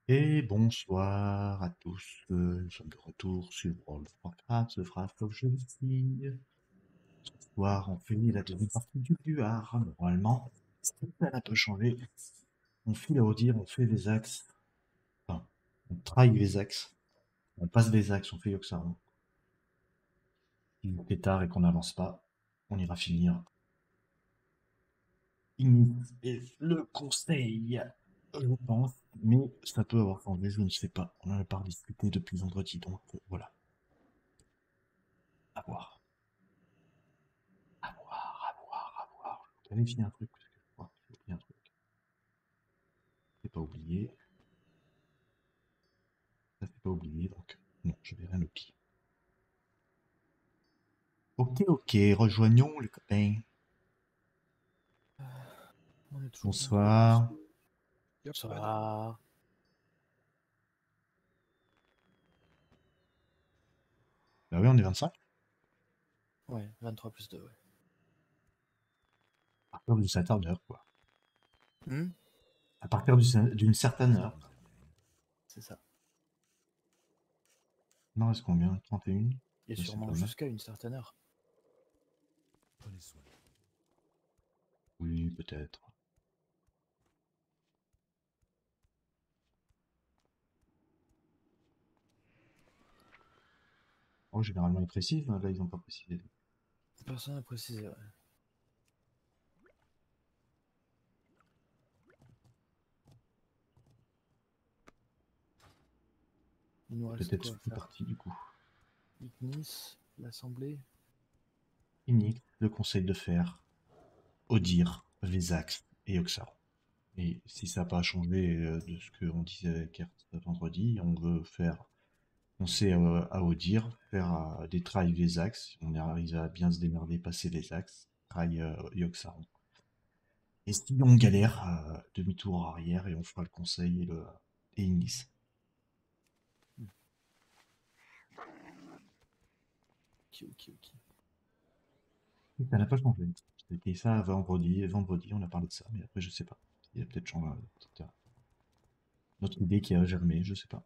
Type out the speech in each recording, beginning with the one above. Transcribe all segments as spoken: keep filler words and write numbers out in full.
Et bonsoir à tous, euh, nous sommes de retour sur World of Warcraft, The Wrath of Jonissi. Ce soir, on fait la deuxième partie du Duar. Normalement, ça a un peu changé. On file à Odir, on fait les axes. Enfin, on traille les axes. On passe les axes, on fait Yogg-Saron. Si c'est tard et qu'on n'avance pas, on ira finir Ignis et le conseil, je pense. Mais ça peut avoir changé, je ne sais pas. On n'en a pas discuté depuis vendredi, donc euh, voilà. À voir. À voir, à voir, à voir. Je vais vérifier un truc, parce que je crois que j'ai oublié un truc. C'est pas oublié. Ça, c'est pas oublié, donc non, je vais rien oublier. Ok, ok, rejoignons les copains. On est toujours pas encore Bonsoir. dispo. Bonsoir. Bah oui, on est vingt-cinq. Ouais, vingt-trois plus deux, ouais. À partir d'une certaine heure, quoi. Hmm, À partir du- d'une certaine heure. c'est ça. Non, reste combien? trente et une? Et Ouais, c'est sûrement pas mal. jusqu'à une certaine heure. Oui, peut-être. Oh, généralement, ils précisent. Là, ils ont pas précisé. Personne n'a précisé, ouais. Il nous C'est reste peut-être quoi à sous faire? partie, du coup. Ignis, l'assemblée. Fini. Le conseil de faire Odir, Vézax et Yogg-Saron. Et si ça n'a pas changé euh, de ce qu'on disait avec Ert vendredi, on veut faire, on sait euh, à Odir, faire euh, des trails les axes, on arrive à bien se démerder, passer les axes, trail euh, Yogg-Saron. Et si on galère, euh, demi-tour arrière et on fera le conseil et le et Ignis. Hmm. Ok, ok, ok. Ça n'a pas changé. C'était ça vendredi, et vendredi on a parlé de ça, mais après je sais pas. Il y a peut-être changé, peut-être, euh, notre idée qui a germé, je sais pas.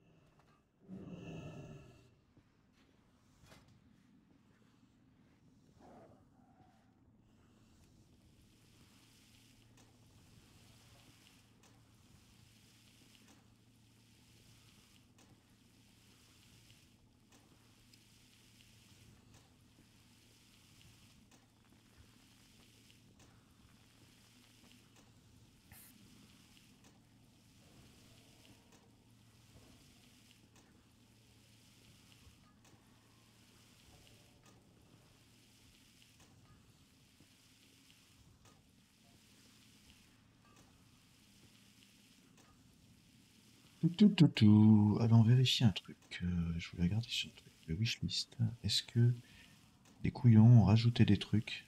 Tout, tout, tout, tout. Alors, on vérifie un truc. Euh, je voulais regarder sur un truc. Le wishlist. Est-ce que les couillons ont rajouté des trucs?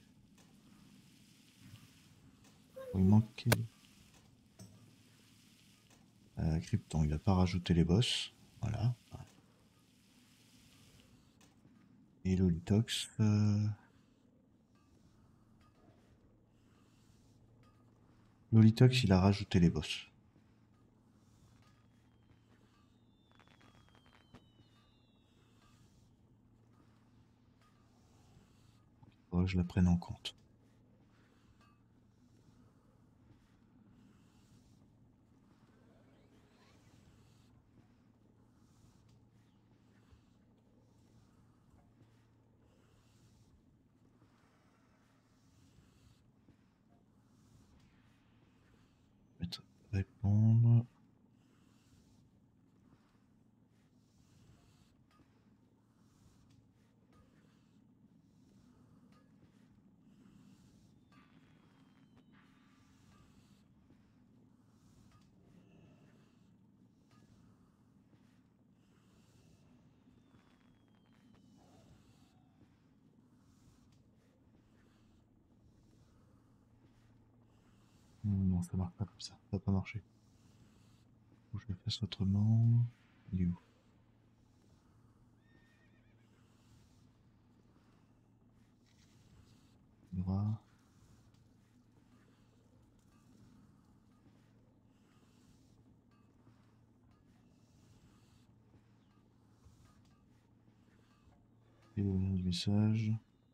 Oh, il manquait. Euh, Krypton, il a pas rajouté les boss. Voilà. Et Lolitox. Euh... Lolitox, il a rajouté les boss. Faudra que je la prenne en compte. Mettre répondre. Hmm, non, ça marche pas comme ça. Ça va pas marcher. Faut que je le fasse autrement. Il est où? Bras. Et le nom du message.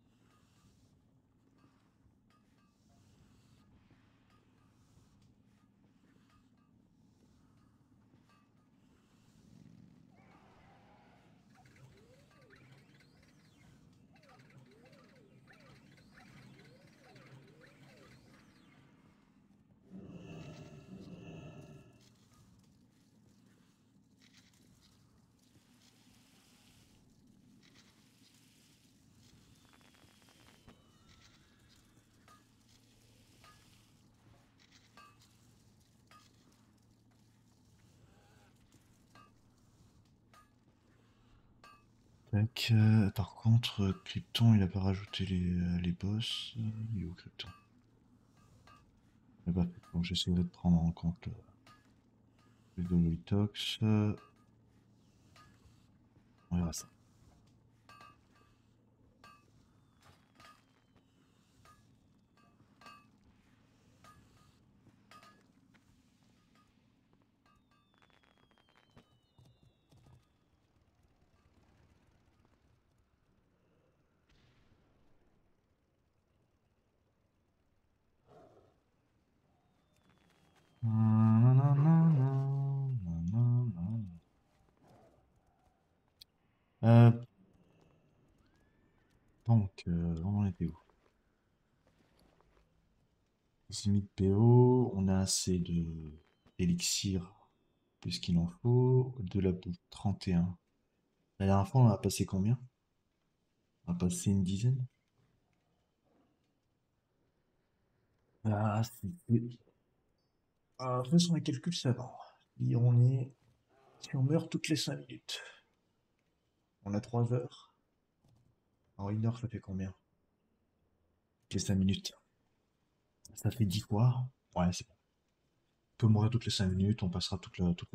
Tac. euh, par contre, euh, Krypton, il a pas rajouté les, euh, les boss. Euh, Il est où Krypton? Eh bah, donc j'essaierai de prendre en compte euh, le Dolitox. euh, on verra ça. Euh, donc, euh, on en était où? Limite P O, on a assez de d'élixir plus qu'il en faut. De la bouffe, trente et un. La dernière fois, on a passé combien? On a passé une dizaine? Ah, c'est... Ah, faisons un calcul savant. Si on est... Si on meurt toutes les cinq minutes, on a trois heures. En une heure, ça fait combien? Toutes les cinq minutes. Ça fait dix fois. Ouais, c'est bon. On peut mourir toutes les cinq minutes, on passera toute la... Toute la...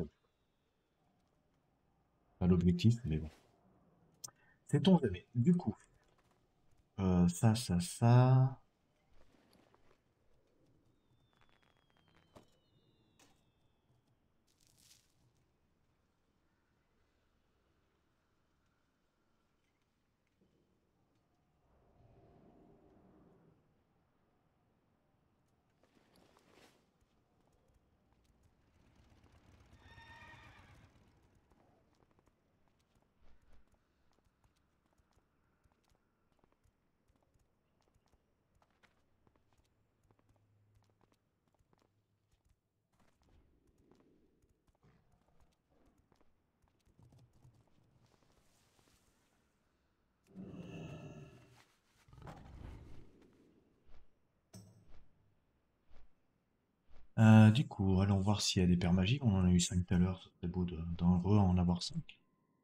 Pas l'objectif, mais bon. Sait-on jamais. Du coup, euh, ça, ça, ça... Euh, du coup, allons voir s'il y a des paires magiques. On en a eu cinq tout à l'heure. Ce serait beau de- d'en re- en avoir cinq.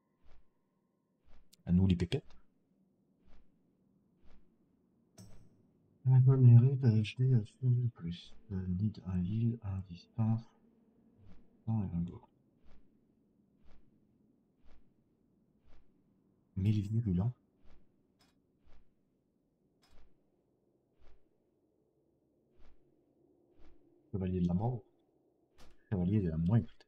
À nous les pépettes. Vulnéré, H D, H D plus. Euh, Need un heal, un distance, un et un go. Mille virulents. Chevalier de la mort. Chevalier de la muerte.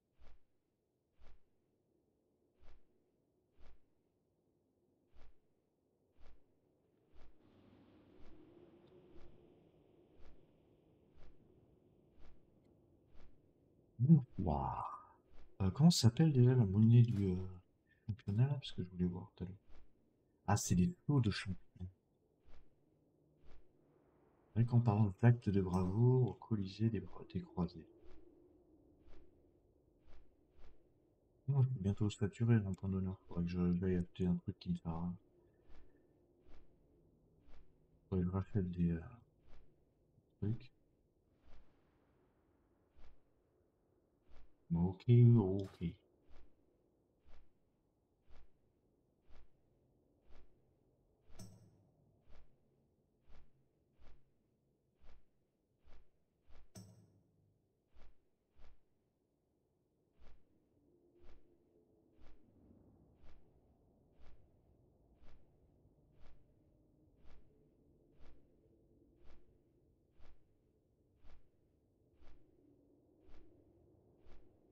Bonsoir. Euh, comment ça s'appelle déjà la monnaie du euh, championnat là? Parce que je voulais voir tout à l'heure. Ah, c'est des taux de champion. Récompense d'actes de bravoure au Colisée des, Bra- des Croisés. Moi, je suis bientôt saturé en point d'honneur. Faudrait que je- j'aille acheter un truc qui me sert à... Faudrait que je rachète des euh, trucs. Bon, ok, ok.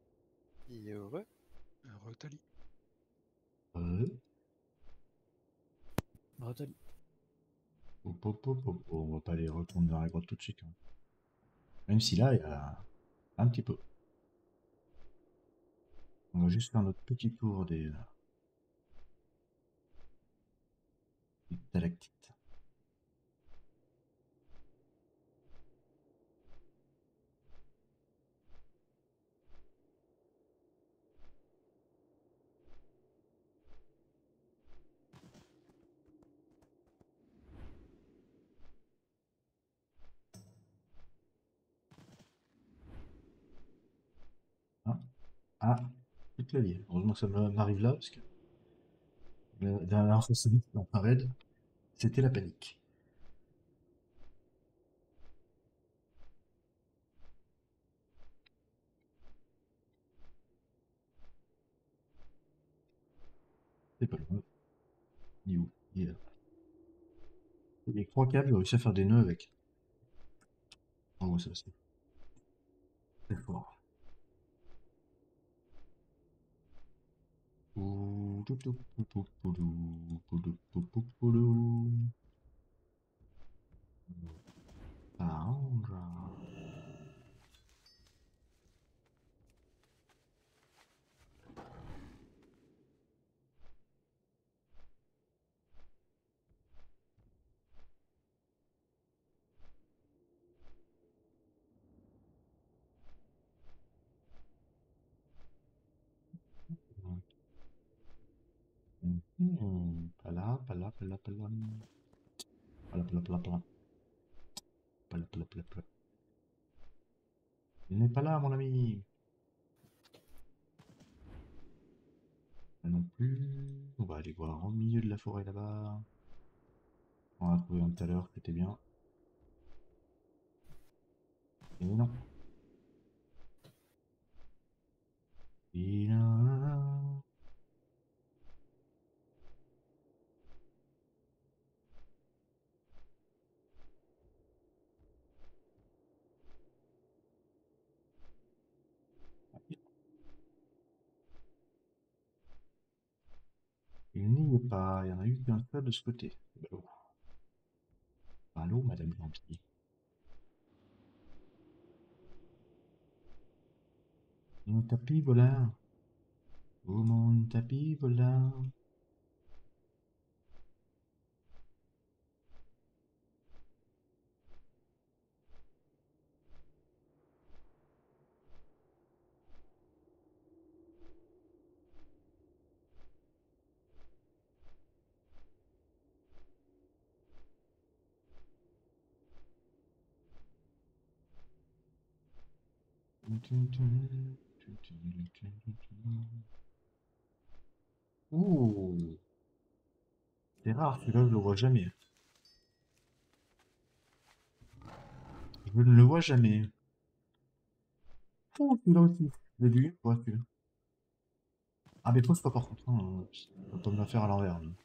Et heureux. Heureux Tali. Euh, Ratel. Hop, hop, hop, hop, on va pas aller retourner dans la grotte tout de suite, hein. Même si là, il y a un petit peu. On va juste faire notre petit tour des, des stalactites. Ah, ah, toute la vie. Heureusement que ça m'arrive là, parce que la dernière fois, c'est dans un raid, c'était la panique. C'est pas loin. Il est où? Il est là. Avec trois câbles, j'ai réussi à faire des nœuds avec. En gros, ça c'est très fort. Ahora. Mhm. Pas là, pas là, pas là, pas là. Pas là, pas là, pas là, pas là. Pas là, pas là, pas là, pas là. Il n'est pas là, mon ami. Là non plus. On va aller voir au milieu de la forêt là-bas. On a trouvé un tout à l'heure, c'était bien. Et non. Et là. Il n'y est pas. Il y en a eu qu'un seul de ce côté. Ballot. Allô, Madame Gentille. Mon tapis volant. Oh, mon tapis volant. Ouh, c'est rare, celui-là, je le vois jamais. Je ne le vois jamais. Oh, celui-là aussi. Je l'ai vu, ouais, celui-là. Ah, mais pose pas par contre, hein. On va pas me la faire à l'envers, là.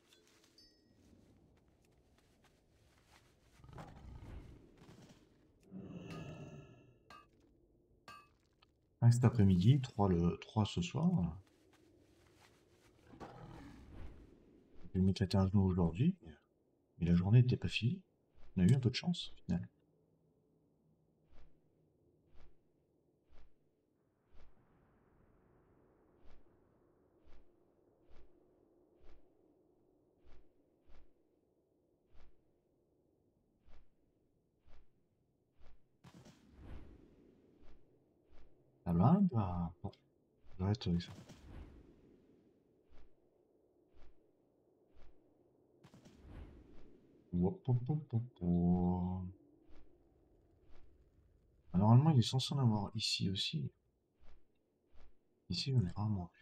Un cet après-midi, trois le trois ce soir. Je vais m'éclater un genou aujourd'hui. Mais la journée n'était pas finie. On a eu un peu de chance, au final. Ah bah, bah, bon, j'arrête avec ça. Wop, wop, wop, wop, wop. Ah, normalement, il est censé en avoir ici aussi. Ici, on est rarement.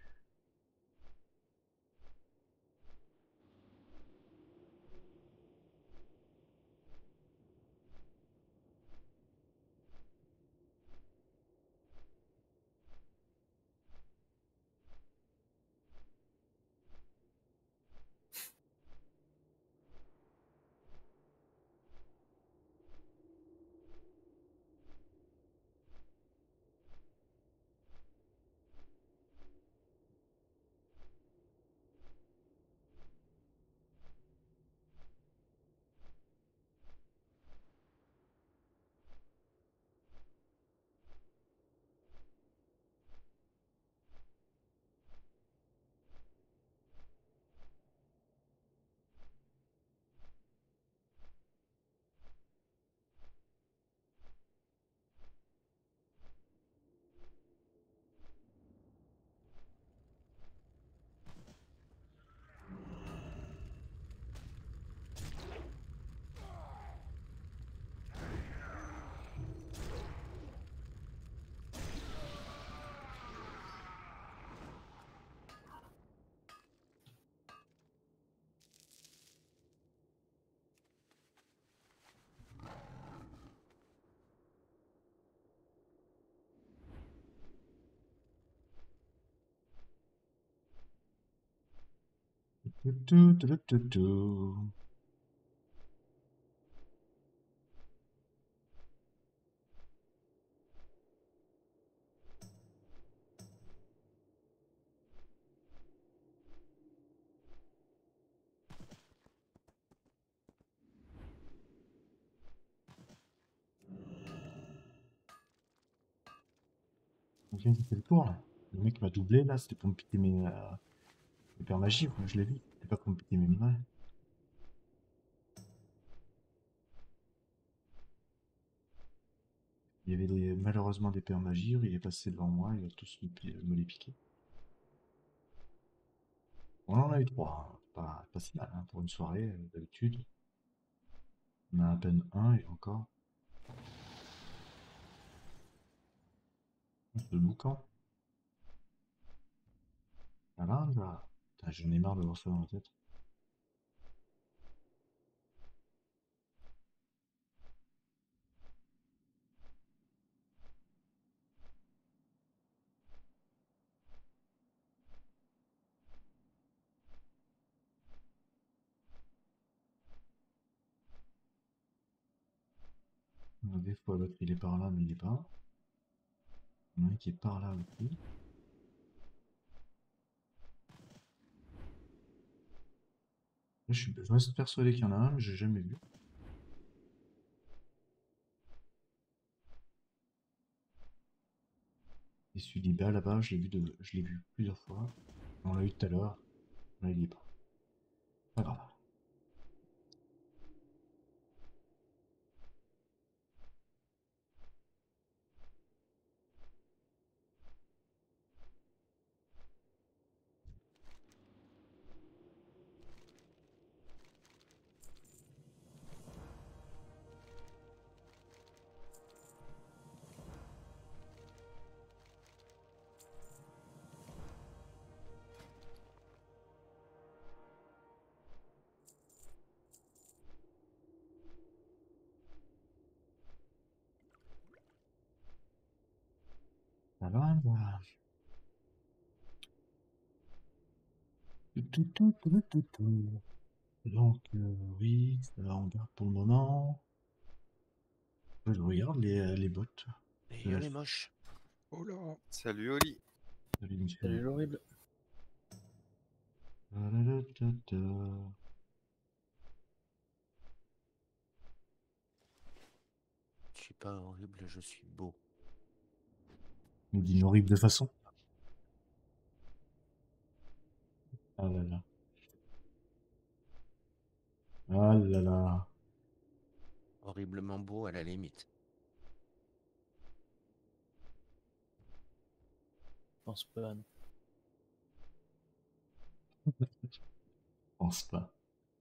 Tu, tu, tu, tu, tu. On vient de faire le tour là. Le mec m'a doublé là, c'était pour me piquer mes, euh, mes paires magie, quoi. Je l'ai vu. C'était pas pour me piquer mes minerais. Il y avait des, malheureusement des paires magie, il est passé devant moi, il a tous me, pi- me les piquer. On en a eu trois, hein. Pas, pas si mal hein, pour une soirée, euh, d'habitude. On a à peine un et encore. Ce boucan. Voilà, là. Putain, j'en ai marre d'avoir ça dans la tête. Des fois, l'autre il est par là, mais il est pas. Il y en a un qui est par là aussi. Là, je, suis, je reste persuadé qu'il y en a un, mais j'ai jamais vu. Et celui là là-bas, je l'ai vu, de, je l'ai vu plusieurs fois. On l'a eu tout à l'heure. Là, il y est pas. Pas grave. Ça va, voilà. Tout, tout, tout, tout, tout. Donc, euh, oui, ça va, on garde pour le moment. Ouais, je regarde les, euh, les bots Et de yo la les moches. Oh là. Salut Oli. de l'émission. Salut l'horrible. Ta-da-da-da-da. Je suis pas horrible, je suis beau. Mais d'une horrible façon. Ah là là. Ah là là. Horriblement beau à la limite. Je pense pas. Non. Je pense pas.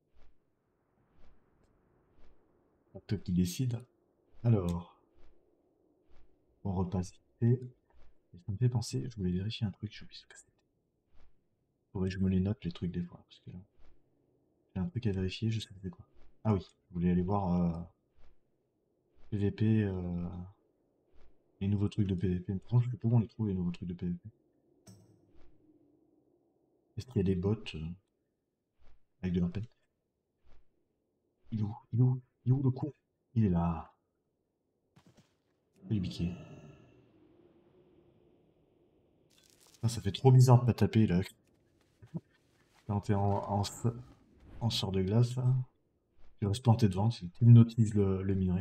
C'est toi qui décide. Alors, on repasse vite fait. Et ça me fait penser, je voulais vérifier un truc, je sais plus ce que c'était. Faudrait que je me les note, les trucs des fois, parce que là, j'ai un truc à vérifier, je sais pas c'est quoi. Ah oui, je voulais aller voir euh, P V P, euh, les nouveaux trucs de P V P. Franchement, je sais pas où on les trouve, les nouveaux trucs de P V P. Est-ce qu'il y a des bots euh, avec de la peine? Il est où? Il est où? Il est où le con? Il est là. Il est biqué. Ah, ça fait trop bizarre de pas taper là. Quand t'es en, en, en sort de glace, là. Tu restes planté devant, tu hypnotises le, le minerai.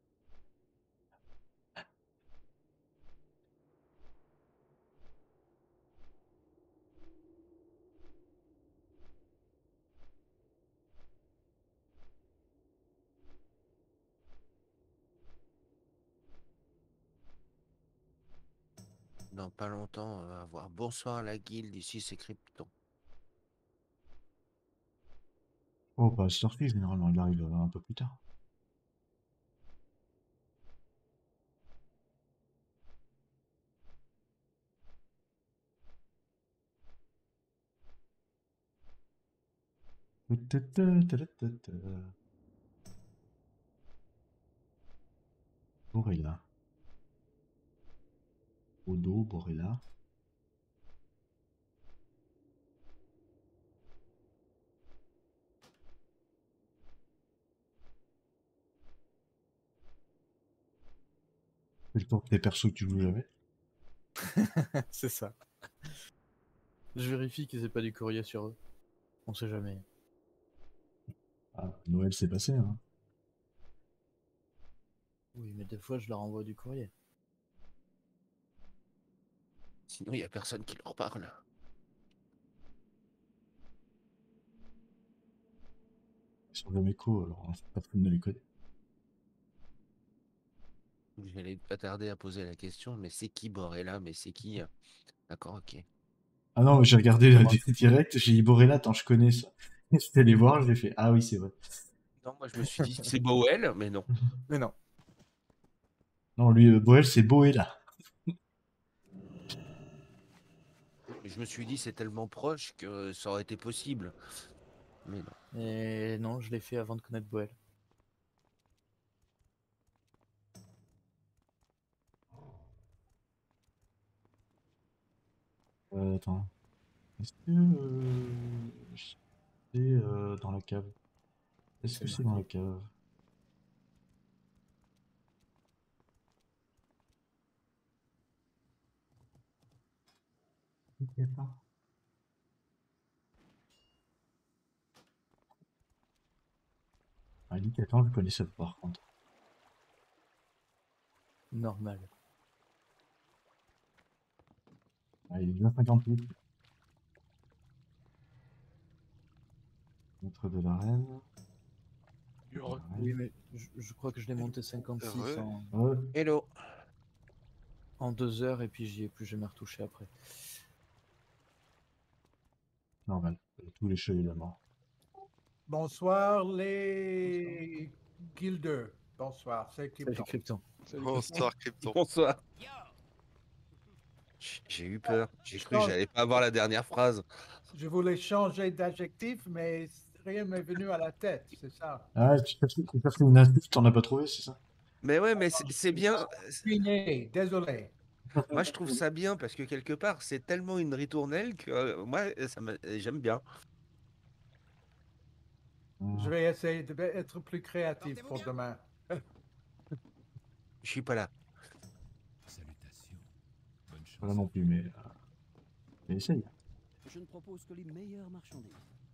Dans pas longtemps, on va avoir bonsoir à la guilde, ici c'est Krypton. Oh, bah, Starfish, généralement, il arrive euh, un peu plus tard. Borella. Odo, Borella. C'est le tour des persos que tu joues jamais. C'est ça. Je vérifie qu'ils aient pas du courrier sur eux. On sait jamais. Ah, Noël s'est passé, hein. Oui, mais des fois, je leur envoie du courrier. Sinon, il n'y a personne qui leur parle. Ils sont jamais co, alors hein, personne ne les connaît. J'allais pas tarder à poser la question, mais c'est qui Borella? Mais c'est qui? euh D'accord, ok. Ah non, mais j'ai regardé C'est le moi. direct, j'ai dit Borella, attends, je connais ça. J'étais allé voir, j'ai fait, ah oui, c'est vrai. Non, moi je me suis dit c'est Boel, mais non. Mais non. Non, lui, euh, Boel, c'est Boella. Je me suis dit c'est tellement proche que ça aurait été possible. Mais non. Et non, je l'ai fait avant de connaître Boel. Euh, attends. Est-ce que euh, c'est euh, dans la cave? Est-ce que C'est c'est dans la marqué. cave? Attends. Ah, Lick, attends, je connais ça par contre. Normal. Ah, il est bien cinquante-huit. Maître de l'arène. Heureux. Oui, mais je, je crois que je l'ai monté cinquante-six Heureux. en, Ouais, Hello. en deux heures et puis j'y ai plus jamais retouché après. normal. Tous les cheveux de la mort. Bonsoir les guildeux. Bonsoir, c'est Salut Krypton. Krypton. Bonsoir Krypton. Bonsoir. J'ai eu peur. J'ai cru que Non. j'allais pas avoir la dernière phrase. Je voulais changer d'adjectif, mais rien m'est venu à la tête, c'est ça. Ah, tu cherchais tu cherchais une astuce, t'en as pas trouvé, c'est ça? Mais ouais, mais c'est c'est bien. Fini, désolé. Moi, je trouve ça bien parce que quelque part, c'est tellement une ritournelle que euh, moi, ça me- j'aime bien. Je vais essayer d'être plus créatif pour demain. Je suis pas là. Salutations. Bonne chance. Pas là non plus, mais, euh, mais essaye. Je ne propose que les meilleures marchandises.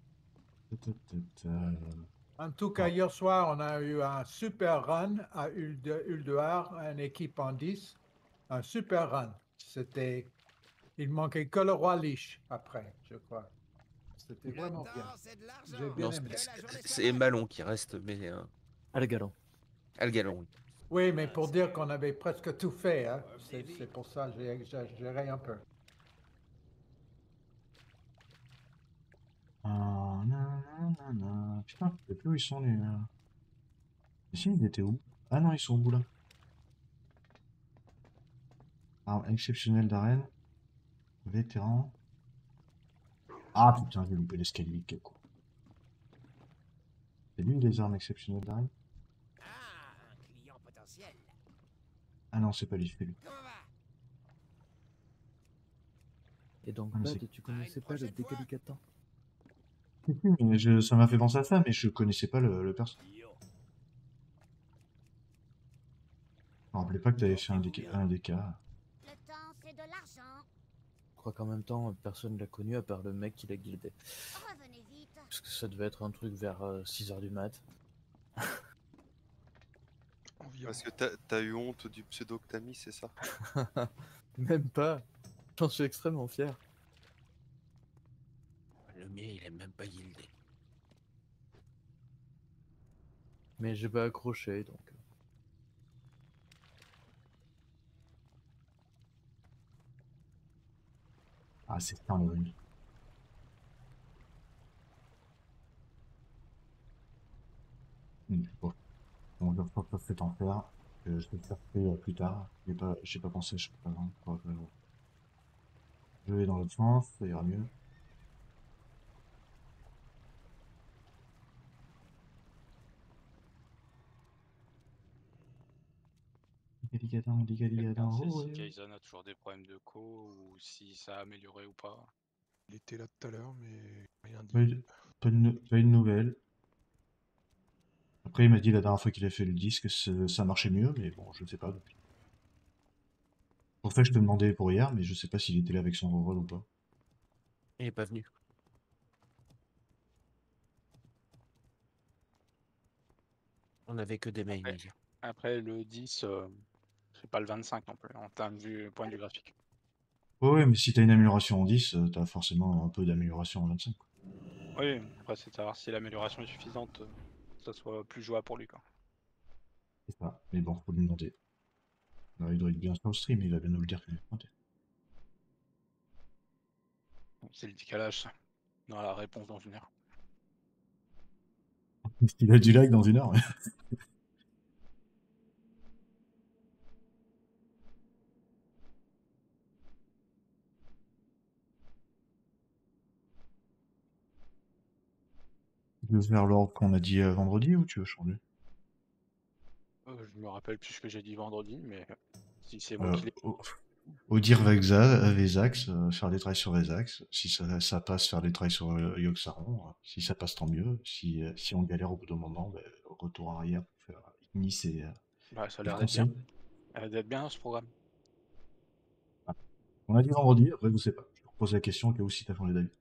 Euh, En tout cas, hier soir, on a eu un super run à Ulde- Ulduar, une équipe en dix. Un super run. C'était. Il manquait que le roi Lich après, je crois. C'était vraiment bien. J'ai bien Non, aimé. c'est- c'est Malon qui reste, mais euh, À le galon. à le galon. Oui. Oui, mais pour dire qu'on avait presque tout fait, hein. c'est c'est pour ça que j'ai exagéré un peu. Ah, nanana. Putain, je sais plus où ils sont les. euh. Mais si, ils étaient où? Ah non, ils sont au bout là. Arme exceptionnelle d'arène. Vétéran. Ah putain, j'ai loupé l'escalier, quel con. C'est lui les armes exceptionnelles d'arène? Ah, un client potentiel. Ah non, c'est pas lui, c'est lui. Comment va? Et donc, Ah, mais Bad, c'est- tu connaissais pas le prochaine fois. décalicatant? Si, si, mais je- ça m'a fait penser à ça, mais je connaissais pas le, le perso. Yo. Je me rappelais pas que t'avais fait un, déca- un D K. Le temps, c'est de l'argent. Je crois qu'en même temps, personne l'a connu à part le mec qui l'a guildé. Revenez vite. Parce que ça devait être un truc vers euh, six heures du mat. Environ. Parce que t'as t'as eu honte du pseudo que t'as mis, c'est ça? Même pas. J'en suis extrêmement fier. Le mien, il aime même pas guildé. Mais j'ai pas accroché, donc... euh. Ah, c'est ça, le rune. Hmm, bon. Bon, je reprends pas cet enfer. Euh, je vais le faire euh, plus tard. J'ai pas, j'ai pas pensé, je sais pas vraiment quoi faire. Je vais dans l'autre sens, ça ira mieux. Digadigadon, digadigadon, Regarde oh si ouais. Kaizen a toujours des problèmes de co ou si ça a amélioré ou pas. Il était là tout à l'heure, mais rien dit. Pas eu, pas de nou- pas eu de nouvelles. Après, il m'a dit la dernière fois qu'il a fait le disque, ça ça marchait mieux, mais bon, je sais pas depuis. pour ça que je te demandais pour hier, mais je sais pas s'il était là avec son reroll ou pas. Il est pas venu. On avait que des mails. Après, hier. après, le dix, euh, c'est pas le vingt-cinq non plus, en termes du point de vue graphique. Ouais, ouais, mais si t'as une amélioration en dix, euh, t'as forcément un peu d'amélioration en vingt-cinq. quoi. Oui, après, c'est de savoir si l'amélioration est suffisante, euh, que ça soit plus jouable pour lui, quoi. C'est ça. Mais bon, faut lui demander. Alors, il doit être bien sur le stream, il va bien nous le dire qu'il est pointé. Bon, c'est le décalage, ça, dans la réponse dans une heure. Il a du lag dans une heure. ouais. Tu veux faire l'ordre qu'on a dit euh, vendredi ou tu veux changer? Euh, je me rappelle plus ce que j'ai dit vendredi, mais euh, si c'est moi euh, qui l'ai... au, au dire Vexa, Vesax, euh, faire des trails sur Vesax. Si ça, ça passe, faire des trails sur euh, Yogg-Saron. Euh, Si ça passe, tant mieux. Si, euh, si on galère au bout d'un moment, ben, retour arrière pour faire Ignis et, euh, Bah, ça a et l'air d'être bien. Conseil. Ça a l'air d'être bien, ce programme. On a dit vendredi, après je sais pas. Je te repose la question que aussi t'as changé d'avis.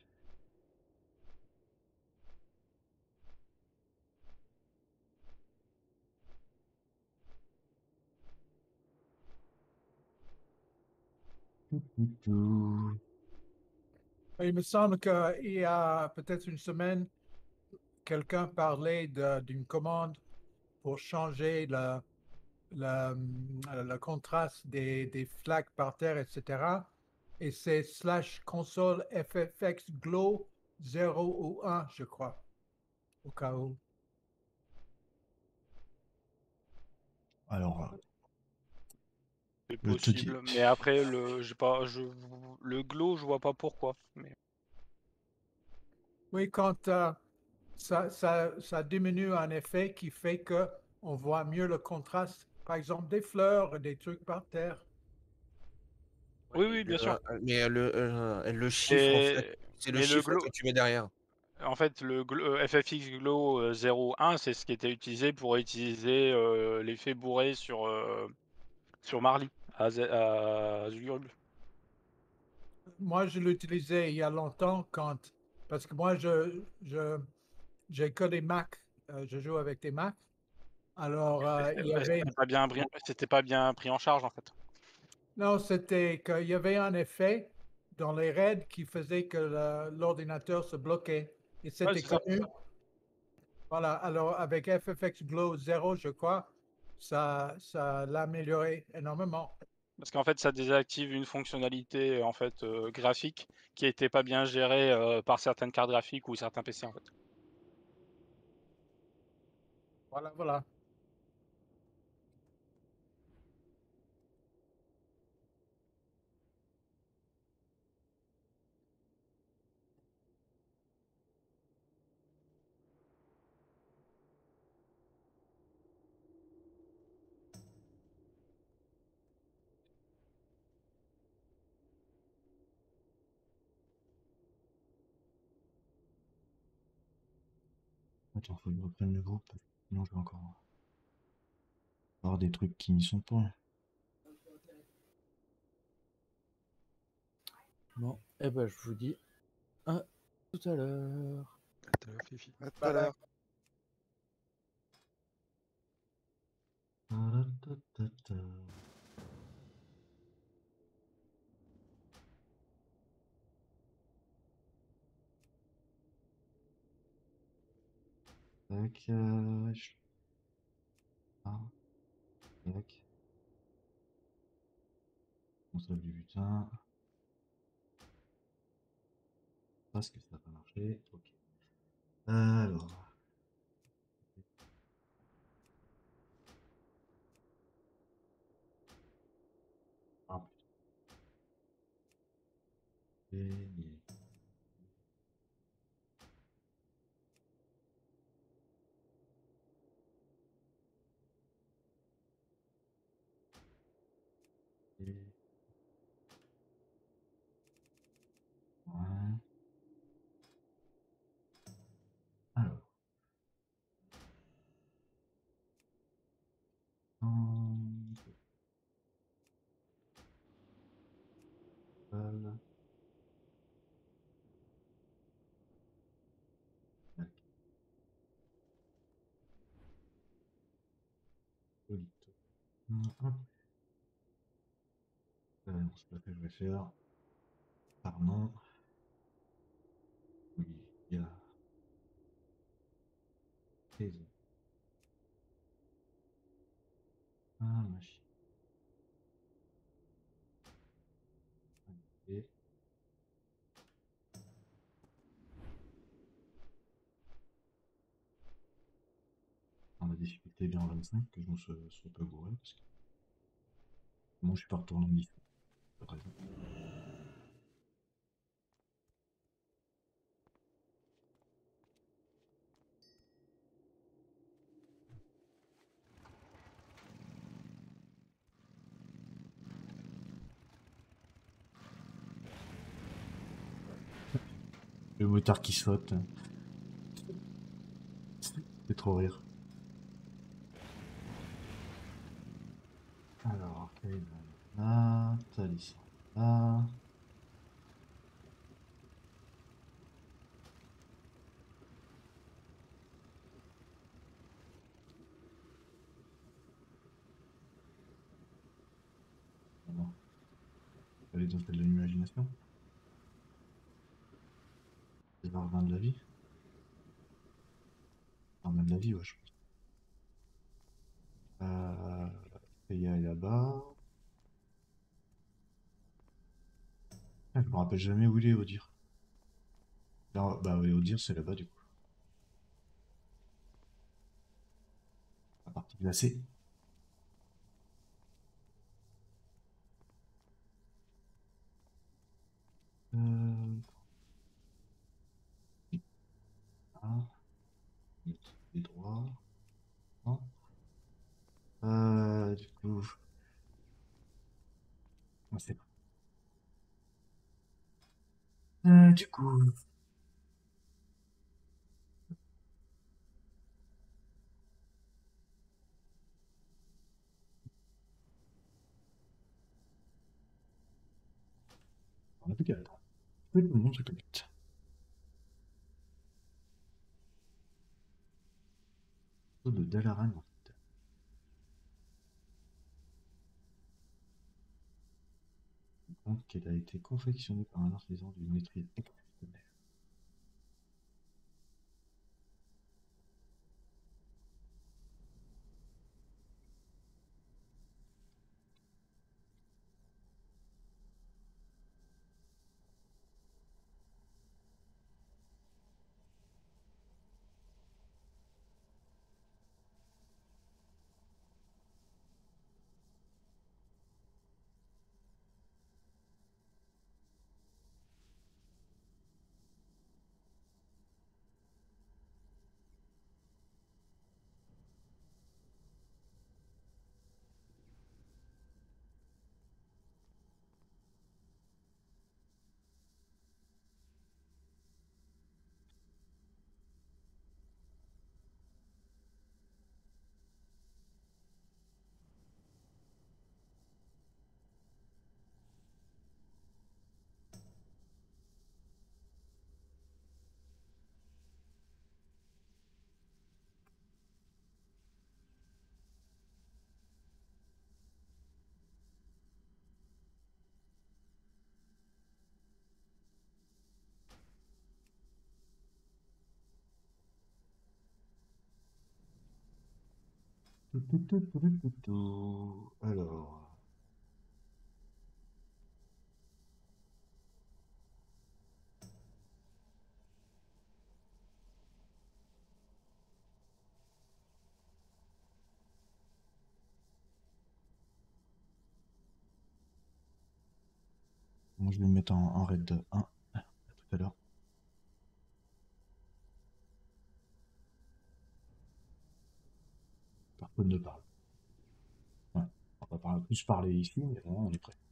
Il me semble qu'il y a peut-être une semaine, quelqu'un parlait de- d'une commande pour changer le, le, le contraste des, des flags par terre, et cetera. Et c'est slash console F F X Glow zéro ou un, je crois, au cas où. Alors, euh, C'est je te dis. possible, mais après, le, j'ai pas, je, le glow, je vois pas pourquoi. Mais... Oui, quand euh, ça, ça, ça diminue un effet qui fait que on voit mieux le contraste, par exemple des fleurs, des trucs par terre. Oui, oui, bien sûr. Euh, mais le, euh, le chiffre, en fait, Et, c'est le et le chiffre glow, que tu mets derrière. en fait, le glo- euh, F F X Glow euh, zéro un, c'est ce qui était utilisé pour utiliser euh, l'effet bourré sur, euh, sur Marley, à, Z- à Zurg. Moi, je l'utilisais il y a longtemps quand, parce que moi, je, je, j'ai que des Macs, euh, je joue avec des Macs. Alors, euh, il y Ouais, avait, C'était pas bien, bri- c'était pas bien pris en charge, en fait. non, c'était qu'il y avait un effet dans les raids qui faisait que le- l'ordinateur se bloquait. Et Ouais, c'était c'est ça. connu. Voilà, alors avec F F X Glow zéro, je crois, ça, ça l'a amélioré énormément. Parce qu'en fait, ça désactive une fonctionnalité en fait euh, graphique qui était pas bien gérée euh, par certaines cartes graphiques ou certains P C en fait. Voilà, voilà. Attends, faut que je reprenne le groupe. Sinon, je vais encore avoir des trucs qui n'y sont pas. Bon, eh ben je vous dis à tout à l'heure. À tout à l'heure, Fifi. À tout à Bye bye. l'heure. Ta-ra-ta-ta-ta. Tac. euh, je- Ah, tac. Responsable du butin. Parce que ça n'a pas marché. Ok. Alors. Ah, putain. Et- et- Ouais. Alors. hum, cheval. Tac. Polito. Hum, hop. Euh, non, c'est pas ce que je vais faire. Pardon. Oui, il y a. Raison. Ah, machine. Et on a difficulté bien vingt-cinq, que je ne sois, sois pas gouré, parce que moi je suis pas retourné en dix. Pas raison. Le motard qui saute. C'est trop rire. Alors, Kyle, là, Thalys, là. Non. Allez, donc, de l'imagination. C'est Jardin de la vie. Jardin de la vie, ouais, je pense. Euh, Freya est là-bas. Ah, je me rappelle jamais où il est, Odir. Là, bah oui, Odir, c'est là-bas, du coup. La partie glacée. Euh... Ah, les droits. Non. Euh, du coup... Ah, c'est... Euh, du coup... On a plus qu'à attendre. Tout le monde se connecte. De Dalaran, en fait. Donc, elle a été confectionnée par un artisan d'une maîtrise exceptionnelle. Alors... Moi, je vais me mettre en, en raid un. À tout à l'heure. Personne ne parle. Ouais. On va pas plus parler ici, mais bon, on est prêt.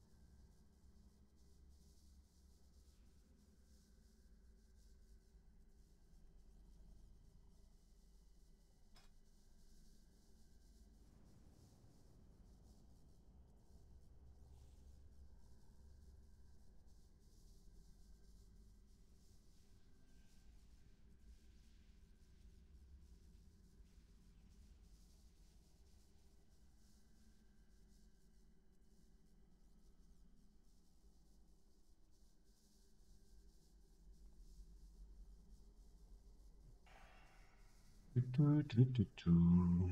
Tout, tout, tout, tout.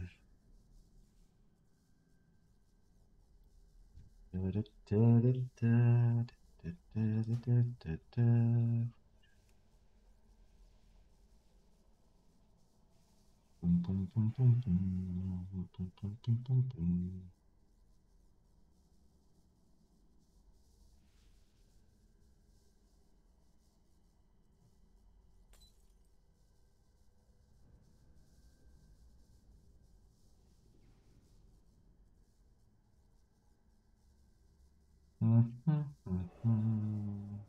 Pom, pom, pom, pom, pom. Pom, pom, pom, pom, pom. Hum, hum, hum, hum.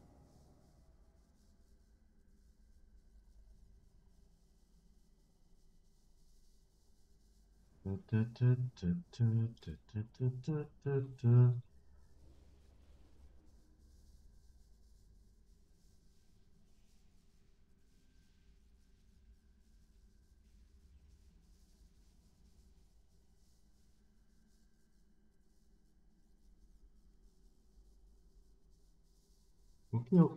Ta, ta, ta, ta, ta, ta, ta, ta, ta, ta. Ok, ok.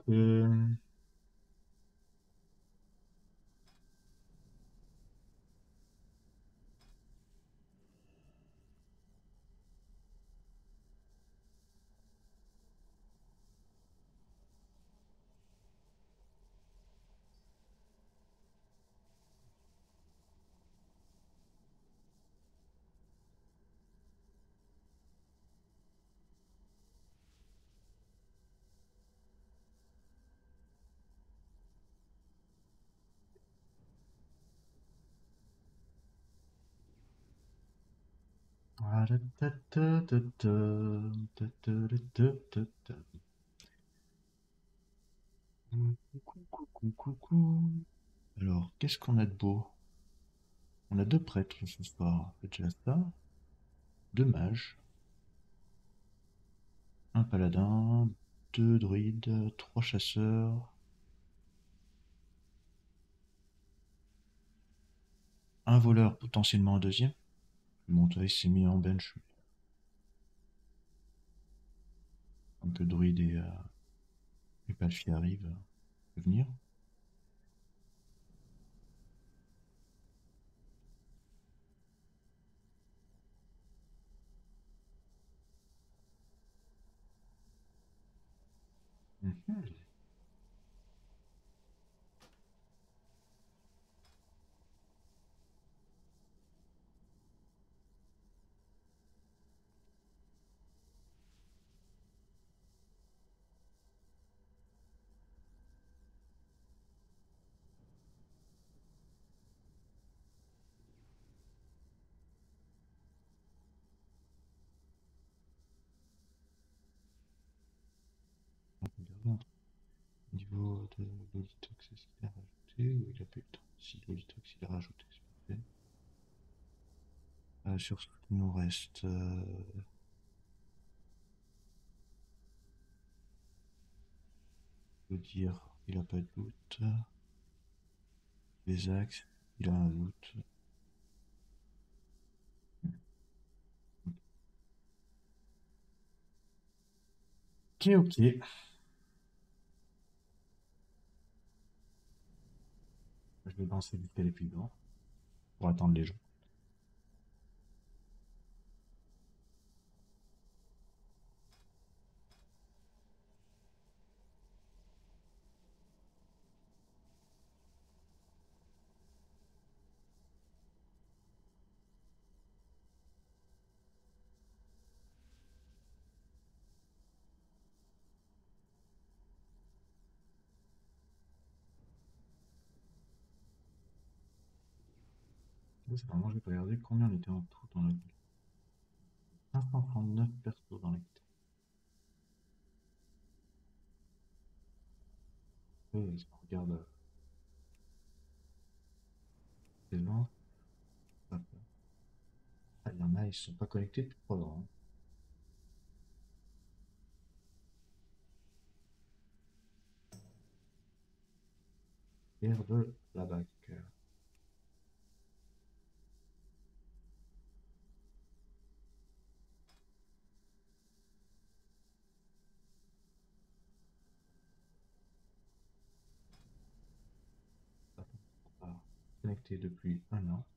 Ah, ta, ta, ta, ta, ta, ta, ta, ta, ta, ta. Coucou, coucou, coucou. Alors, qu'est-ce qu'on a de beau? On a deux prêtres ce soir. C'est déjà ça. Deux mages. Un paladin. Deux druides. Trois chasseurs. Un voleur, potentiellement un deuxième. Mon il s'est mis en bench. Tant que druide et, euh, et Palfi arrivent, euh, peut venir. Mhm. Au niveau de l'olitox, est-ce qu'il a rajouté ou il a pas eu le temps? Si, l'olitox, il a rajouté, c'est parfait. Euh, sur ce qu'il nous reste, euh... je veux dire, il a pas de loot. Les axes, il a un loot. Ok, ok. Je vais danser vite fait les plus blancs pour attendre les gens. C'est vraiment, je vais regarder combien on était en tout dans la guilde. cinq cent trente-neuf persos dans la guilde. Oui, si on regarde euh, les gens, hop. Ah, il y en a, ils sont pas connectés depuis trois ans. Hein. Pierre de la bac. connecté depuis un an.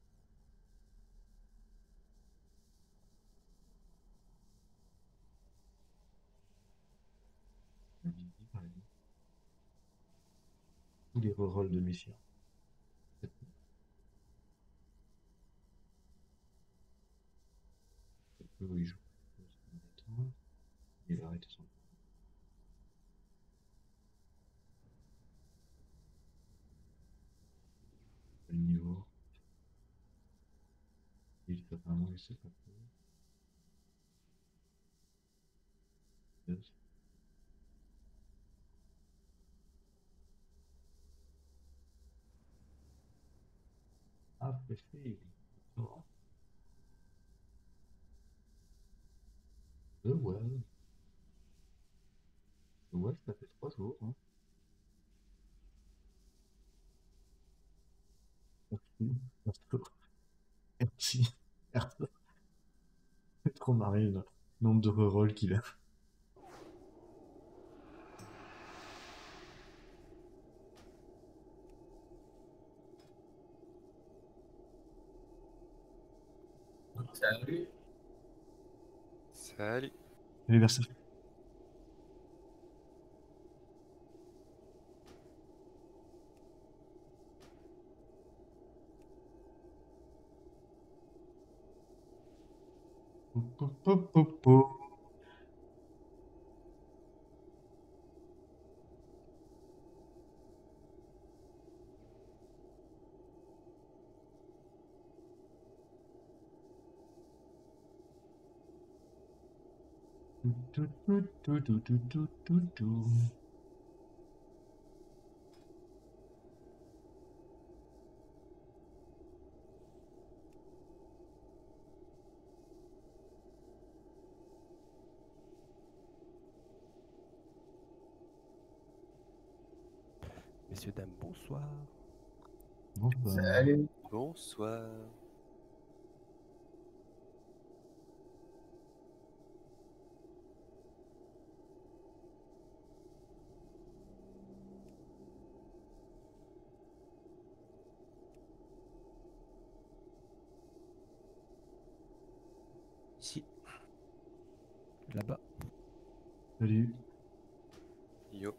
Tous les rerolls de Messia. Il joue. Il va arrêter son. Le niveau. Il fait vraiment, il sait pas quoi. Yes. Ah, préfet. Oh. Euh, ouais. Ouais, ça fait trois jours. Hein. Merci. Merci. C'est trop marré le nombre de rerolls qu'il a. Salut. Salut. Salut, merci. Po, po, po, po. Tout, tout, tout, tout, tout, tout, tout, tout. Messieurs, dames, bonsoir. Bonsoir. Salut. Bonsoir. Ici. Là-bas. Salut. Yo.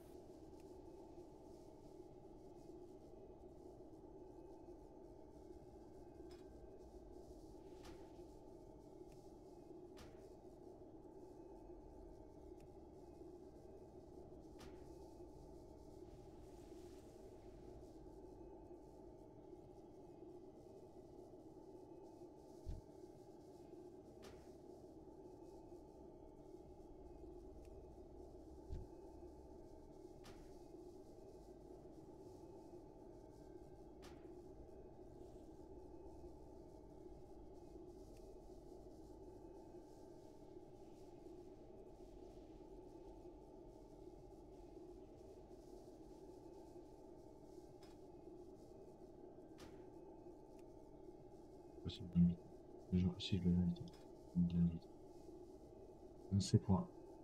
Possible limite. Le jour possible limite. Limite. Je ne sais point.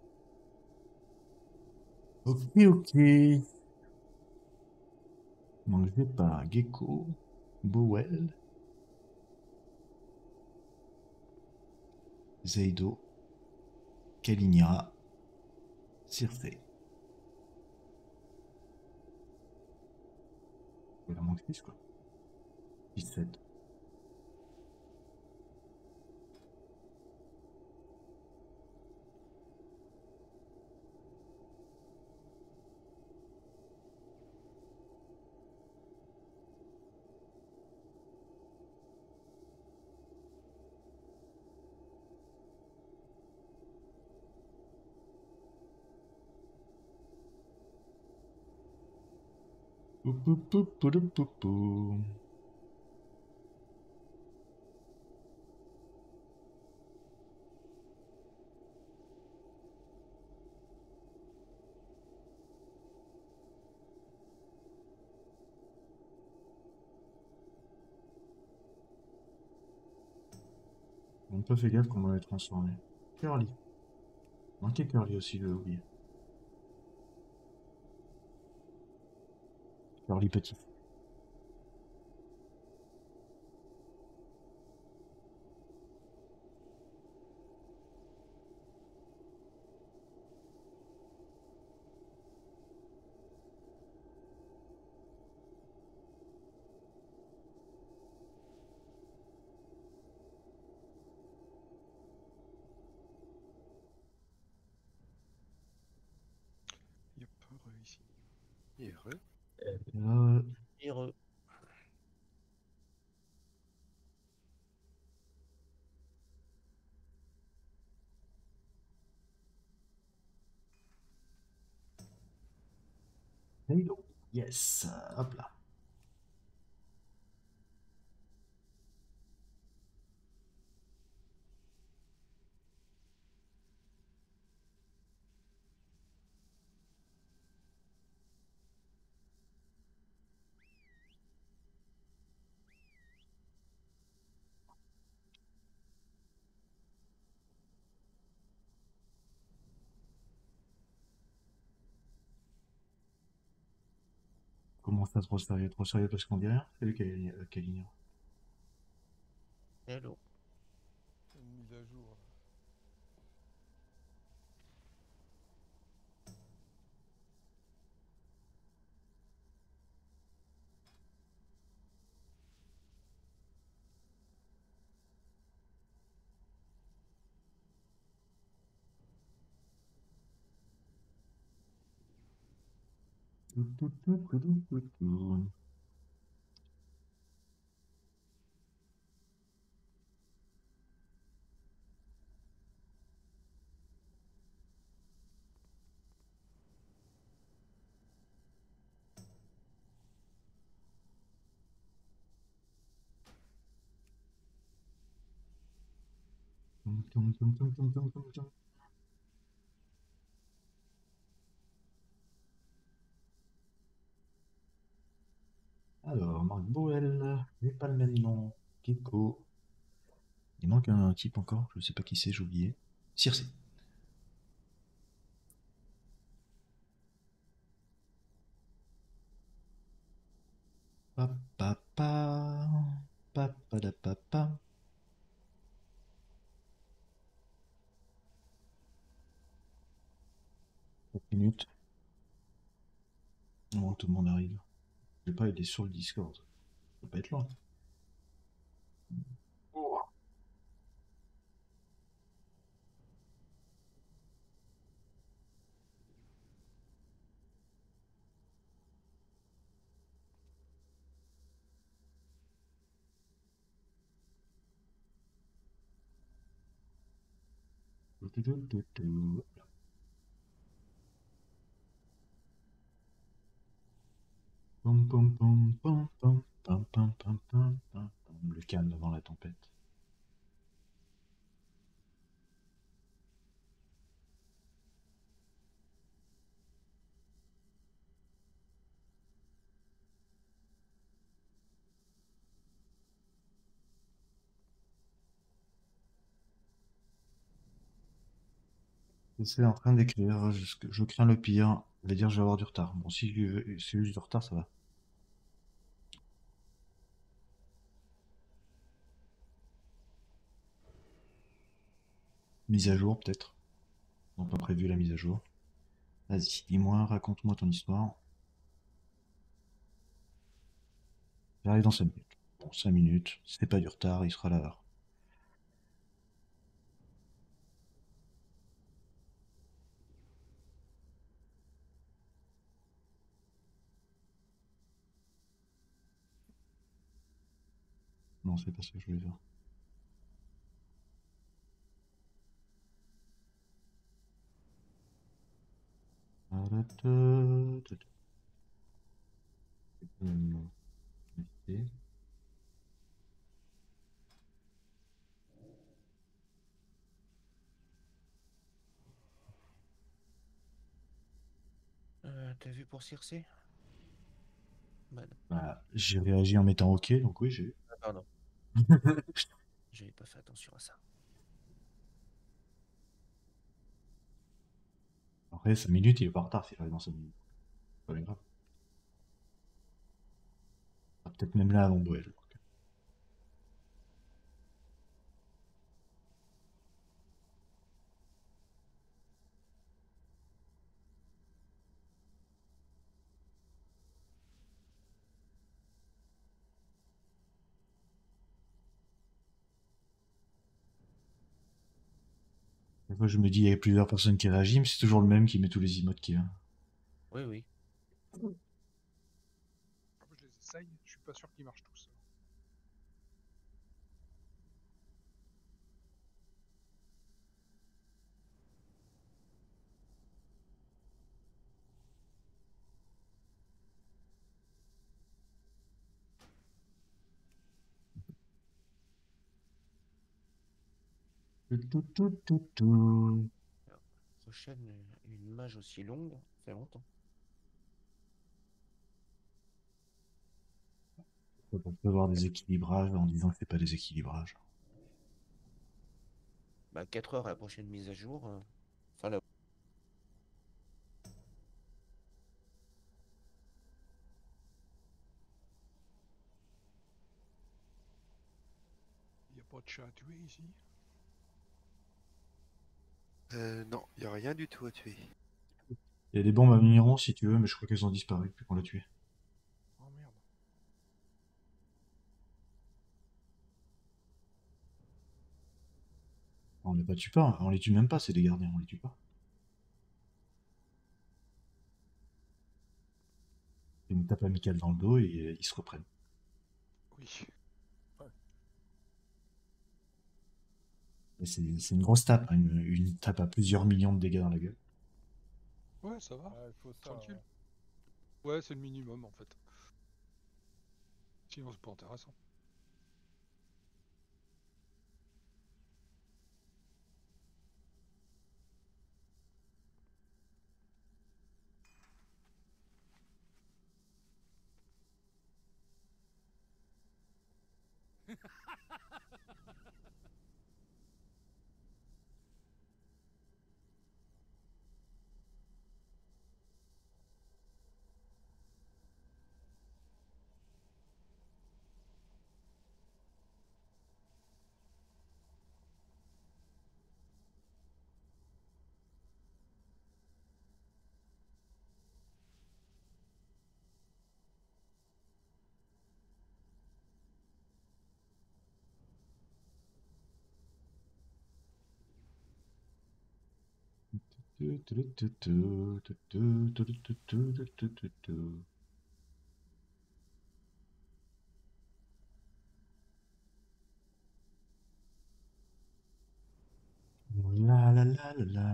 Ok, ok. Mangé par Gecko, Bowell, Zeido, Kalinia, Circe. Il en manque six quoi. dix-sept. Pou, pou, pou, pou, pou, pou, pou. On n'a pas fait gaffe qu'on va les transformer. Curly. Manquait Curly aussi, je l'ai oublié. Curly petit. Heureux. Euh, Heureux. Halo. Yes. Hop là. Comment ça, trop sérieux? Trop sérieux parce qu'on dit rien? C'est lui qui a, euh, qui a l'ignore. Hello. Une mise à jour. Alors, Marc Boel, mais pas le même nom. Kiko. Il manque un type encore, je sais pas qui c'est, j'ai oublié. Circe. Papa, papa, da papa. quatre minutes. Bon, tout le monde arrive. Je sais pas, il est sur le Discord. Ça peut pas être loin. Oh. Pom, pom, pom, pom, pom, pom, pom, pom, pom, pom, pom. Le calme avant la tempête. Je suis en train d'écrire, je, je crains le pire. Je vais dire je vais avoir du retard. Bon, si j'ai si j'ai du retard, ça va. Mise à jour, peut-être. On n'a pas prévu la mise à jour. Vas-y, dis-moi, raconte-moi ton histoire. J'arrive dans cinq minutes. Bon, cinq minutes, c'est pas du retard, il sera là. Non, c'est pas ça que je voulais faire. Euh, T'as vu pour Circe? Bah non. Bah, j'ai réagi en mettant OK, donc oui, j'ai eu. Ah, pardon. J'avais pas fait attention à ça. Après, cinq minutes, il est pas en retard s'il arrive dans cinq minutes. C'est pas bien grave. Ah, peut-être même là avant Boel. Des fois, je me dis, il y a plusieurs personnes qui réagissent, mais c'est toujours le même qui met tous les emotes qu'il a. Oui, oui. essaye, je suis pas sûr qu'ils marchent tous. Tout, tout, tout, tout, tout. Alors, prochaine, euh, une mage aussi longue, ça fait longtemps. On peut avoir des équilibrages en disant que c'est pas des équilibrages. Bah, quatre heures à la prochaine mise à jour. euh, Enfin, là. Il n'y a pas de chat à tuer ici. Euh, non, il n'y a rien du tout à tuer. Il y a des bombes à minéraux si tu veux, mais je crois qu'elles ont disparu depuis qu'on l'a tué. Oh merde. On les tue pas, on les tue même pas, c'est des gardiens, on les tue pas. Ils nous tapent amical dans le dos et euh, ils se reprennent. Oui. Et C'est c'est une grosse tape, hein, une, une tape à plusieurs millions de dégâts dans la gueule. Ouais, ça va. Ouais, il faut ça. Tranquille. Ouais. Ouais, c'est le minimum en fait. Sinon, c'est pas intéressant. La la la la la.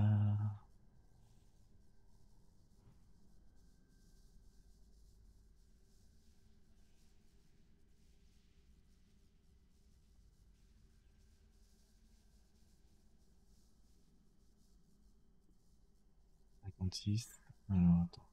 cinquante-six. Alors attends.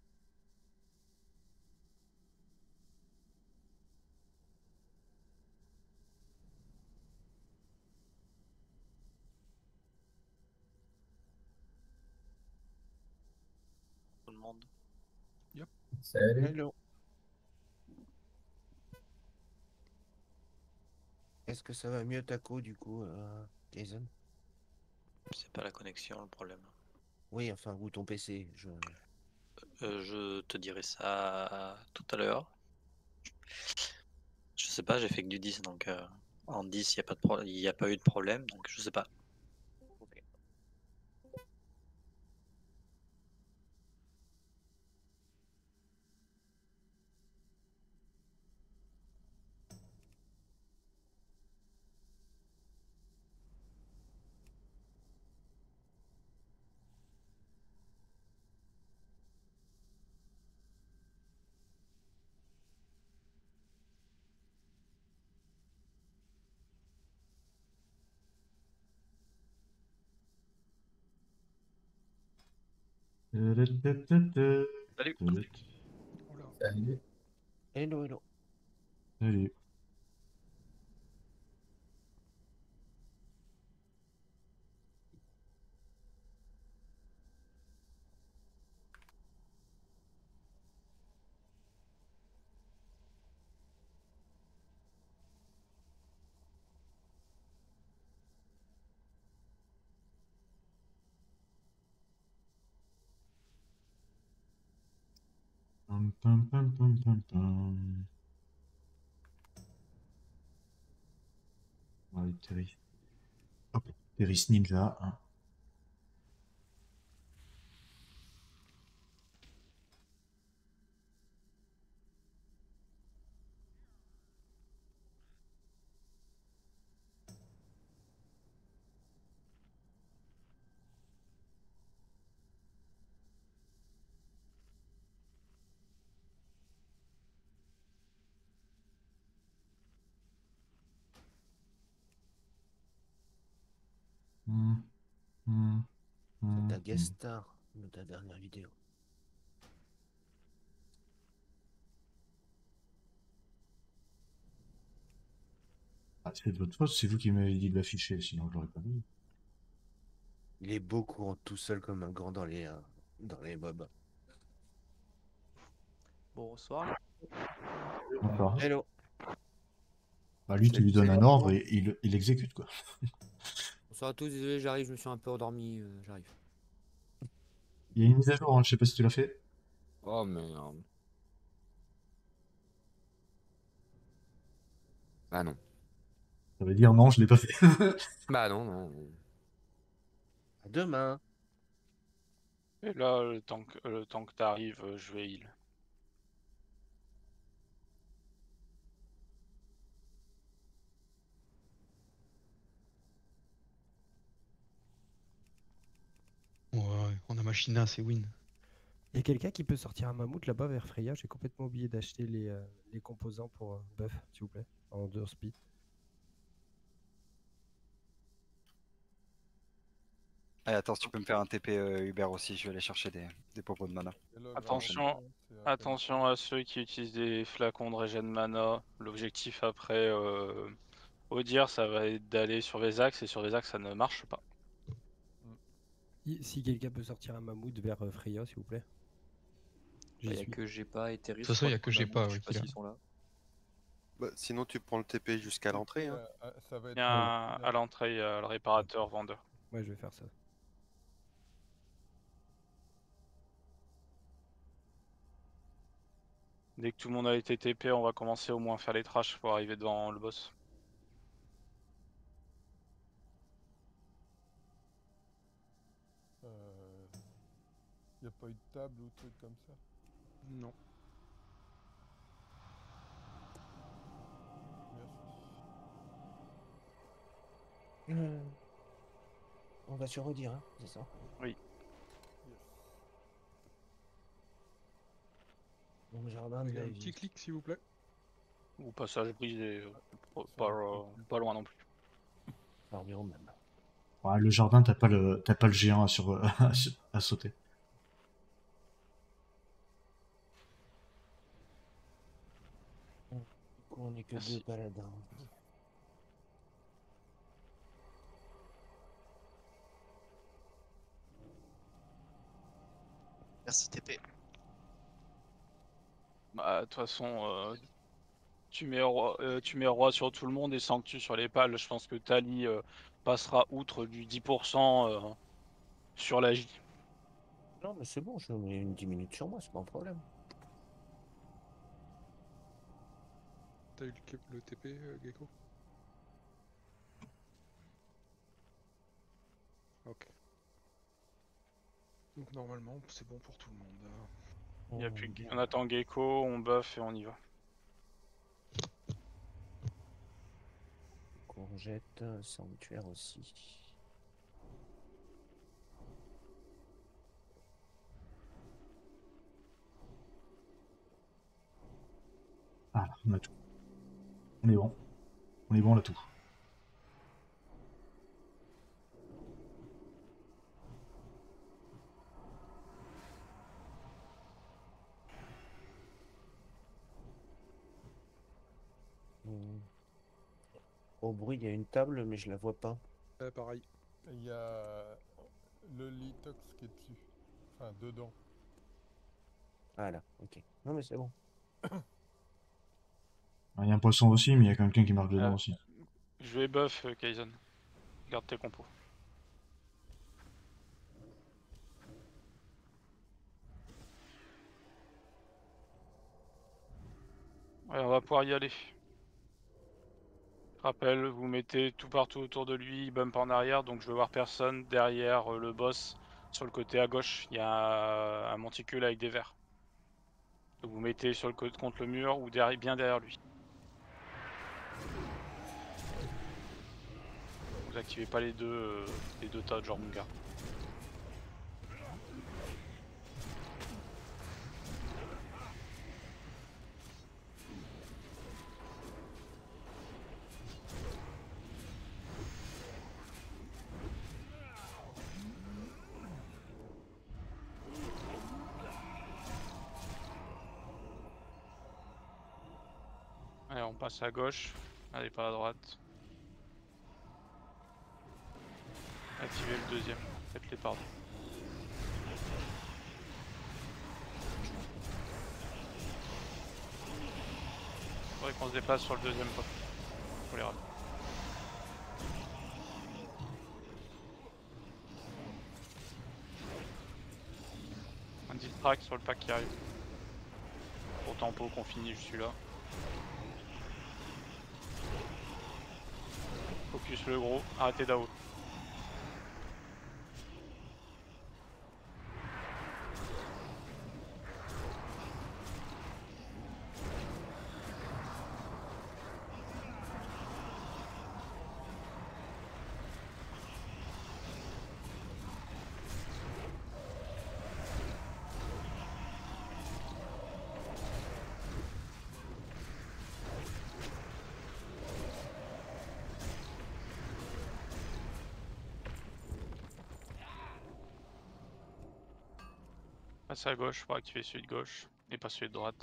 Tout le monde. Yep. Salut. Hello. Est-ce que ça va mieux Taco du coup, euh, Jason? C'est pas la connexion le problème. Oui, enfin, ou ton P C. Je... Euh, je te dirai ça tout à l'heure. Je sais pas, j'ai fait que du dix, donc euh, en dix, il n'y a, pas de pro- y a pas eu de problème, donc je sais pas. Ok. Salut. Salut. Hello, hello. Salut. Pam, pam, pam, pam, pam, pam. Ouais, Terry. Hop, Terry Ninja. Hein. la guest star de ta dernière vidéo. Ah, c'est de votre faute, c'est vous qui m'avez dit de l'afficher, sinon je l'aurais pas mis. Il est beau courant tout seul comme un grand dans les, euh, dans les mobs. Bonsoir. Bonsoir. Hello. Bah lui, tu lui donnes un ordre et il, il exécute, quoi. Bonsoir à tous, désolé, j'arrive, je me suis un peu endormi, euh, j'arrive. Il y a une mise à jour, hein, je sais pas si tu l'as fait. Oh merde. Bah non. Ça veut dire non, je l'ai pas fait. Bah non, non. non. À demain. Et là, le temps que, le temps que t'arrives, euh, je vais heal. Ouais, on a Machina, c'est win. Il y a quelqu'un qui peut sortir un mammouth là-bas vers Freya. J'ai complètement oublié d'acheter les, euh, les composants pour euh, buff, s'il vous plaît, en deux speed. Allez, attends, si tu peux me faire un T P euh, Uber aussi, je vais aller chercher des, des popos de mana. Attention, attention à ceux qui utilisent des flacons de régène mana. L'objectif après euh, Odir, ça va être d'aller sur Vesax, et sur Vesax, ça ne marche pas. I- Si quelqu'un peut sortir un mammouth vers euh, Freya, s'il vous plaît. Il J'y y a suis. que j'ai pas et Terry. De toute façon, il y a que j'ai pas, ouais, qui Je sais l'a. pas s'ils sont là. Bah, sinon, tu prends le T P jusqu'à l'entrée. Hein. Il y a un- à l'entrée, il y a le réparateur vendeur. Ouais, je vais faire ça. Dès que tout le monde a été T P, on va commencer au moins à faire les trashs pour arriver devant le boss. Euh... Y a pas eu de table ou truc comme ça? Non. Euh, On va sur redire, hein, c'est ça? Oui. Mon jardin de Il y a la un petit vie. clic, s'il vous plaît. Ou passage brisé, euh, pas, pas, euh, pas loin non plus. Environ même. Ouais, le jardin, t'as pas le, t'as pas le géant à, sur, à, à sauter. Du coup, on est que deux paladins. Merci T P. Bah, de toute façon, euh, tu, mets roi, euh, tu mets roi sur tout le monde et sanctu sur les pales. Je pense que Tali euh, passera outre du dix pour cent euh, sur la J. Non, mais c'est bon, je mets une dix minutes sur moi, c'est pas un problème. T'as eu le, le T P, euh, Gecko? Ok. Donc normalement, c'est bon pour tout le monde. hein. Il y a plus que- on attend Gecko, on buff et on y va. Courgette, sanctuaire aussi. Ah, on a tout. On est bon. On est bon, on a tout. Hmm. Au bruit, il y a une table, mais je la vois pas. Euh, pareil. Il y a le litox qui est dessus. Enfin, dedans. Voilà, ok. Non, mais c'est bon. Il y a un poisson aussi, mais il y a quelqu'un qui marche dedans Euh, aussi. Je vais buff, euh, Kaizen. Garde tes compos. Ouais, on va pouvoir y aller. Rappel, vous mettez tout partout autour de lui, il bump en arrière, donc je veux voir personne derrière euh, le boss. Sur le côté à gauche, il y a un monticule avec des verres. Donc vous mettez sur le côté contre le mur ou derrière, bien derrière lui. Vous activez pas les deux, euh, les deux tas de Jormunga. on passe à gauche. Allez, pas à droite. Activez le deuxième. Faites-les pardon. Faudrait qu'on se déplace sur le deuxième pas. Pour les rats. Un distract sur le pack qui arrive. Pour tempo qu'on finit, je suis là. Focus le gros, arrêtez d'A O. Passez à gauche pour activer celui de gauche et pas celui de droite.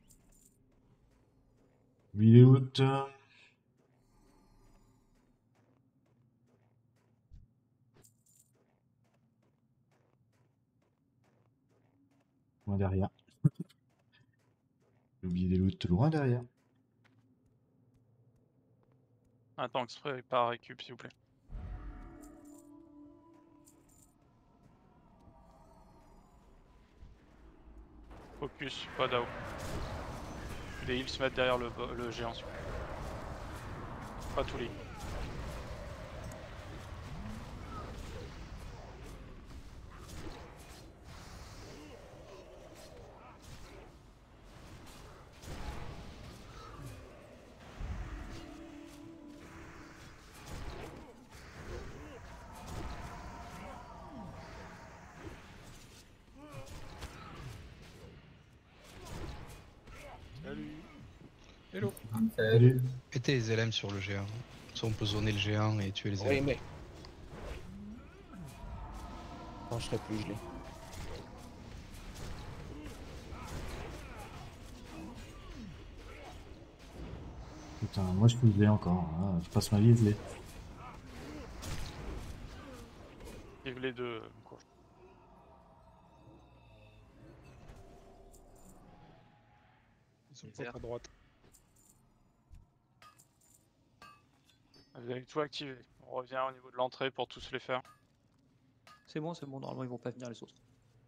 Vidéo. Loin derrière. J'ai oublié des loots loin derrière. Attends que ce pas récup s'il vous plaît. Focus, pas d'A O. Les heals se mettent derrière le, le géant s'il vous plaît. Pas tous les. Hello. Salut. Mettez les L M sur le géant. Soit on peut zoner le géant et tuer les L M. Oui, mais. Non, je serai plus gelé. Putain, moi je peux gelé encore. Hein. Je passe ma vie gelé. Vive les deux. Quoi. Ils sont pas à droite. Vous avez tout activé. On revient au niveau de l'entrée pour tous les faire. C'est bon, c'est bon, normalement ils vont pas venir les autres.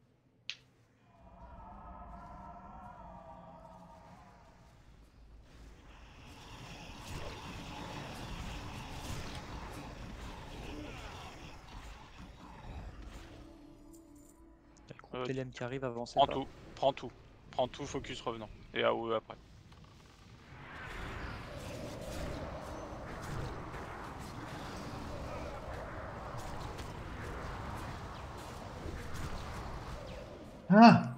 T'as le groupe Euh, T L M qui arrive, avancez Prends pas. tout, prends tout. Prends tout, focus revenant. Et A O E après. Ah!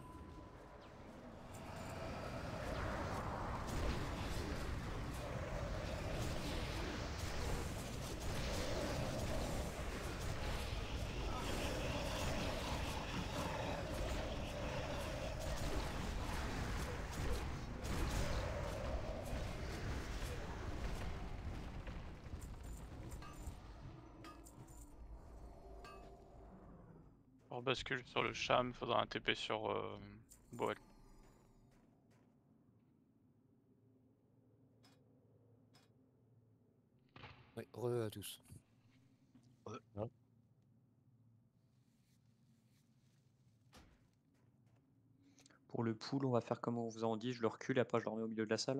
Pour basculer sur le Cham, faudra un T P sur euh, Boel. Oui, re à tous. Ouais. Pour le pool, on va faire comme on vous a dit, je le recule et après je le remets au milieu de la salle.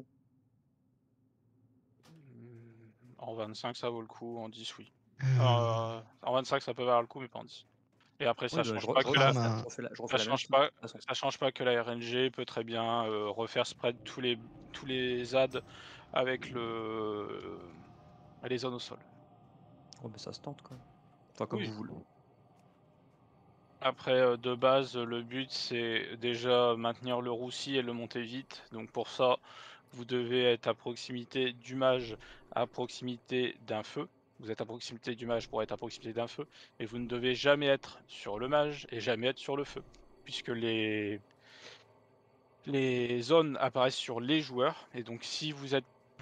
En vingt-cinq ça vaut le coup, en dix oui. Euh, Euh, en vingt-cinq ça peut valoir le coup mais pas en dix. Et après ça Oui, bah, change je, re- pas je que refais la... la- je refais la- je refais ça la même change chose, pas de toute façon. ça change pas que la R N G peut très bien euh, refaire spread tous les tous les adds avec le les zones au sol. Oh, mais ça se tente quand même. Enfin, comme Oui. vous voulez. Après, euh, de base, le but c'est déjà maintenir le roussi et le monter vite. Donc pour ça, vous devez être à proximité du mage, à proximité d'un feu. Vous êtes à proximité du mage pour être à proximité d'un feu. Et vous ne devez jamais être sur le mage et jamais être sur le feu. Puisque les, les zones apparaissent sur les joueurs. Et donc si vous êtes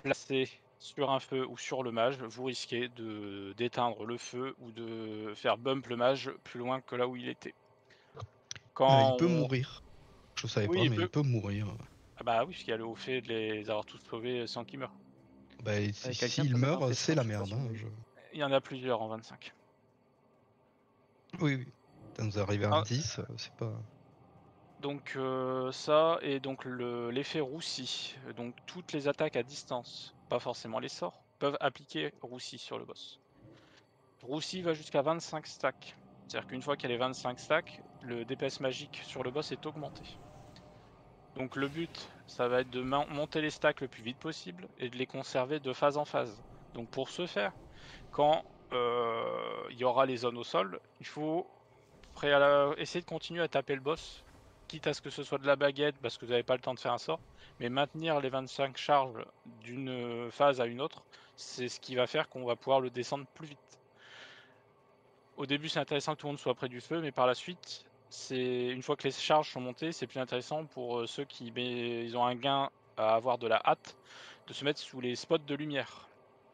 déplacez sur un feu ou sur le mage, vous risquez de d'éteindre le feu ou de faire bump le mage plus loin que là où il était. Ah, il Quand peut on- mourir. Je savais Oui, pas, il mais peut. il peut mourir. Ah bah oui, parce qu'il y a le haut fait de les avoir tous sauvés sans qu'ils meurent. Bah, et Euh, si- quelqu'un s'il peut mettre un meurt, festin, c'est la je sais pas merde. si vous hein, voulez. je- Il y en a plusieurs en vingt-cinq. Oui, oui. Ça nous arrive à Ah. dix, euh, c'est pas. Donc euh, ça, et donc le- l'effet roussi. Donc toutes les attaques à distance, pas forcément les sorts, peuvent appliquer roussi sur le boss. Roussi va jusqu'à vingt-cinq stacks. C'est-à-dire qu'une fois qu'il y a les vingt-cinq stacks, le D P S magique sur le boss est augmenté. Donc le but, ça va être de monter les stacks le plus vite possible et de les conserver de phase en phase. Donc pour ce faire, quand euh, il y aura les zones au sol, il faut préala- essayer de continuer à taper le boss, quitte à ce que ce soit de la baguette parce que vous n'avez pas le temps de faire un sort, mais maintenir les vingt-cinq charges d'une phase à une autre, c'est ce qui va faire qu'on va pouvoir le descendre plus vite. Au début, c'est intéressant que tout le monde soit près du feu, mais par la suite, c'est une fois que les charges sont montées, c'est plus intéressant pour euh, ceux qui mais, ils ont un gain à avoir de la hâte de se mettre sous les spots de lumière.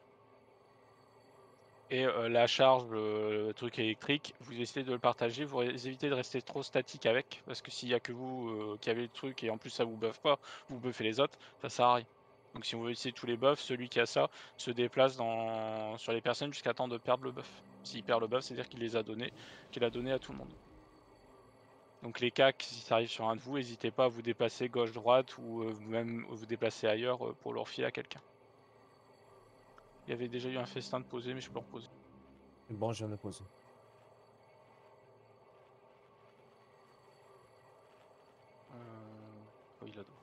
Et euh, la charge, le, le truc électrique, vous essayez de le partager, vous évitez de rester trop statique avec, parce que s'il n'y a que vous euh, qui avez le truc et en plus ça vous buffe pas, vous buffez les autres, ça sert à rien. Donc si on veut essayer tous les buffs, celui qui a ça se déplace dans... sur les personnes jusqu'à temps de perdre le buff. S'il perd le buff, c'est-à-dire qu'il les a donnés, qu'il a donné à tout le monde. Donc les cacs, si ça arrive sur un de vous, n'hésitez pas à vous déplacer gauche-droite ou euh, même vous déplacer ailleurs euh, pour le refiler à quelqu'un. Il y avait déjà eu un festin de poser, mais je peux reposer. Bon, je viens de poser. Euh... Oh, il a dos.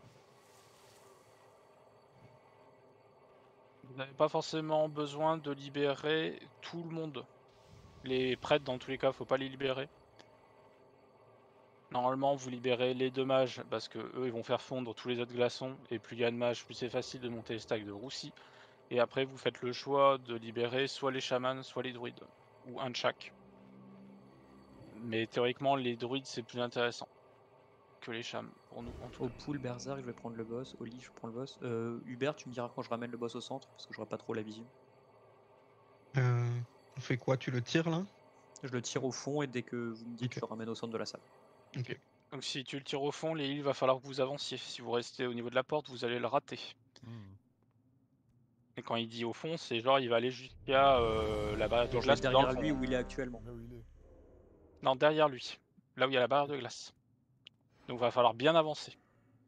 Vous n'avez pas forcément besoin de libérer tout le monde. Les prêtres, dans tous les cas, faut pas les libérer. Normalement, vous libérez les deux mages parce que eux, ils vont faire fondre tous les autres glaçons. Et plus il y a de mages, plus c'est facile de monter les stacks de roussi. Et après, vous faites le choix de libérer soit les chamans, soit les druides. Ou un de chaque. Mais théoriquement, les druides, c'est plus intéressant que les chamans, pour nous. En tout Au cas. pool Berserk, je vais prendre le boss. Au lit, je prends le boss. Euh, Hubert, tu me diras quand je ramène le boss au centre, parce que j'aurai pas trop la vision. Euh, on fait quoi? Tu le tires là? Je le tire au fond et dès que vous me dites, je le ramène au centre de la salle. Ok. Donc si tu le tires au fond, les heals, il va falloir que vous avanciez. Si vous restez au niveau de la porte, vous allez le rater. Et quand il dit au fond, c'est genre il va aller jusqu'à euh, la barrière de Genre, je glace. vais dans derrière le lui fond. où il est actuellement. Là où il est. Non, derrière lui. Là où il y a la barrière de glace. Donc va falloir bien avancer.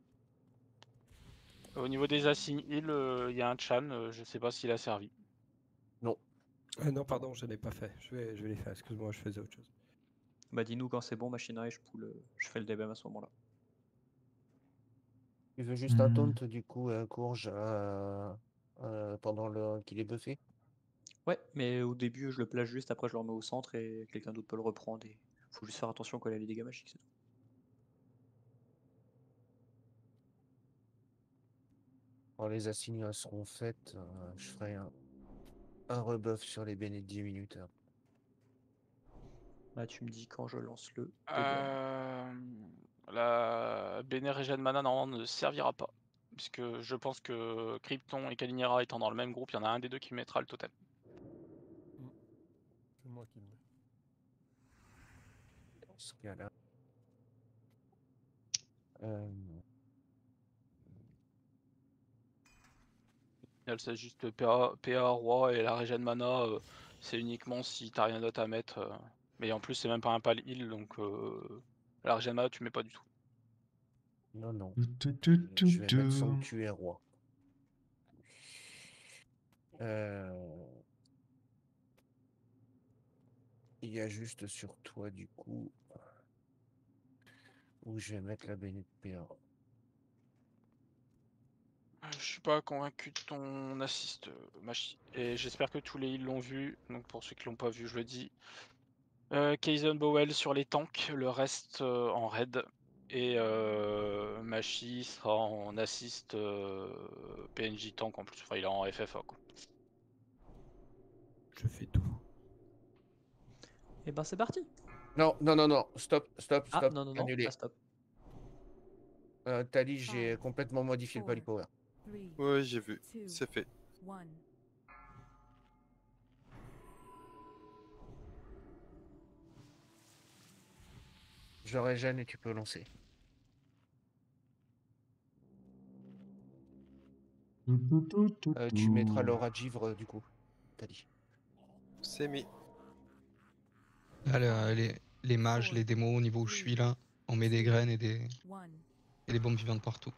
Au niveau des assignes heal, euh, il y a un Chan, euh, je sais pas s'il a servi. Non. Euh, non, pardon, je l'ai pas fait. Je vais, je vais les faire. Excuse-moi, je faisais autre chose. Bah dis-nous quand c'est bon, machinerie, je, poule, je fais le D B M à ce moment-là. Tu veux juste Hmm. un taunt du coup, euh, courge, euh, euh, pendant le qu'il est buffé? Ouais, mais au début, je le place juste, après je le remets au centre et quelqu'un d'autre peut le reprendre. Et faut juste faire attention quand il a les dégâts magiques, c'est tout. Quand les assignes seront faites, euh, je ferai un, un rebuff sur les bénis de dix minutes. hein. Là, tu me dis quand je lance le D B M. Euh, la Béné Régène Mana normalement ne servira pas. Puisque je pense que Krypton et Kalinira étant dans le même groupe, il y en a un des deux qui mettra le totem. C'est moi qui le mets. Dans ce cas-là. Euh, Elle c'est juste P A, P A roi et la Régène Mana, euh, c'est uniquement si t'as rien d'autre à mettre. euh. Mais en plus, c'est même pas un pal heal, donc euh, la Régène Mana, tu mets pas du tout. Non, non. Tu, tu, tu, Je vais mettre tu. sanctuaire roi. Euh, Il y a juste sur toi du coup où je vais mettre la bénie de P A. Euh, Je suis pas convaincu de ton assist, euh, Machi. Et j'espère que tous les heals l'ont vu. Donc pour ceux qui l'ont pas vu, je le dis. Euh, Kaizen Bowell sur les tanks, le reste euh, en raid. Et euh, Machi sera en assist euh, P N J tank en plus. Enfin, il est en F F A quoi. Je fais tout. Et ben c'est parti. Non, non, non, non, stop, stop, Ah stop, non, non, non, annulé. pas stop. Euh, Tali, j'ai complètement modifié le polypower. Ouais, j'ai vu. C'est fait. Je régène et tu peux lancer. Euh, tu mettras l'aura de givre du coup. T'as dit. C'est mis. Là, le- les, les mages, les démos, au niveau où je suis là, on met des graines et des, et des bombes vivantes partout.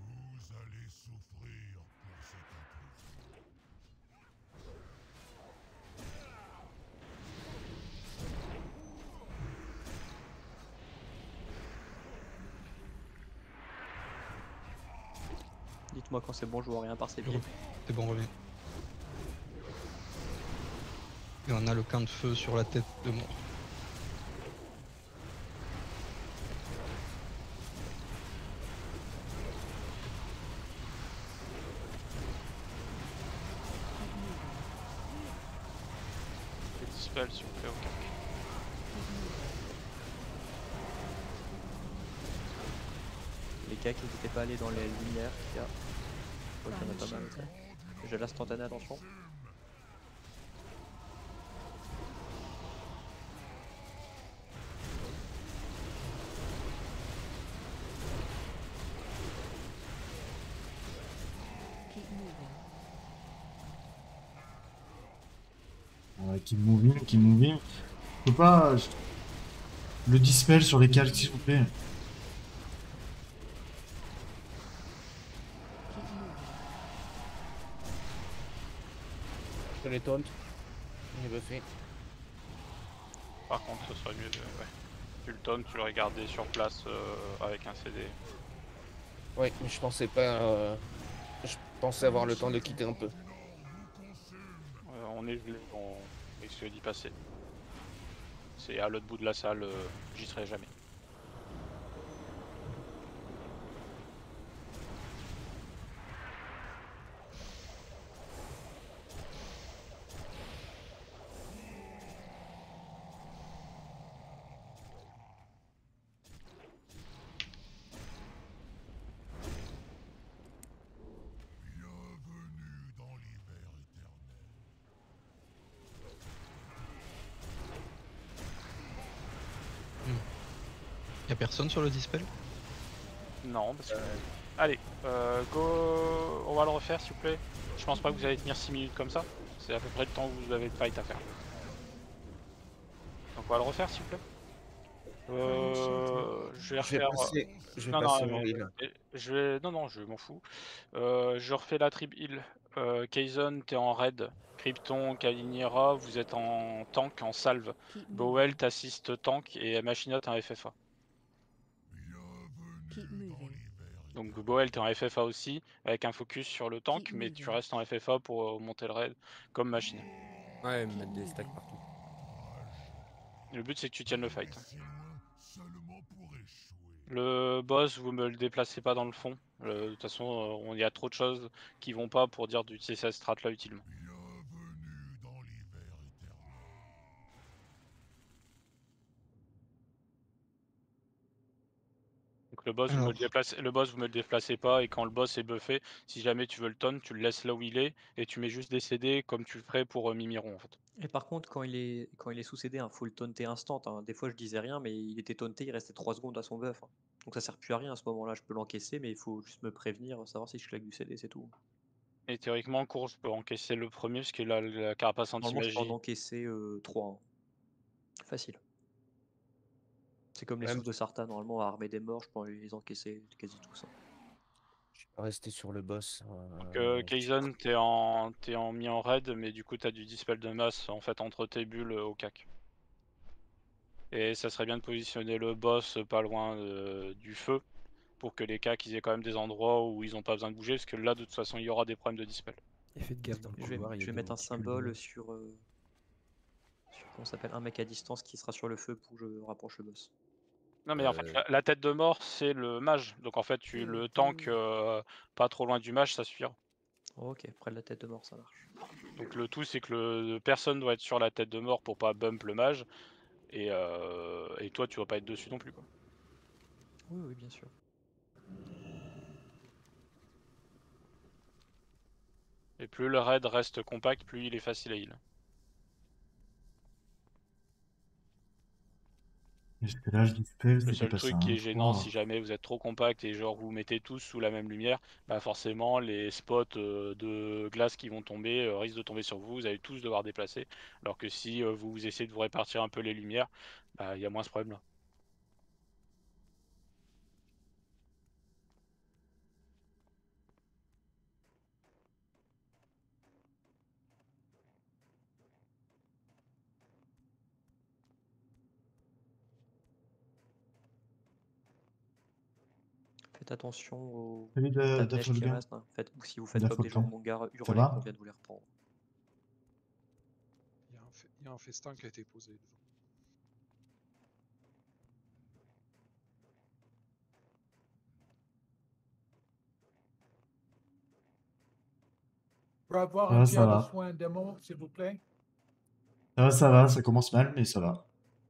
Dites-moi quand c'est bon, je vois rien par ces pieds. C'est bon, reviens. Et on a le camp de feu sur la tête de mort. Des dispels s'il vous plaît au cac. Les cacs, n'hésitez pas à aller dans les lumières, il y a... Je crois qu'il y en a pas mal. Ça. J'ai l'instantané, attention. Ouais, keep moving, keep moving. Je peux pas... je- Le dispel sur les calques, s'il vous plaît. Je les taunt. Il est buffé. Par contre, ce serait mieux de. Ouais. Tu le tonnes, tu le regardais sur place euh, avec un C D. Ouais, mais je pensais pas. euh, Je pensais avoir le temps de quitter un peu. Euh, on est gelé, on risque d'y passer. C'est à l'autre bout de la salle, euh, j'y serai jamais. Y'a personne sur le dispel? Non, parce que. Allez, euh, go. On va le refaire s'il vous plaît. Je pense pas que vous allez tenir six minutes comme ça. C'est à peu près le temps que vous avez de fight à faire. Donc on va le refaire s'il vous plaît. Euh, je vais Je vais refaire. passer- je vais non, passer non, en mais- heal. je vais. Non, non, je m'en fous. Euh, je refais la tribe heal. Euh, Kayson, t'es en raid. Krypton, Kalinira, vous êtes en tank, en salve. Bowell, t'assiste tank et Machina, t'es en F F A. Donc Bowell, t'es en F F A aussi, avec un focus sur le tank, mais tu restes en F F A pour euh, monter le raid, comme Machina. Ouais, mettre des stacks partout. Le but c'est que tu tiennes le fight. Le boss, vous me le déplacez pas dans le fond. Euh, de toute façon, il y a trop de choses qui vont pas pour dire d'utiliser cette strat là utilement. Donc le boss, vous me le Alors. déplacez, le boss, vous me le déplacez pas, et quand le boss est buffé, si jamais tu veux le taunt, tu le laisses là où il est, et tu mets juste des C D comme tu le ferais pour euh, Mimiron en fait. Et par contre, quand il est, quand il est sous C D, il faut le taunter instant. Hein. Des fois, je disais rien, mais il était taunté, il restait trois secondes à son buff. Hein. Donc ça sert plus à rien à ce moment-là. Je peux l'encaisser, mais il faut juste me prévenir, savoir si je claque du C D, c'est tout. Et théoriquement, course peut encaisser le premier, parce qu'il a la carapace Normalement, je peux en anti-magie. encaisser euh, trois. Hein. Facile. C'est comme les Même- souffles de Sartha, normalement, à armer des morts, je peux les encaisser quasi tous. Hein. Rester sur le boss. euh, Donc euh, Kayson, t'es en, t'es en mis en raid, mais du coup t'as du dispel de masse en fait entre tes bulles euh, au cac. Et ça serait bien de positionner le boss pas loin euh, du feu, pour que les cacs ils aient quand même des endroits où ils ont pas besoin de bouger, parce que là de toute façon il y aura des problèmes de dispel. Et faites gaffe dans le Je vais, couloir, il y je a vais des mettre un monticules symbole de- sur, euh, sur comment ça s'appelle, un mec à distance qui sera sur le feu pour que je rapproche le boss. Non mais en fait la, la tête de mort c'est le mage, donc en fait tu le tank euh, pas trop loin du mage, ça suffira. Ok, près de la tête de mort, ça marche. Donc le tout c'est que le, personne doit être sur la tête de mort pour pas bump le mage, et, euh, et toi tu vas pas être dessus non plus quoi. Oui, oui, bien sûr. Et plus le raid reste compact, plus il est facile à heal. Jusque là, je dispel, Le c'était seul pas truc ça. qui hein. est gênant, Wow. si jamais vous êtes trop compact et genre vous mettez tous sous la même lumière, bah forcément les spots euh, de glace qui vont tomber euh, risquent de tomber sur vous, vous allez tous devoir déplacer. Alors que si euh, vous essayez de vous répartir un peu les lumières, bah il y a moins ce problème là. Faites attention aux Salut, Da- tas de neige qui Dafolga. restent. Hein. Faites, si vous faites comme des Dafolga. gens mongards Ça hurler va qu'on vient de vous les reprendre. Il y a un, fe- il y a un festin qui a été posé devant. Pour avoir Ça un va, ça tir de va. soin démon, s'il vous plaît. Ça va, ça va, ça commence mal, mais ça va.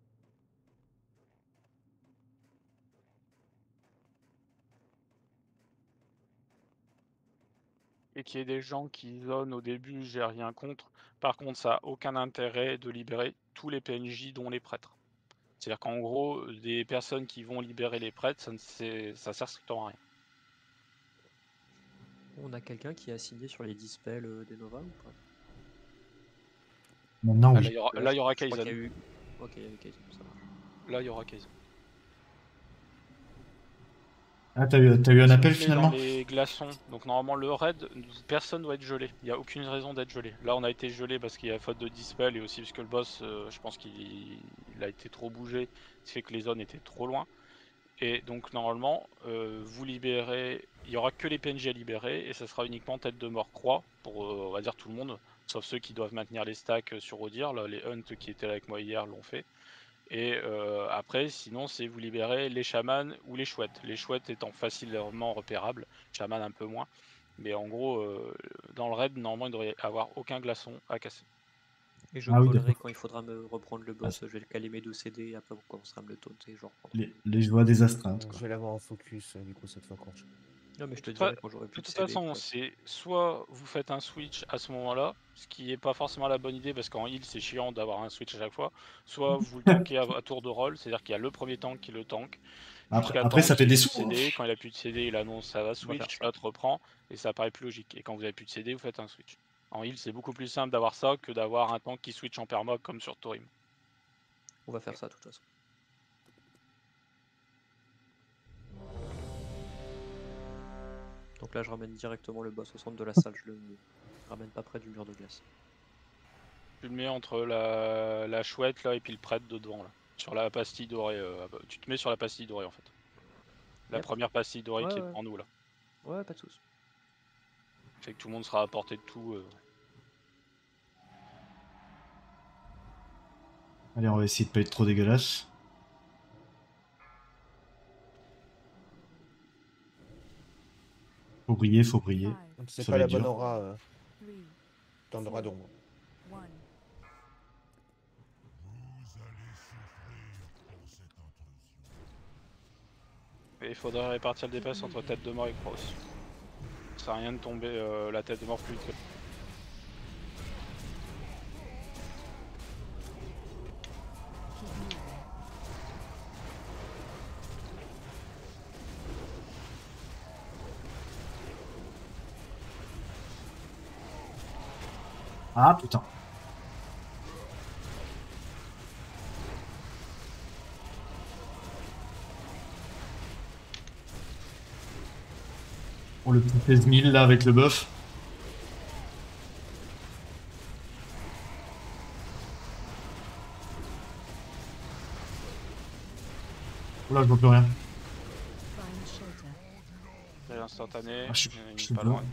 Et qu'il y ait des gens qui zonent au début, j'ai rien contre. Par contre, ça n'a aucun intérêt de libérer tous les P N J dont les prêtres. C'est-à-dire qu'en gros, des personnes qui vont libérer les prêtres, ça ne c'est- ça sert strictement à rien. On a quelqu'un qui est assigné sur les dispels euh, des Nova ou pas? Maintenant, Ah, oui. là, il y aura, Là, là, il y aura je crois qu'il y a Kaizen. eu- Ok, il y a eu Kaizen, ça marche. Là, il y aura Kaizen. Ah, t'as eu, t'as eu un Si appel vous voulez, finalement? dans les glaçons, donc normalement le raid, personne doit être gelé. Il n'y a aucune raison d'être gelé. Là, on a été gelé parce qu'il y a faute de dispel et aussi parce que le boss, euh, je pense qu'il il a été trop bougé, ce qui fait que les zones étaient trop loin. Et donc normalement, euh, vous libérez, il n'y aura que les P N J à libérer et ça sera uniquement tête de mort croix pour, euh, on va dire, tout le monde, sauf ceux qui doivent maintenir les stacks sur Odir. Là, les Hunt qui étaient là avec moi hier l'ont fait. Et euh, après, sinon, c'est vous libérer les chamans ou les chouettes. Les chouettes étant facilement repérables, chamans un peu moins. Mais en gros, euh, dans le raid, normalement, il ne devrait y avoir aucun glaçon à casser. Et je Ah oui, collerai d'accord. quand il faudra me reprendre le boss, je vais le caler mes deux C D et après vous commencerez à me le taunter, genre. Les, les joies des astreintes, Je quoi. vais l'avoir en focus euh, du coup cette fois quand je. Non mais je te De toute fa- dirai quand j'aurai plus de de toute C D. façon, c'est soit vous faites un switch à ce moment-là, ce qui n'est pas forcément la bonne idée parce qu'en heal c'est chiant d'avoir un switch à chaque fois, soit vous le tankez à, à tour de rôle, c'est-à-dire qu'il y a le premier tank qui le tank, Après, jusqu'à après temps ça fait qu'il des ait plus sous. de hein. C D, quand il a plus de C D il annonce ça va faire switch, ça. l'autre reprend, et ça paraît plus logique. Et quand vous avez plus de C D, vous faites un switch. En heal c'est beaucoup plus simple d'avoir ça que d'avoir un tank qui switch en perma comme sur Thorim. On va faire ça de toute façon. Donc là je ramène directement le boss au centre de la salle, je le ramène pas près du mur de glace. Tu le mets entre la, la chouette là et puis le prêtre de devant là. Sur la pastille dorée. euh, tu te mets sur la pastille dorée en fait. La Yep. première pastille dorée Ouais, qui est ouais. devant nous là. Ouais, pas de soucis. Fait que tout le monde sera à portée de tout. euh. Allez, on va essayer de pas être trop dégueulasse. Faut briller, faut briller. C'est Ça pas va la être bonne dur. aura euh, dans le radon. Et il faudrait répartir le D P S entre tête de mort et croix aussi. Ça sert à rien de tomber euh, la tête de mort plus vite que. Ah putain. Oh, le petit seize mille là avec le buff. Oula, je vois plus rien. C'est instantané. Ah, je suis- il est je suis pas devant. loin.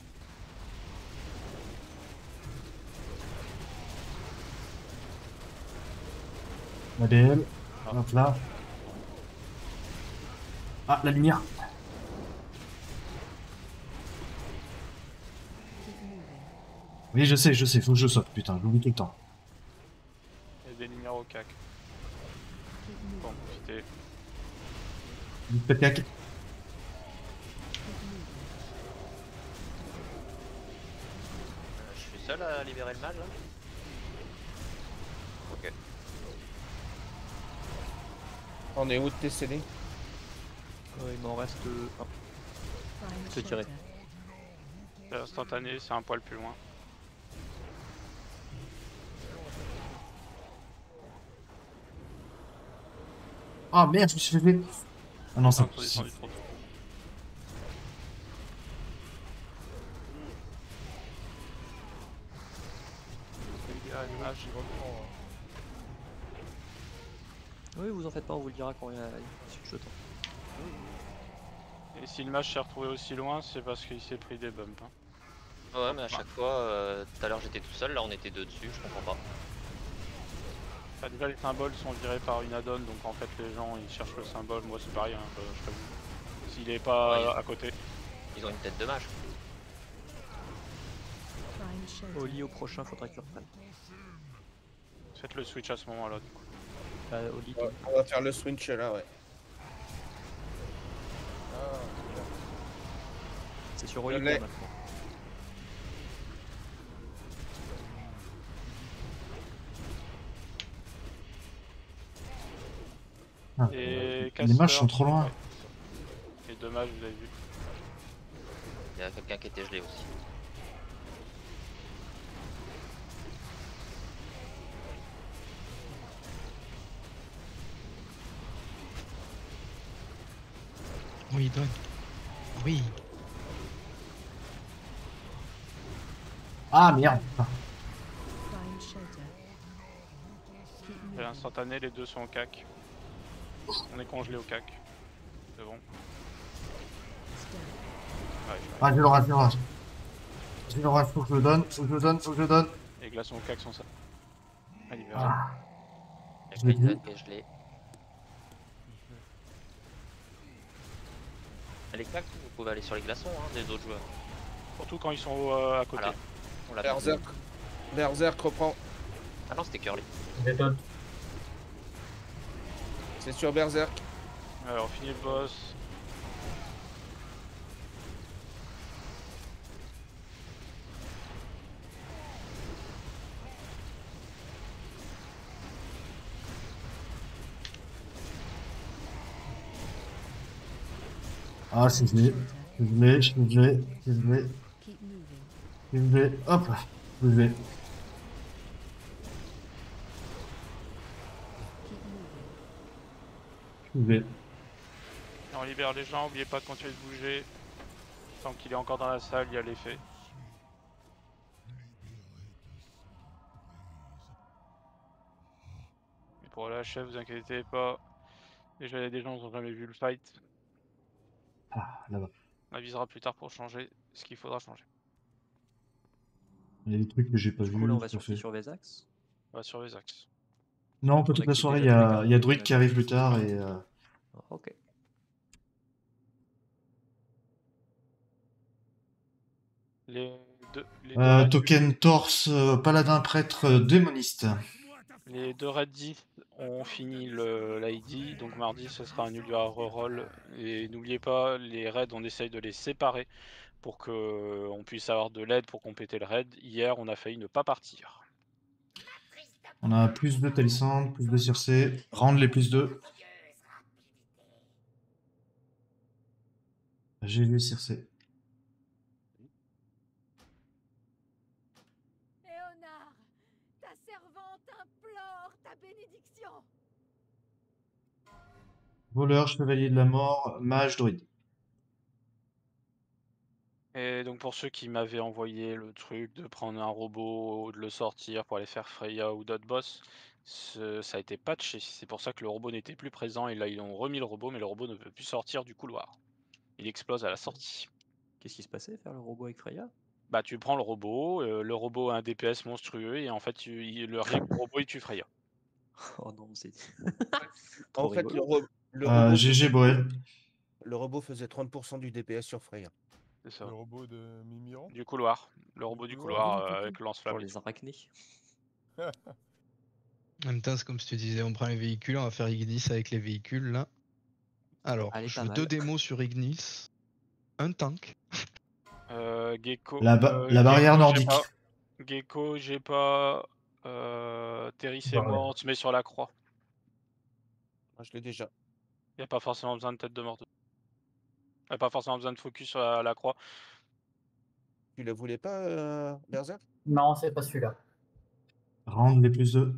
A D L. Hop là. Ah, la lumière. Oui, je sais, je sais, faut que je saute, putain, j'oublie tout le temps. Il y a des lumières au cac. Faut en profiter. Vite fait cac. seul à libérer le mage là? Ok. On est où de tes C D? Ouais, il m'en reste euh, un. Je te dirai. C'est instantané, c'est un poil plus loin. Ah merde, je me suis fait. Ah non, c'est Ah, trop descendu trop tôt. Libérer le mage. Oui, vous en faites pas, on vous le dira quand il y a il suffit de temps. Et si le match s'est retrouvé aussi loin, c'est parce qu'il s'est pris des bumps. Hein. Ouais, mais à chaque fois, euh, tout à l'heure j'étais tout seul, là on était deux dessus, je comprends pas. Enfin, déjà les symboles sont virés par une add-on, donc en fait les gens ils cherchent le symbole, moi c'est pareil, hein, je, je t'avoue. S'il est pas Ouais, à côté. Ils ont une tête de mage. Oli, au prochain, faudra que tu reprennes. Faites le switch à ce moment-là du coup. Euh, Oli, Ouais, on va faire le switch là, ouais. c'est sur Je Oli l'ai. maintenant. Ah, Et les Casper, mages sont trop loin. ouais. Et dommage, vous avez vu. Il y a quelqu'un qui était gelé aussi. Oui, donne. Oui. Ah merde. Et l'instantané, les deux sont au cac. On est congelé au cac. C'est bon. Ouais, Ah, j'ai l'orage, j'ai l'orage. J'ai l'orage, faut que je le donne, faut que je le donne, faut que je le donne. les glaçons au cac sont ça. Ah, libéré. Ah. Il y Je l'ai a Clayton vu. qui est gelé. Les claques, vous pouvez aller sur les glaçons hein, des autres joueurs. Surtout quand ils sont euh, à côté. Voilà. On l'a Berserk. Berserk reprend. Ah non, c'était Curly. C'est sur Berserk. Alors, fini le boss. Ah, je suis gelé. Je suis gelé, je suis gelé, je suis gelé. Je suis gelé, hop, je suis gelé. Je suis gelé. Et on libère les gens, n'oubliez pas de continuer de bouger. Tant qu'il est encore dans la salle, il y a l'effet. Et pour la chef, vous inquiétez pas. Déjà, il y a des gens qui n'ont jamais vu le fight. Ah, là-bas. On avisera plus tard pour changer ce qu'il faudra changer. Il y a des trucs que j'ai pas Du vus. coup, là, on va tout à sur qui? fait. Sur Vesax? On va sur les axes. Non, pas On toute la active soirée, il y déjà tous les a, cartes il y a de Druid qui arrive plus tard et. Euh... Ok. Les deux, les deux Euh, raids- token torse, euh, paladin, prêtre, euh, démoniste. Les deux raids dix ont fini l'I D, donc mardi ce sera un nulliard reroll. Et n'oubliez pas, les raids on essaye de les séparer pour qu'on puisse avoir de l'aide pour compléter le raid. Hier on a failli ne pas partir. On a plus de Talisandre, plus de Circé. Rendre les plus deux. J'ai vu Circé. Léonard, ta servante implore ta bénédiction. Voleur, chevalier de la mort, mage, druide. Et donc pour ceux qui m'avaient envoyé le truc de prendre un robot, de le sortir pour aller faire Freya ou d'autres boss, ce- ça a été patché. C'est pour ça que le robot n'était plus présent et là ils ont remis le robot, mais le robot ne peut plus sortir du couloir. Il explose à la sortie. Qu'est-ce qui se passait faire le robot avec Freya? Bah tu prends le robot, euh, le robot a un D P S monstrueux et en fait tu- il- le, rien que le robot il tue Freya. Oh non, c'est. En Trop fait, le, rigolo. ro- le Euh, robot G G faisait- Boel. le robot faisait trente pour cent du D P S sur Freya. C'est ça. Le robot de Mimiran. Du couloir. Le robot du couloir. couloir Ah, euh, ok. avec lance-flamme. Pour et les tout. arachnées. En même temps, c'est comme si tu disais, on prend les véhicules, on va faire Ignis avec les véhicules là. Alors, Elle est je pas veux mal. deux démos sur Ignis, un tank. Euh, Gecko. La, ba- euh, la barrière Gecko, je sais nordique. pas. Gecko, j'ai pas. Euh, Terry, c'est Pareil. moi, on se met sur la croix. Moi, je l'ai déjà. Y a pas forcément besoin de tête de mort. Y a pas forcément besoin de focus sur la, la croix. Tu le voulais pas, euh, Berserk? Non, c'est pas celui-là. Rendre les plus deux.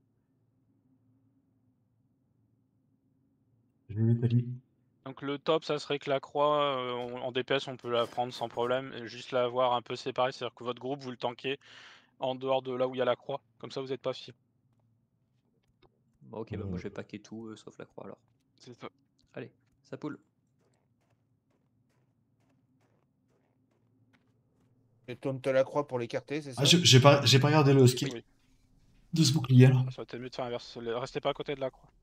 Je vais Tali. Donc le top, ça serait que la croix, euh, on- en D P S, on peut la prendre sans problème, et juste la voir un peu séparée, c'est-à-dire que votre groupe, vous le tankez en dehors de là où il y a la croix, comme ça vous êtes pas fié. Bah, ok, bah moi je vais paquer tout euh, sauf la croix alors. C'est ça. Allez, ça poule. Et tourne la croix pour l'écarter, c'est ça? Ah, je- j'ai pas, j'ai pas regardé le skill Oui. de ce bouclier là. Ça aurait été mieux de faire inverse, restez pas à côté de la croix.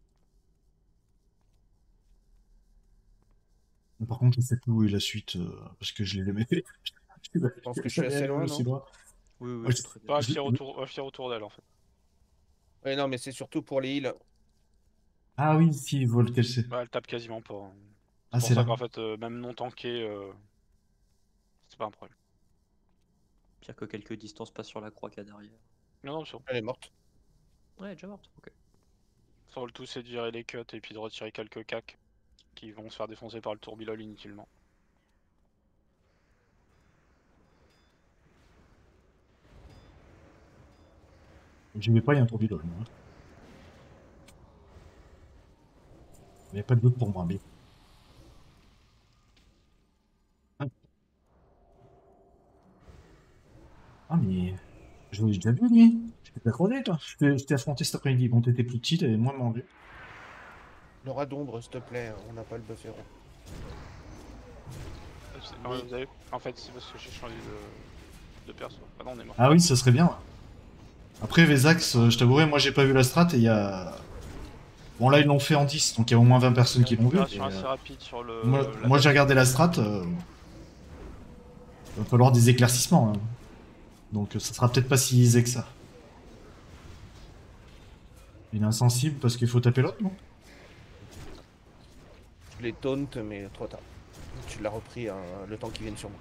Mais par contre, je sais plus où est la suite euh, parce que je l'ai jamais fait. Je pense que je suis assez loin, non? Oui, oui, Ouais, c'est très bien. Pas à je- fier autour, à fier autour d'elle en fait. Ouais, non, mais c'est surtout pour les heals. Ah oui, si, vol qu'elle sait. Bah, elle tape quasiment pas. hein. Ah, C'est c'est pour ça là. qu'en fait, euh, même non tanké, euh, c'est pas un problème. Pire que quelques distances pas sur la croix qu'il y a derrière. Non, non, sûr. Elle est morte. Ouais, elle est déjà morte, ok. Sur le tout, c'est de virer les cuts et puis de retirer quelques cacs qui vont se faire défoncer par le tourbilol inutilement. J'y vais pas, il y a un tourbillon. Il n'y a pas de doute pour moi, mais. Ah, Ah, mais. Je l'ai déjà vu, lui. Je t'ai pas croisé, toi. Je t'ai- je t'ai affronté cet après-midi. Bon, t'étais plus petit, t'avais moins mangé. L'aura d'ombre, s'il te plaît, on n'a pas le buff héros. C'est- ah ouais, vous avez- En fait, c'est parce que j'ai changé de, de perso. Ah non, on est mort. Ah oui, ça serait bien. Après, Vezax, euh, je t'avouerai, moi j'ai pas vu la strat et il y a. Bon, là ils l'ont fait en dix, donc il y a au moins vingt personnes qui l'ont vu. Opération et, assez euh, rapide sur le. Moi, la moi, base. j'ai regardé la strat. euh, Il va falloir des éclaircissements. hein. Donc euh, ça sera peut-être pas si easy que ça. Il est insensible parce qu'il faut taper l'autre, non? Je l'ai taunt, mais trop tard. Tu l'as repris hein, le temps qu'il vienne sur moi.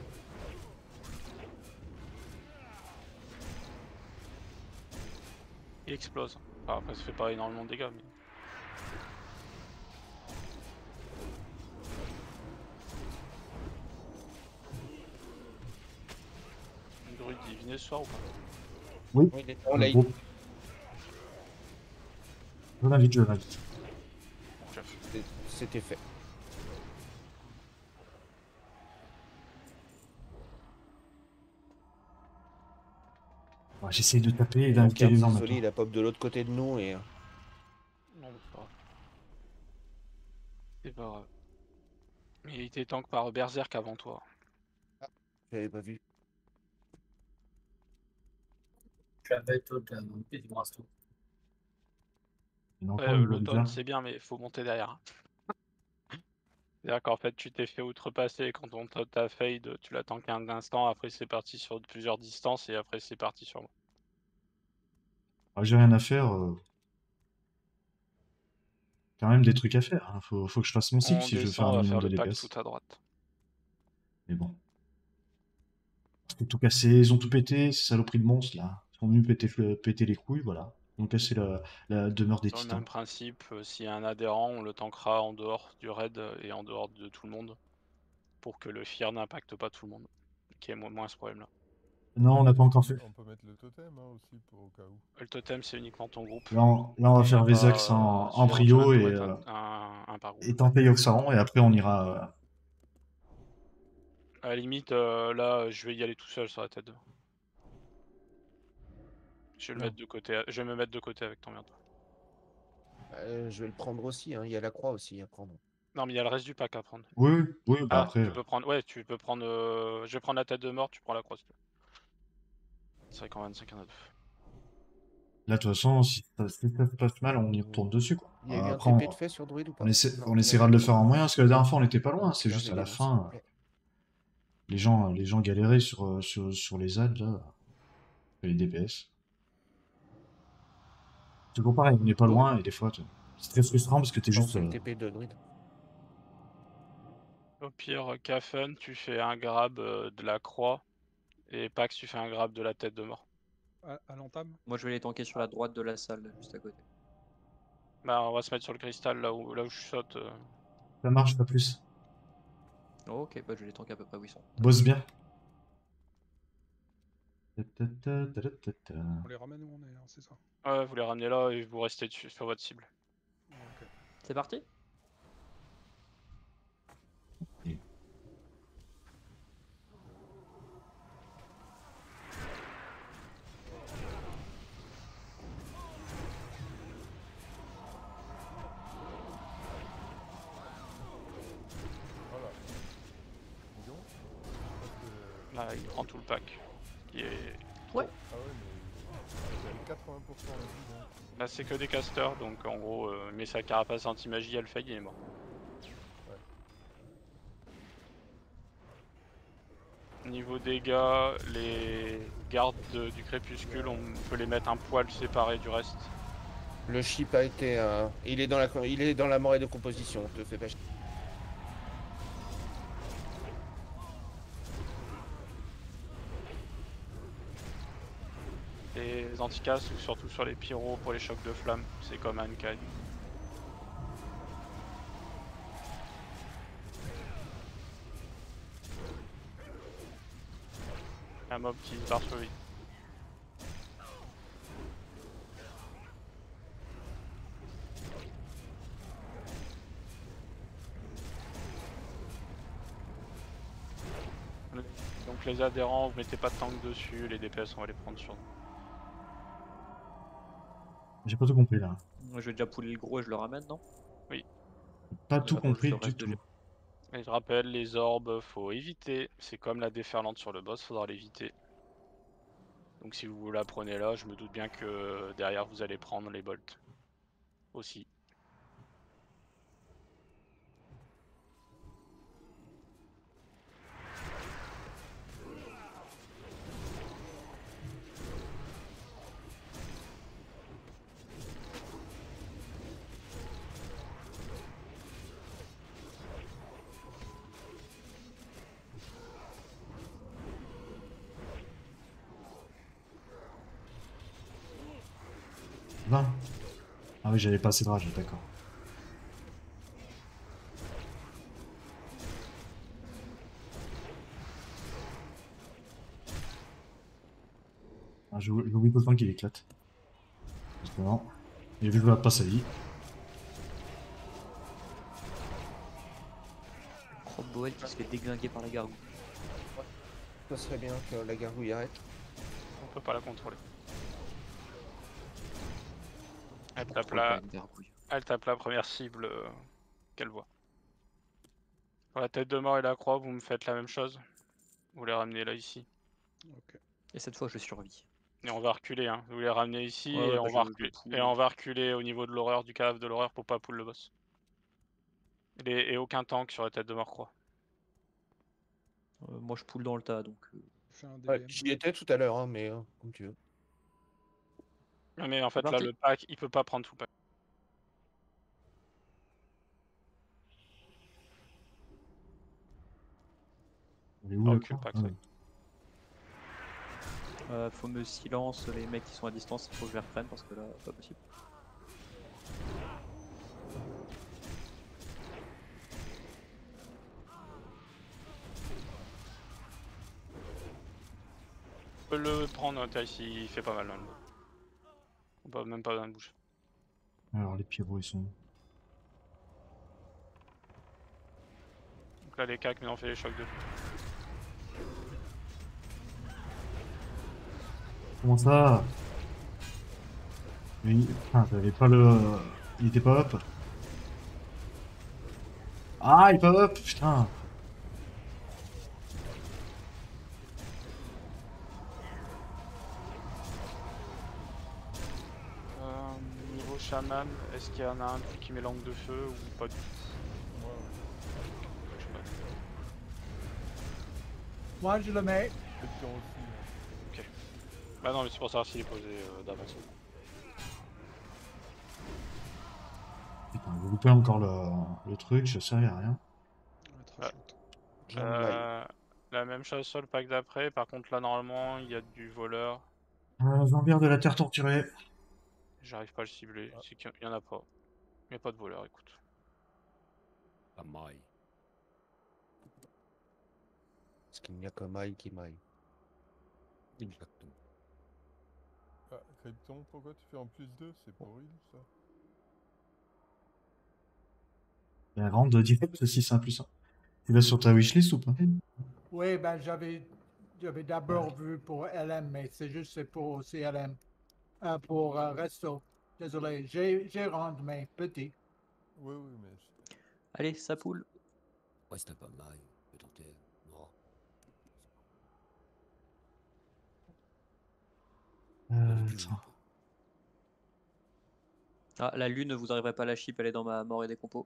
Il explose. Enfin, après, ça fait pas énormément de dégâts. Mais... Le druide diviné ce soir ou pas? Oui. Oui, il est en Le late. groupe. Je l'invite, je l'invite. C'est- C'était fait. Ouais, J'essaye de taper et Donc, d'inviter les gens Artisoli, maintenant. il a pop de l'autre côté de nous et. Non, c'est pas grave. C'est pas grave. Mais il était tank par Berserk avant toi. J'avais pas vu. Je suis avec toi, t'as un petit bracelet. Il y en a Ouais, encore euh, une le bonne taunt là. c'est bien, mais faut monter derrière. C'est-à-dire qu'en fait, tu t'es fait outrepasser quand on t'a t'a fade, tu l'as tanké un instant, après c'est parti sur plusieurs distances et après c'est parti sur moi. Ah, j'ai rien à faire. euh. Quand même des trucs à faire. hein. Faut, faut que je fasse mon cycle On si je veux faire descend, un on va minimum faire de le pack D P S. tout à droite. Mais bon. Ils ont tout cassé, ils ont tout pété, ces saloperies de monstres là. Ils sont venus péter, péter les couilles, voilà. Ils ont cassé la, la demeure des Sur le titans. même principe, euh, s'il y a un adhérent, on le tankera en dehors du raid et en dehors de tout le monde. Pour que le fear n'impacte pas tout le monde. Qui est mo- moins ce problème là. Non, on n'a pas encore fait. On peut mettre le totem hein, aussi pour au cas où. Le totem c'est uniquement ton groupe. Là, on, là, on va Et faire pas, Vezax euh, en, en suivant, tu prio peux et, mettre euh, un, un, un par groupe. et tenter Yoxaron et après on ira. euh, À la limite, euh, là, je vais y aller tout seul sur la tête. Je vais, le Non. mettre de côté, je vais me mettre de côté avec ton merde. Euh, je vais le prendre aussi, hein. Il y a la croix aussi à prendre. Non, mais il y a le reste du pack à prendre. Oui, oui, oui, bah Ah, après. tu peux prendre. Ouais, tu peux prendre. euh, Je vais prendre la tête de mort, tu prends la croix. s'il te plaît. C'est vrai qu'en vingt-cinq, il y en a deux. Là, de toute façon, si ça, si ça se passe mal, on y retourne dessus, quoi. Il y a eu un Après, T on, P de fait sur Druid ou pas? on, essaie- Non, on il essaiera avait de le pas. faire en moyen, parce que la dernière fois, on n'était pas loin. C'est Garde juste à les la démons, s'il te fin, plaît. les gens, les gens galéraient sur, euh, sur, sur les A D, là. Les D P S. C'est toujours pareil, on n'est pas loin, et des fois, tu- c'est très frustrant parce que t'es Non, juste. c'est le euh, T P de Druid. Au pire, Kafen, tu fais un grab euh, de la croix Et Pax, tu fais un grab de la tête de mort. À, à l'entame. Moi je vais les tanker sur la droite de la salle, juste à côté. Bah, on va se mettre sur le cristal là où, là où je saute. euh. Ça marche, pas plus. Oh, ok, bah je vais les tanker à peu près où ils sont. Bosse bien. On les ramène où on est, hein, c'est ça. Ouais, vous les ramenez là et vous restez dessus sur votre cible. Ok. C'est parti? Voilà. Dis donc. Parce que- Là, il prend tout le pack. Qui est... Ouais. Ah ouais, mais j'avais quatre-vingts pour cent de vie, donc. Là, c'est que des casters, donc en gros, euh, il met sa carapace anti-magie, elle fait, il est mort. Niveau dégâts, les gardes de- du crépuscule, on peut les mettre un poil séparé du reste. Le chip a été... euh, il est dans la il est dans la morée de composition, te fais pas chier. Les anticasses, surtout sur les pyros pour les chocs de flamme, c'est comme Ankai. Un mob qui se barre sur lui. Donc les adhérents, vous mettez pas de tank dessus, les D P S on va les prendre sur nous. J'ai pas tout compris là. Moi je vais déjà pouler le gros et je le ramène, non? Oui. Pas Et tout j'attends juste compris le du reste de tout. G. Et je rappelle, les orbes, faut éviter. C'est comme la déferlante sur le boss, faudra l'éviter. Donc si vous la prenez là, je me doute bien que derrière vous allez prendre les bolts. Aussi. vingt. Ah oui, j'avais pas assez de rage, d'accord. Ah, j'ai j'ai oublié tout le temps qu'il éclate. Justement. Il a vu que je pas sa vie. Croc Boel qui se fait déglinguer par la gargouille. Ça serait bien que la gargouille arrête. On peut pas la contrôler. Elle tape, Contrôle la... pas une gargouille. Elle tape la première cible euh, qu'elle voit. Pour la tête de mort et la croix, vous me faites la même chose. Vous les ramenez là ici. Ok. Et cette fois je survis. Et on va reculer, hein. Vous les ramenez ici Ouais, et, ouais, on bah, va je- reculer... je poulle. et on va reculer au niveau de l'horreur, du cave de l'horreur pour pas pull le boss. Et, et aucun tank sur la tête de mort croix. Euh, moi je poule dans le tas donc. euh, Fais un Ouais, D B M. j'y étais tout à l'heure, hein, mais euh, comme tu veux. Non, mais en C'est fait là parti. le pack, il peut pas prendre tout le pack. Il est où Ah, la ok, le croix pack, Ah, ça. ouais. Euh, faut me silence les mecs qui sont à distance, il faut que je les reprenne parce que là, pas possible. On peut le prendre, t'as ici, il fait pas mal dans le mot. On peut même pas besoin de bouger. Alors les pyros ils sont où? Donc là les cacs, mais on fait les chocs de. Comment ça? Mais il... Ah, j'avais pas le... Il était pas up. Ah, il est pas up, putain. Euh, niveau chaman, est-ce qu'il y en a un qui met langue de feu ou pas du tout? Je sais pas. Moi, je le mets. Ok. Bah non, mais c'est pour savoir s'il est posé euh, d'avance. Putain, vous loupez encore le, le truc, je sais à rien. Euh, La même chose sur le pack d'après, par contre là normalement il y a du voleur. Euh, Vampire de la Terre torturée. J'arrive pas à le cibler, c'est qu'il y en a pas. Il n'y a pas de voleur, écoute. Pas maille. Parce qu'il n'y a que Maï qui maille. Exactement. Ah, Krypton, pourquoi tu fais en plus deux? C'est pour il, ça. La rende direct si c'est un plus un. Tu vas sur ta wishlist ou pas? Oui, ben j'avais j'avais d'abord vu pour L M, mais c'est juste c'est pour C L M. Euh, pour euh, Resto. Désolé, j'ai j'ai rendu, mais petit. Oui, oui, mais... Allez, ça poule. Ouais, c'était pas mal. Je vais tenter. Non. Euh, attends. Ah, la lune, vous arriverez pas à la chip, elle est dans ma mort et des compos.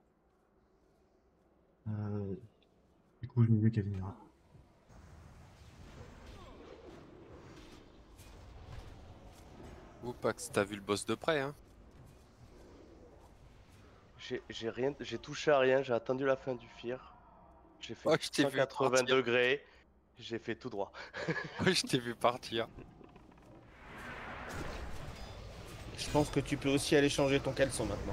Euh, du coup, je l'ai vu qu'elle venir. Ou Pax, t'as vu le boss de près, hein? J'ai j'ai rien, j'ai touché à rien, j'ai attendu la fin du Fear. J'ai fait Oh, je t'ai cent vu quatre-vingts partir. degrés, j'ai fait tout droit. Oh, je t'ai vu partir. Je pense que tu peux aussi aller changer ton caleçon maintenant.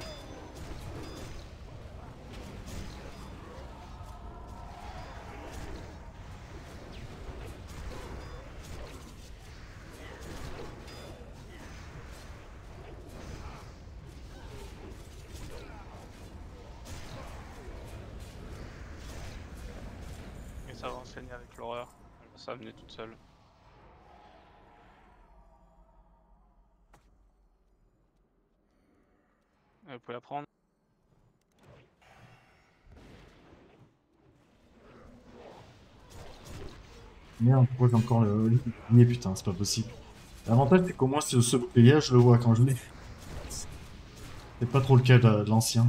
Et ça va enseigner avec l'horreur. Elle va s'amener toute seule. Et vous pouvez la prendre. Merde, pourquoi j'ai encore le le bouclier, putain, c'est pas possible. L'avantage, c'est qu'au moins, ce, ce bouclier, je le vois quand je l'ai. C'est pas trop le cas de, de l'ancien.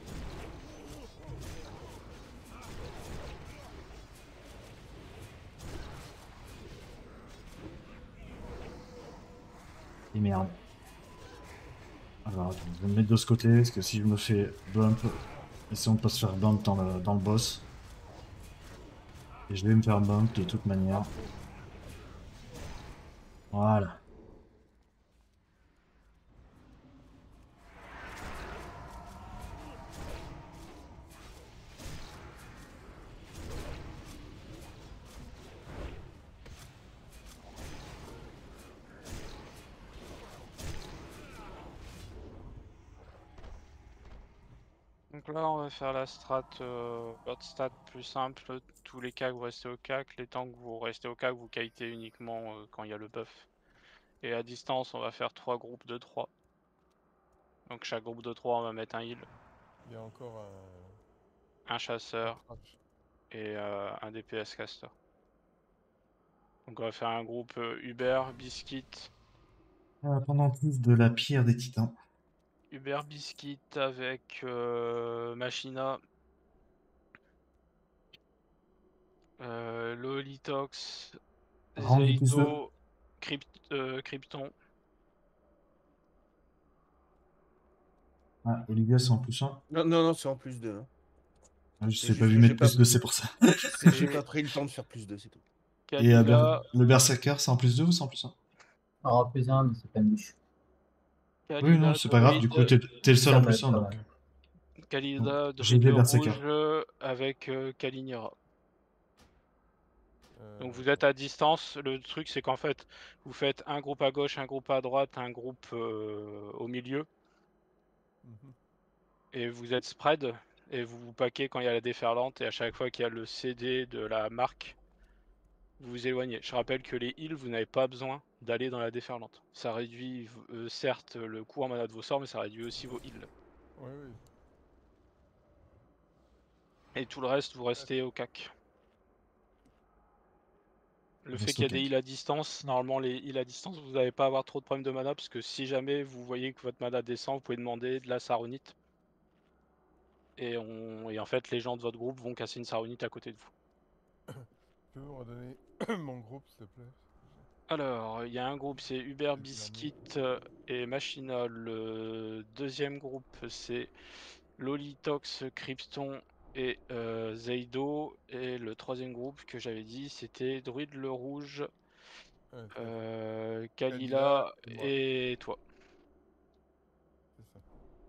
Et merde. Alors, attends, je vais me mettre de ce côté, parce que si je me fais bump, essayons de pas se faire bump dans le, dans le boss. Et je vais me faire bump de toute manière. Voilà. Donc là on va faire la strat, euh, votre stat plus simple, tous les cas que vous restez au C A C, les temps que vous restez au C A C vous kitez uniquement euh, quand il y a le buff. Et à distance on va faire trois groupes de trois. Donc chaque groupe de trois on va mettre un heal, Il y a encore un... un chasseur un crash. et euh, un D P S caster. Donc on va faire un groupe euh, Uber, Biscuit, Euh, pendentif de la pierre des titans. Uber Biscuit avec euh, Machina, euh, Lolitox, Randy plus deux. Zeido, Crypt, euh, Krypton. Ah, Olivia, c'est en plus un. Non, non, non, c'est en plus deux. Hein. Ah, je C'est sais pas juste vu que mettre j'ai pas- plus deux, c'est pour ça. c'est- J'ai pas pris le temps de faire plus deux, c'est tout. Et euh, Ber- Kalila, le Berserker, c'est en plus deux ou c'est en plus un? En plus un, mais c'est pas niche. Oui, non, Kalila, c'est pas grave, du coup, druide, t'es t'es le seul en Ça va, plus un, ça donc. va. Kalida, J'ai druide des Berserker. rouge avec euh, Kalinira. Euh, Donc vous êtes à distance, le truc c'est qu'en fait vous faites un groupe à gauche, un groupe à droite, un groupe euh, au milieu mhm. et vous êtes spread et vous vous paquez quand il y a la déferlante et à chaque fois qu'il y a le C D de la marque vous vous éloignez. Je rappelle que les heals vous n'avez pas besoin d'aller dans la déferlante. Ça réduit euh, certes le coût en mana de vos sorts mais ça réduit aussi vos heals. Oui, oui. Et tout le reste vous restez au C A C. Le Reste fait qu'il y a au des C A C. heals à distance, normalement les heals à distance, vous n'allez pas avoir trop de problèmes de mana parce que si jamais vous voyez que votre mana descend, vous pouvez demander de la saronite. Et, on... et en fait, les gens de votre groupe vont casser une saronite à côté de vous. Tu peux me redonner mon groupe, s'il te plaît? Alors, il y a un groupe, c'est Uber Biscuit euh, et Machina. Le deuxième groupe, c'est Lolitox, Krypton et euh, Zeido. Et le troisième groupe que j'avais dit, c'était Druide le Rouge, Ouais, euh, Kalila Kalila et moi. et toi. C'est ça.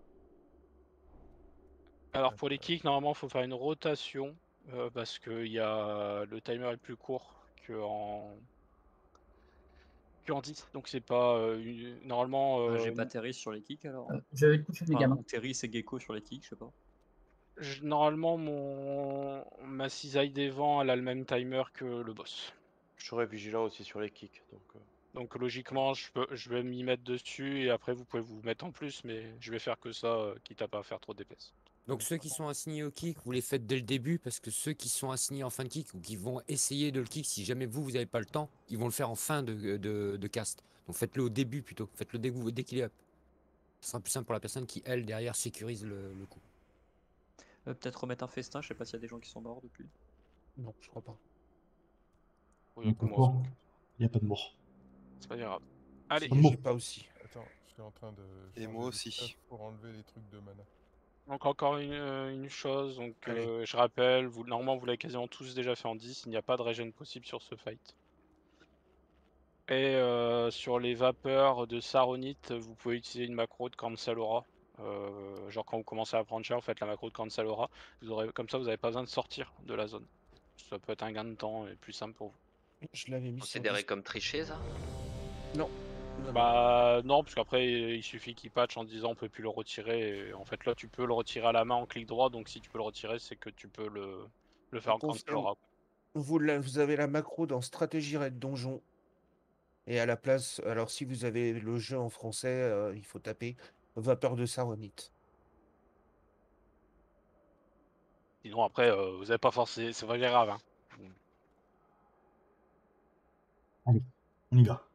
Alors pour les kicks, normalement, il faut faire une rotation euh, parce que y a... le timer est plus court que en, que en dix. Donc c'est pas euh, une- normalement. Ah, euh, J'ai pas Terry sur les kicks alors. Euh, je vais coucher les Enfin, gamins. ou Terry c'est Gecko sur les kicks, je sais pas. je- Normalement, mon ma cisaille des vents, elle a le même timer que le boss. Je serai vigilant aussi sur les kicks. Donc, euh... Donc logiquement, je, peux, je vais m'y mettre dessus et après vous pouvez vous mettre en plus, mais je vais faire que ça, euh, quitte à pas faire trop de D P S. Donc ceux qui sont assignés au kick, vous les faites dès le début parce que ceux qui sont assignés en fin de kick ou qui vont essayer de le kick, si jamais vous, vous n'avez pas le temps, ils vont le faire en fin de, de, de cast. Donc faites-le au début plutôt, faites-le dès, que vous- dès qu'il est up. Ce sera plus simple pour la personne qui, elle, derrière, sécurise le, le coup. Euh, Peut-être remettre un festin, je sais pas s'il y a des gens qui sont morts depuis. Non, je crois pas. Oui, donc moi, Pourquoi Il n'y a pas de mort. c'est pas grave. Allez, Si, j'ai pas aussi. Attends, je suis en train de. Et changer moi de aussi. stuff pour enlever les trucs de mana. donc encore une, euh, une chose, donc Allez. euh, je rappelle, vous, normalement vous l'avez quasiment tous déjà fait en dix, il n'y a pas de régène possible sur ce fight. Et euh, sur les vapeurs de Saronite, vous pouvez utiliser une macro de Cancel Aura. Euh, genre quand vous commencez à prendre cher, vous faites la macro de Cancel Aura. Vous aurez, comme ça, vous n'avez pas besoin de sortir de la zone. Ça peut être un gain de temps et plus simple pour vous. Je l'avais mis sur Considéré Discord. comme triché, ça? Non. Non, Bah non, parce qu'après il suffit qu'il patch en disant on peut plus le retirer. Et en fait là tu peux le retirer à la main en clic droit, donc si tu peux le retirer, c'est que tu peux le, le faire en Cancel confirme. Aura. Vous, la- vous avez la macro dans Stratégie Raid Donjon. Et à la place, alors si vous avez le jeu en français, euh, il faut taper Vapeur de Saronite. Sinon après euh, vous avez pas forcé, c'est pas grave. Hein. Allez, on y va.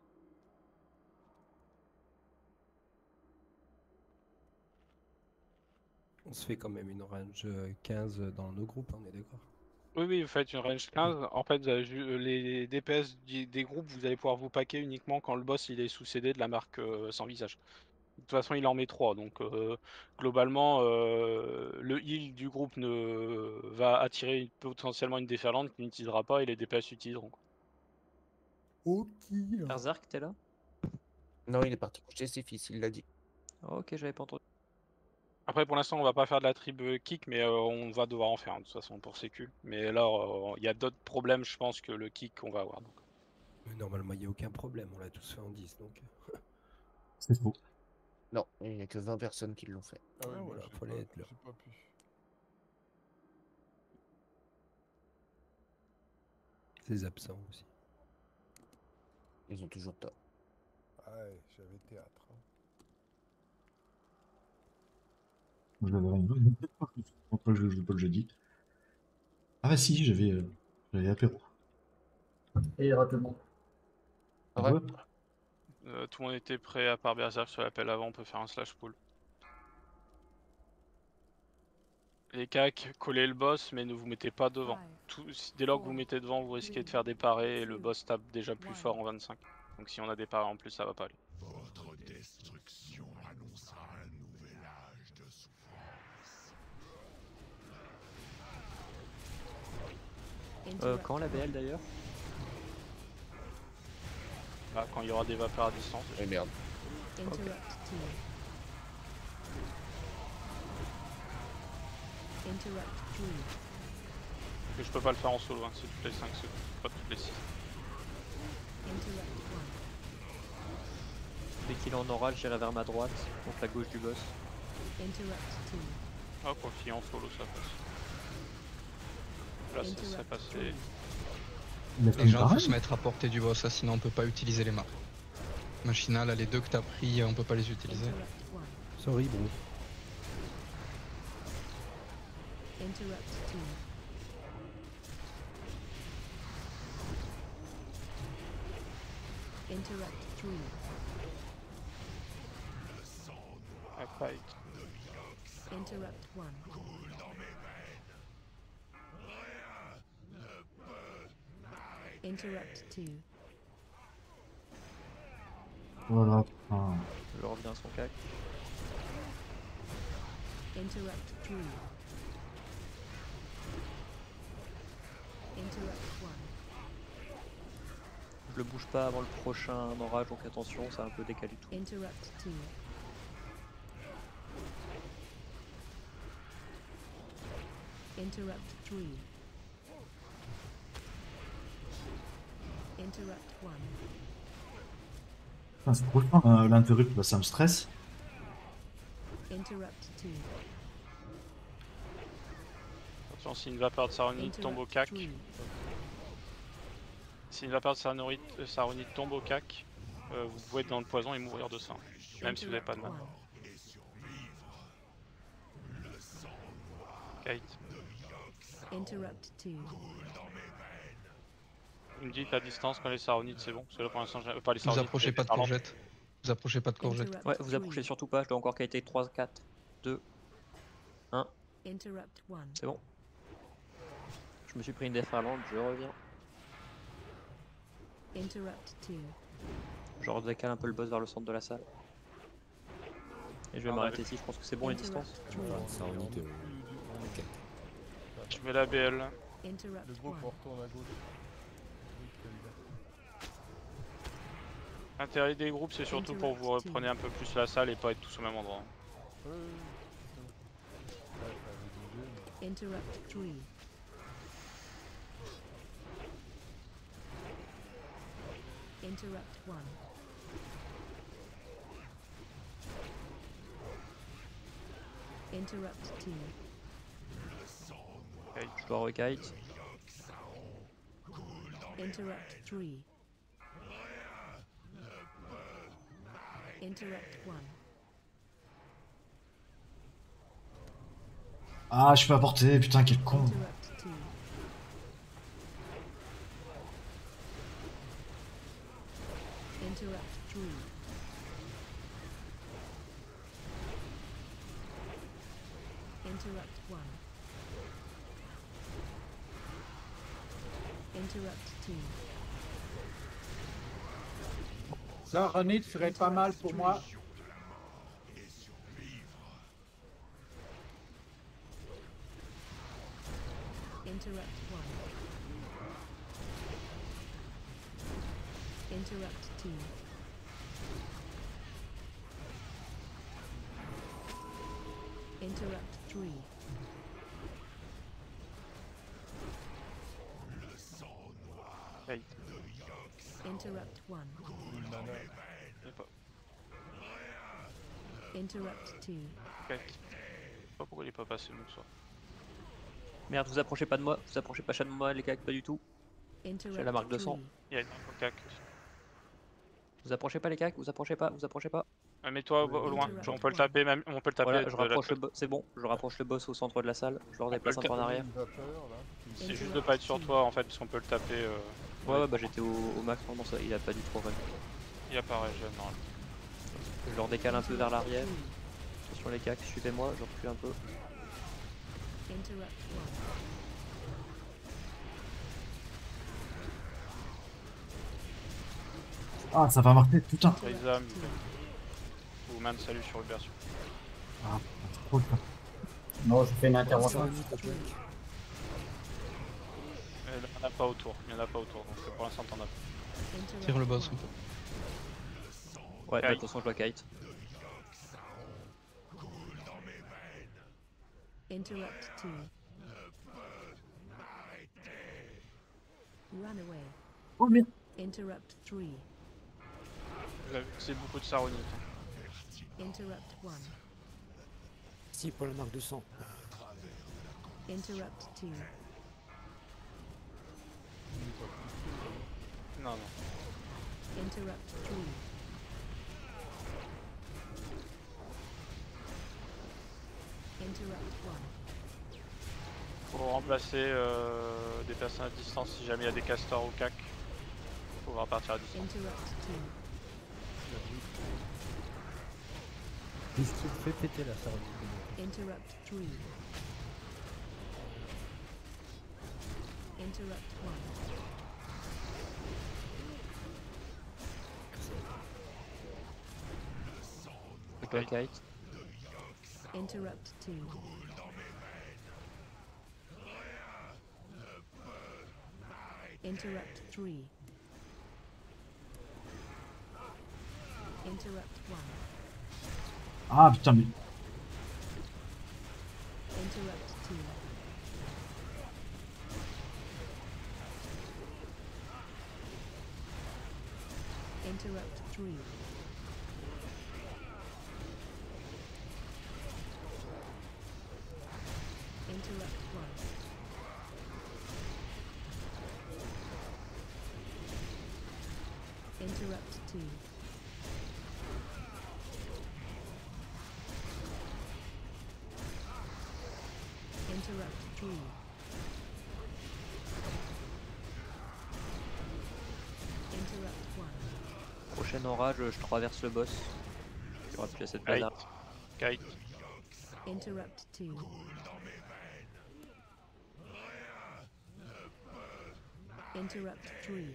On se fait quand même une range euh, quinze dans nos groupes, on est d'accord. Oui, oui, vous faites une range quinze. En fait, vous avez vu, les D P S du- des groupes, vous allez pouvoir vous packer uniquement quand le boss il est sous C D de la marque euh, sans visage. De toute façon, il en met trois. Donc, euh, globalement, euh, le heal du groupe ne va attirer une- potentiellement une déferlante qui n'utilisera pas et les D P S utiliseront. Ok. Erzark, t'es là? Non, il est parti coucher ses fils, il l'a dit. Oh, ok, j'avais pas entendu. Après, pour l'instant, on va pas faire de la tribe kick, mais euh, on va devoir en faire hein, de toute façon pour sécu. Mais là, euh, il y a d'autres problèmes, je pense, que le kick qu'on va avoir. Donc. Mais normalement, il n'y a aucun problème, on l'a tous fait en dix, donc... C'est faux. Non, il n'y a que vingt personnes qui l'ont fait. Ah ouais, Ah, moi, voilà, j'ai fallait pas, être là. j'ai pas pu. Ces absents aussi. Ils ont toujours tort. Ouais, j'avais théâtre. hein. Je l'avais rien. Pourquoi je joue pas le jeudi? Ah bah si, j'avais euh, j'avais apéro. Et rate le monde. Ah Ouais. ouais. Euh, tout le monde était prêt à part Berserk sur l'appel avant, on peut faire un slash pull. Les cacs, collez le boss, mais ne vous mettez pas devant. Tout, si- dès lors que vous mettez devant, vous risquez de faire des parés et le boss tape déjà plus fort en vingt-cinq. Donc si on a des parés en plus, ça va pas aller. Votre destruction annoncera un nouvel âge de souffrance. Euh, quand la B L d'ailleurs? Là, quand il y aura des vapeurs à distance. Eh merde. Et je peux pas le faire en solo, hein, c'est toutes les cinq secondes, pas toutes les six. Dès qu'il est en oral, j'irai vers ma droite, donc la gauche du boss. Ah, quoi qu'il est en solo, ça passe. Là, ça serait passé. Les gens faut se mettre à portée du boss, ça, sinon on peut pas utiliser les maps. Machina, là, les deux que t'as pris, on peut pas les utiliser. Sorry, bro. I fight. Interrupt one. Interrupt two. Voilà. Ah. Je reviens à son cac. Interrupt three. Interrupt one. Je le bouge pas avant le prochain orage, donc attention, ça a un peu décalé tout. Interrupt two. Interrupt three. Interrupt one. Putain, c'est trop chiant, euh, l'interrupt, bah, ça me stresse. Interrupt two. Attention, si une vapeur de Saronite tombe au cac. Si une vapeur de Saronite, euh, Saronite tombe au cac, euh, vous pouvez être dans le poison et mourir de ça. Même si vous n'avez pas de mana. Kate. Interrupt two. Vous me dites à distance quand les Saronites c'est bon, parce que là pour l'instant j'ai pas les Vous Saronites. approchez pas de pardon. courgette. Vous approchez pas de courgette. Ouais, vous approchez surtout pas, je dois encore qualité trois, quatre, deux, un. Interrupt one. C'est bon. Je me suis pris une déferlante, je reviens. Interrupt two. Je redécale un peu le boss vers le centre de la salle. Et je vais Ah, m'arrêter ouais. ici, je pense que c'est bon les distances. Saronite, euh, ok. Je mets la B L. Interrupt Le groupe one. on retourne à gauche. L'intérêt des groupes c'est surtout pour que vous repreniez un peu plus la salle et pas être tous au même endroit. Oui, oui, oui, c'est bon. Ouais, ça avait bougé, mais- Interrupt three. Interrupt one. Interrupt two. Je dois rekite. Interrupt three. Interrupt one. Ah, je peux apporter, putain, quel con. Interrupt two. Interrupt three. Interrupt one. Interrupt two. Saronite serait pas mal pour moi. Interrupt one. Interrupt two. Interrupt three. Kate. Interrupt one. Et pas. Interrupt two. Kate. Je sais pas pourquoi il est pas passé donc ça. Merde, vous approchez pas de moi, vous approchez pas de moi les cacs, pas du tout. J'ai la marque de sang. Il y a une marque au cac. Vous approchez pas les cacs, vous approchez pas, vous approchez pas. Ah, mets-toi au, au loin, on peut le taper même, on peut le taper. Voilà, je de la- rapproche le bo- c'est bon, je rapproche le boss au centre de la salle, je le redéplace un peu en arrière. C'est juste de pas être sur toi en fait, parce qu'on peut le taper. Euh... Ouais, ouais, bah j'étais au, au max, non, ça, il a pas dû trop run. Il apparaît jeune, non. Je le redécale un peu vers l'arrière. Attention les cacs, suivez-moi, je recule un peu. Interrupt one. Ah, ça va marquer, putain. Risa, ou Man, salut sur Uber. Ah, c'est trop bien. Non, je fais une intervention. Il n'y en a pas autour, il n'y en a pas autour, donc pour l'instant t'en as pas. Tire le boss un peu. Ouais, Kite. attention, je dois kite. Interrupt two. Run away. Oh merde. Interrupt three. Vous avez c'est beaucoup de Saronite. Interrupt one. Si, pour la marque de sang. Interrupt two. Non, non. Interrupt three. Interrupt one. Pour remplacer euh, des personnes à distance si jamais il y a des castors au cac, faut repartir à distance. Interrupt two. District fait péter la Saronite. Interrupt three. Interrupt one. Je dois kite. Interrupt two. Interrupt three. Interrupt one. Ah putain, mais. Interrupt two. Interrupt three. Interrupt one. Interrupt two. Interrupt three. Interrupt one. Prochain orage, je traverse le boss. Il n'y aura plus assez de mana. Kite. Interrupt two. Interrupt three.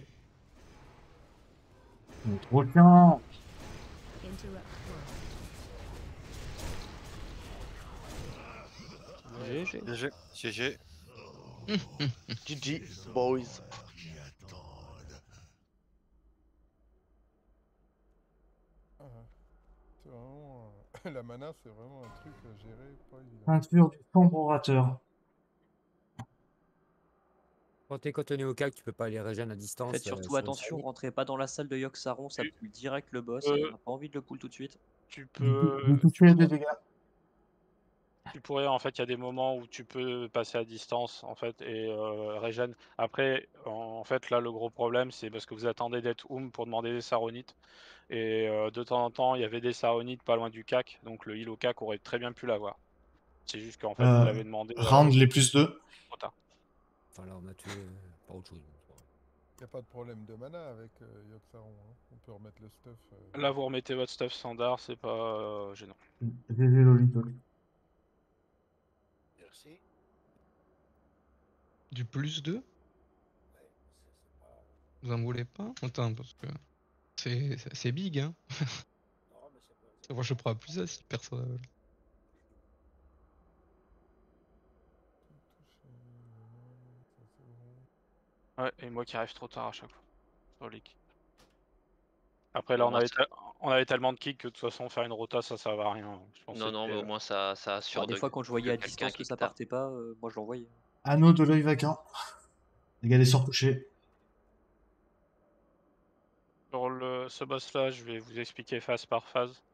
Trop bien. Interrupt one. G G. G G. G G. G G, boys. Ah, c'est vraiment... euh, La mana, c'est vraiment un truc à gérer, pas évident. Peinture du sombre orateur. Quand t'es cantonné au cac, tu peux pas aller régène à distance. Faites euh, surtout sur une attention, série. rentrez pas dans la salle de Yogg-Saron, ça pull direct le boss Euh, et on n'a pas envie de le pull tout de suite. Tu Vous peux. vous Tu, touchez des pourrais- dégâts. tu pourrais, en fait, il y a des moments où tu peux passer à distance, en fait, et euh, régène. Après, en fait, là, le gros problème, c'est parce que vous attendez d'être Oum pour demander des Saronites. Et euh, de temps en temps, il y avait des Saronites pas loin du cac, donc le heal au cac aurait très bien pu l'avoir. C'est juste qu'en fait, vous Euh, l'avez demandé. euh, Rendre les plus deux. trop tard. Enfin là, on a tué euh, pas autre chose. Y a pas de problème de mana avec euh, Yogg-Saron, hein. On peut remettre le stuff. euh, Là, vous remettez votre stuff standard, c'est pas euh, gênant. G G Lolito. Merci. Du plus deux? Vous en voulez pas? Attends, parce que c'est c'est- c'est big, hein. Moi, je prends plus à si personne ne veut. Ouais, et moi qui arrive trop tard à chaque fois. Sur les kicks. Après, là, Au on moins, avait, ça- te- on avait tellement de kicks que de toute façon, faire une rota, ça, ça va à rien. Je pense que Non, non, mais c'était, au moins ça, ça assure Alors, des de fois, quand je voyais que à quelqu'un distance que kick ça tard. partait pas, euh, moi je l'envoyais. Anneau de l'œil vacant. Dégâts des sorts touchés. Sur le, ce boss-là, je vais vous expliquer phase par phase.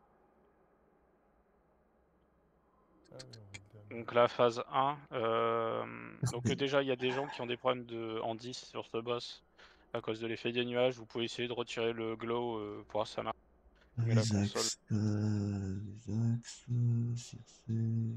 Ah oui, on est bien. Donc la phase un, euh, donc euh, déjà il y a des gens qui ont des problèmes de en dix sur ce boss à cause de l'effet des nuages. Vous pouvez essayer de retirer le glow euh, pour voir si ça marche. Mais la console. Vesax, euh, Vesax, euh, Circé.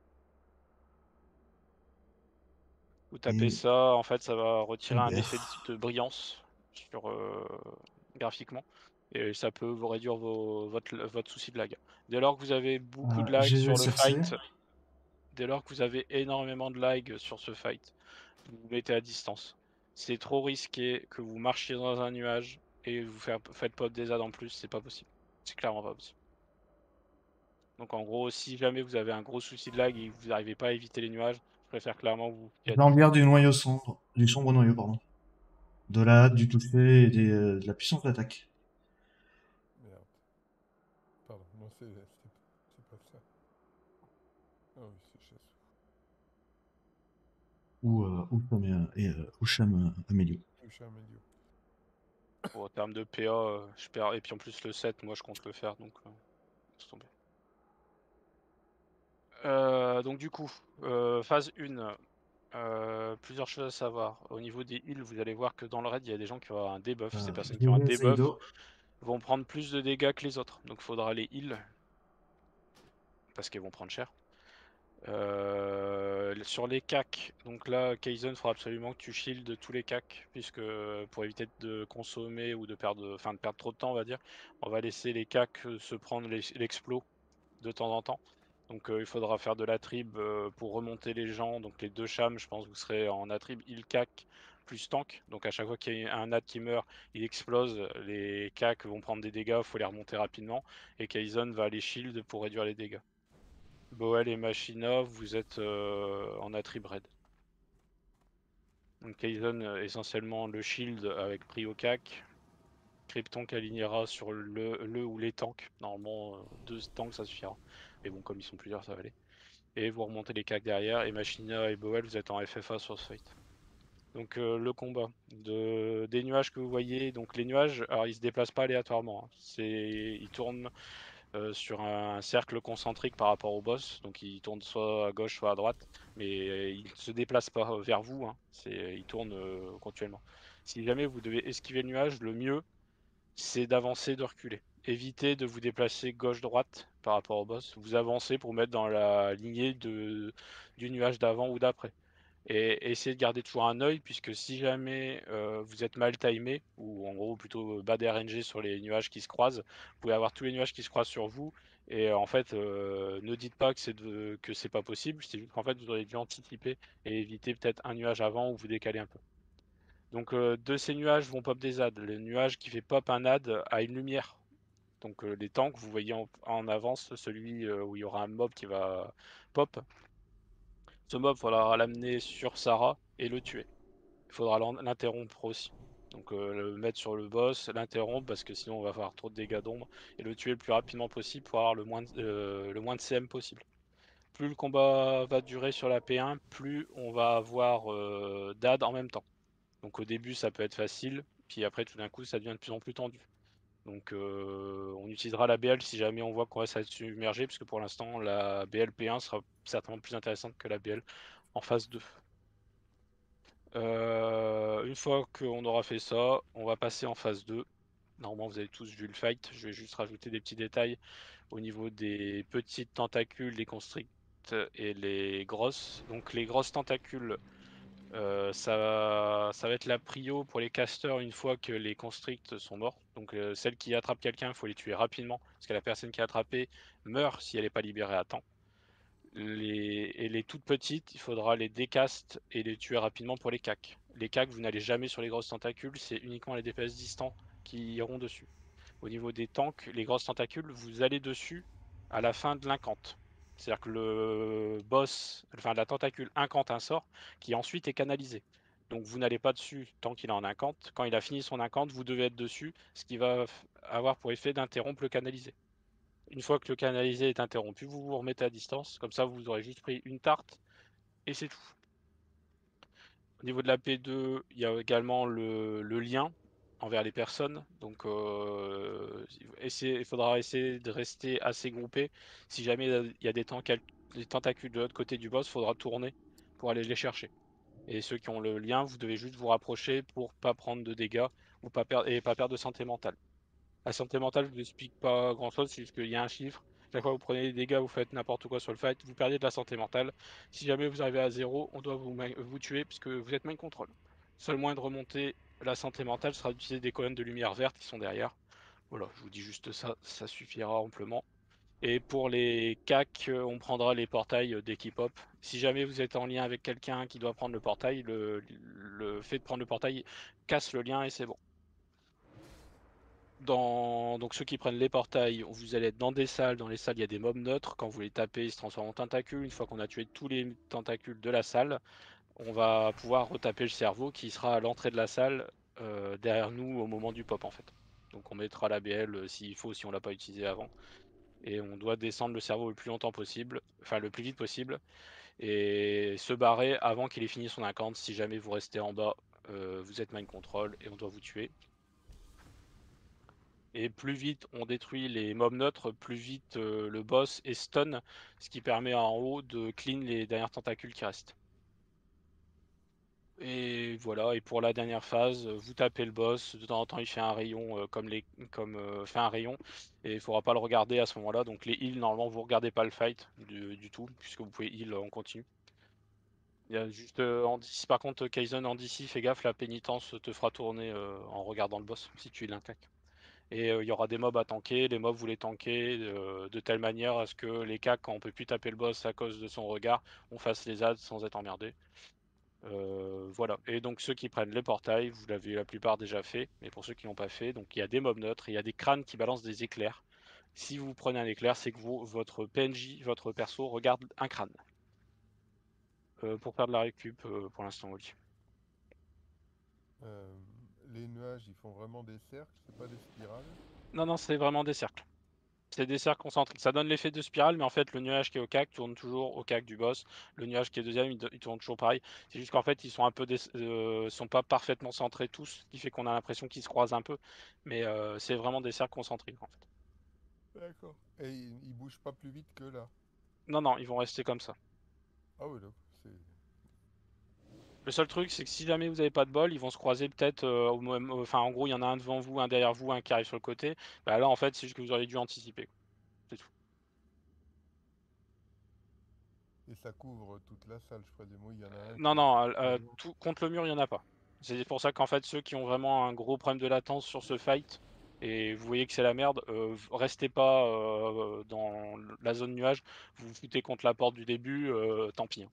Vous tapez Et ça, en fait ça va retirer un Hubert. effet de brillance sur euh, graphiquement. Et ça peut vous réduire vos, votre, votre souci de lag. Dès lors que vous avez beaucoup de Euh, lag G G sur le Circé. fight, dès lors que vous avez énormément de lag sur ce fight, vous vous mettez à distance. C'est trop risqué que vous marchiez dans un nuage et vous faire- faites pas de désad en plus, c'est pas possible. C'est clairement pas possible. Donc en gros, si jamais vous avez un gros souci de lag et que vous n'arrivez pas à éviter les nuages, je préfère clairement vous... Jambière du noyau sombre. Du sombre noyau, pardon. De la hâte, du toucher et des, euh, de la puissance d'attaque. Merde. Pardon, non, c'est c'est- c'est pas ça. Ah oui, c'est chasse. Ou, euh, ou, Cham- et, euh, ou Cham euh, Amélio. Touche un milieu. Bon, en termes de P A, euh, je perds. Et puis en plus le sept, moi je compte le faire, donc euh, laisse tomber. Euh, donc du coup, euh, phase un, euh, plusieurs choses à savoir. Au niveau des heals, vous allez voir que dans le raid, il y a des gens qui ont un debuff. Ces Euh, personnes qui ont un G G debuff Zeido. vont prendre plus de dégâts que les autres. Donc il faudra les heal, parce qu'ils vont prendre cher. Euh, sur les cacs, donc là, Kaizen, il faudra absolument que tu shield tous les cacs, puisque pour éviter de consommer ou de perdre, enfin de perdre trop de temps, on va dire, on va laisser les cacs se prendre l'explos de temps en temps. Donc euh, il faudra faire de l'attrib euh, pour remonter les gens. Donc les deux chams, je pense que vous serez en attrib heal cac plus tank. Donc à chaque fois qu'il y a un nat qui meurt, il explose, les cacs vont prendre des dégâts, il faut les remonter rapidement. Et Kaizen va les shield pour réduire les dégâts. Boel et Machina, vous êtes euh, en attrib raid. Donc Kaizen euh, essentiellement le shield avec Prio C A C. Krypton qui alignera sur le, le ou les tanks. Normalement, euh, deux tanks ça suffira. Mais bon, comme ils sont plusieurs, ça va aller. Et vous remontez les C A C derrière. Et Machina et Bowel, vous êtes en F F A sur ce fight. Donc euh, le combat de, des nuages que vous voyez, donc les nuages, alors ils se déplacent pas aléatoirement, hein. C'est, ils tournent euh, sur un cercle concentrique par rapport au boss, donc ils tournent soit à gauche soit à droite, mais euh, ils se déplacent pas vers vous, hein. C'est, ils tournent euh, continuellement. Si jamais vous devez esquiver le nuage, le mieux c'est d'avancer, de reculer. Évitez de vous déplacer gauche-droite par rapport au boss. Vous avancez pour mettre dans la lignée de, du nuage d'avant ou d'après. Et essayez de garder toujours un œil, puisque si jamais euh, vous êtes mal timé, ou en gros plutôt bad R N G sur les nuages qui se croisent, vous pouvez avoir tous les nuages qui se croisent sur vous, et euh, en fait, euh, ne dites pas que c'est de, que c'est pas possible, c'est juste qu'en fait vous aurez dû anticiper et éviter peut-être un nuage avant ou vous décaler un peu. Donc euh, de ces nuages vont pop des A D. Le nuage qui fait pop un A D a une lumière. Donc euh, les tanks, vous voyez en, en avance celui euh, où il y aura un mob qui va pop. Ce mob, il faudra l'amener sur Sarah et le tuer. Il faudra l'interrompre aussi. Donc euh, le mettre sur le boss, l'interrompre parce que sinon on va avoir trop de dégâts d'ombre et le tuer le plus rapidement possible pour avoir le moins de, euh, le moins de C M possible. Plus le combat va durer sur la P un, plus on va avoir euh, d'A D en même temps. Donc au début ça peut être facile, puis après tout d'un coup ça devient de plus en plus tendu. Donc euh, on utilisera la B L si jamais on voit qu'on va s'être submergé, parce que pour l'instant la B L P un sera certainement plus intéressante que la B L en phase deux. Euh, une fois qu'on aura fait ça, on va passer en phase deux. Normalement vous avez tous vu le fight, je vais juste rajouter des petits détails au niveau des petites tentacules, les constricts et les grosses. Donc les grosses tentacules, euh, ça, ça va être la prio pour les casters une fois que les constricts sont morts. Donc euh, celles qui attrapent quelqu'un, il faut les tuer rapidement, parce que la personne qui a attrapé meurt si elle n'est pas libérée à temps. Les... Et les toutes petites, il faudra les décast et les tuer rapidement pour les C A C. Les C A C, vous n'allez jamais sur les grosses tentacules, c'est uniquement les D P S distants qui iront dessus. Au niveau des tanks, les grosses tentacules, vous allez dessus à la fin de l'incante. C'est-à-dire que le boss, enfin la tentacule incante un sort qui ensuite est canalisé. Donc vous n'allez pas dessus tant qu'il est en incante. Quand il a fini son incante, vous devez être dessus, ce qui va avoir pour effet d'interrompre le canalisé. Une fois que le canalisé est interrompu, vous vous remettez à distance. Comme ça, vous aurez juste pris une tarte et c'est tout. Au niveau de la P deux, il y a également le, le lien envers les personnes. Donc euh, essayer, il faudra essayer de rester assez groupé. Si jamais il y a des, des tentacules de l'autre côté du boss, il faudra tourner pour aller les chercher. Et ceux qui ont le lien, vous devez juste vous rapprocher pour pas prendre de dégâts ou pas perdre, et pas perdre de santé mentale. La santé mentale, je vous explique pas grand chose, c'est juste qu'il y a un chiffre. Chaque fois que vous prenez des dégâts, vous faites n'importe quoi sur le fight, vous perdez de la santé mentale. Si jamais vous arrivez à zéro, on doit vous, vous tuer puisque vous êtes mind control. Seul moyen de remonter la santé mentale sera d'utiliser des colonnes de lumière verte qui sont derrière. Voilà, je vous dis juste ça, ça suffira amplement. Et pour les C A C, on prendra les portails d'équipe hop. Si jamais vous êtes en lien avec quelqu'un qui doit prendre le portail, le, le fait de prendre le portail casse le lien et c'est bon. Dans... Donc ceux qui prennent les portails, vous allez être dans des salles, dans les salles il y a des mobs neutres, quand vous les tapez ils se transforment en tentacules, une fois qu'on a tué tous les tentacules de la salle, on va pouvoir retaper le cerveau qui sera à l'entrée de la salle, euh, derrière nous au moment du pop en fait. Donc on mettra la B L euh, s'il faut, si on l'a pas utilisé avant, et on doit descendre le cerveau le plus longtemps possible, enfin le plus vite possible, et se barrer avant qu'il ait fini son incante. Si jamais vous restez en bas, euh, vous êtes mind control et on doit vous tuer. Et plus vite on détruit les mobs neutres, plus vite euh, le boss est stun, ce qui permet en haut de clean les dernières tentacules qui restent. Et voilà, et pour la dernière phase, vous tapez le boss, de temps en temps il fait un rayon euh, comme les comme euh, fait un rayon, et il faudra pas le regarder à ce moment-là. Donc les heals, normalement vous regardez pas le fight du, du tout, puisque vous pouvez heal en continu. Il y a juste euh, en D C, par contre Kaizen en D C, fais gaffe, la pénitence te fera tourner euh, en regardant le boss si tu l'attaques. Et euh, il y aura des mobs à tanker, les mobs vous les tankez euh, de telle manière à ce que les C A C, quand on peut plus taper le boss à cause de son regard, on fasse les A D sans être emmerdé. Euh, voilà, et donc ceux qui prennent les portails, vous l'avez la plupart déjà fait, mais pour ceux qui l'ont pas fait, donc il y a des mobs neutres, il y a des crânes qui balancent des éclairs. Si vous prenez un éclair, c'est que vous, votre P N J, votre perso, regarde un crâne. Euh, pour faire de la récup, euh, pour l'instant, oui. Euh, les nuages, ils font vraiment des cercles, c'est pas des spirales. Non, non, c'est vraiment des cercles. C'est des cercles concentriques. Ça donne l'effet de spirale, mais en fait, le nuage qui est au cac tourne toujours au cac du boss. Le nuage qui est deuxième, il, il tourne toujours pareil. C'est juste qu'en fait, ils sont un peu, des... euh, sont pas parfaitement centrés tous, ce qui fait qu'on a l'impression qu'ils se croisent un peu. Mais euh, c'est vraiment des cercles concentriques, en fait. D'accord. Et ils, ils bougent pas plus vite que là. Non, non, ils vont rester comme ça. Ah oui, donc c'est... Le seul truc, c'est que si jamais vous avez pas de bol, ils vont se croiser peut-être euh, au même. Enfin, en gros, il y en a un devant vous, un derrière vous, un qui arrive sur le côté. Bah là, en fait, c'est juste que vous auriez dû anticiper. C'est tout. Et ça couvre toute la salle, je présume. Oui, il y en a un. Non, qui- non, euh, euh, tout, contre le mur, il n'y en a pas. C'est pour ça qu'en fait, ceux qui ont vraiment un gros problème de latence sur ce fight, et vous voyez que c'est la merde, euh, restez pas euh, dans la zone nuage, vous vous foutez contre la porte du début, euh, tant pis. Hein.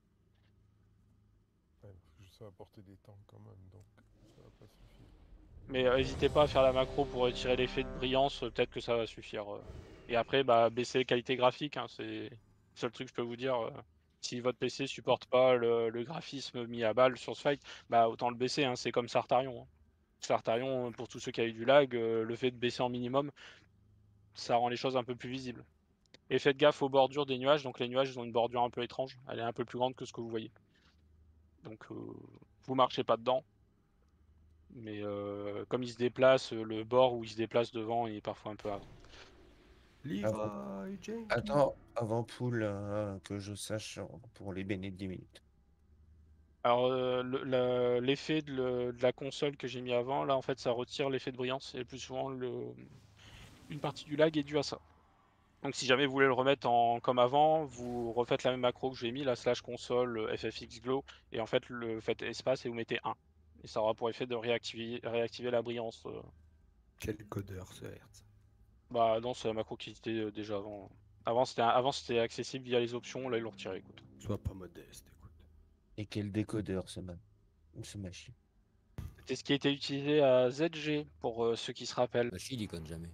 Ouais, ça va porter des temps quand même, donc ça va pas suffire. Mais n'hésitez pas à faire la macro pour retirer l'effet de brillance, euh, peut-être que ça va suffire. euh. Et après, bah, baisser les qualités graphiques, hein, c'est le seul truc que je peux vous dire. euh. Si votre P C supporte pas le, le graphisme mis à balle sur ce fight, bah autant le baisser, hein, c'est comme Sartarion. Hein. Sartarion, pour tous ceux qui avaient du lag, euh, le fait de baisser en minimum, ça rend les choses un peu plus visibles. Et faites gaffe aux bordures des nuages, donc les nuages ils ont une bordure un peu étrange, elle est un peu plus grande que ce que vous voyez. Donc euh, vous marchez pas dedans. Mais euh, comme il se déplace, le bord où il se déplace devant il est parfois un peu avant. Avant... Attends, avant pool, euh, que je sache euh, pour les bénis de dix minutes. Alors euh, le- la- l'effet de, le- de la console que j'ai mis avant, là en fait ça retire l'effet de brillance et le plus souvent le, une partie du lag est due à ça. Donc si jamais vous voulez le remettre en comme avant, vous refaites la même macro que j'ai mis, la slash console euh, F F X glow, et en fait le faites espace et vous mettez un. Et ça aura pour effet de réactiver, réactiver la brillance. euh. Quel codeur ce Hertz. Bah non, c'est la macro qui était euh, déjà avant. Avant c'était avant c'était accessible via les options, là ils l'ont retiré. Écoute. Sois pas modeste, écoute. Et quel décodeur ce, ma... ce machine. C'est ce qui a été utilisé à Z G pour euh, ceux qui se rappellent. Bah, il déconne jamais.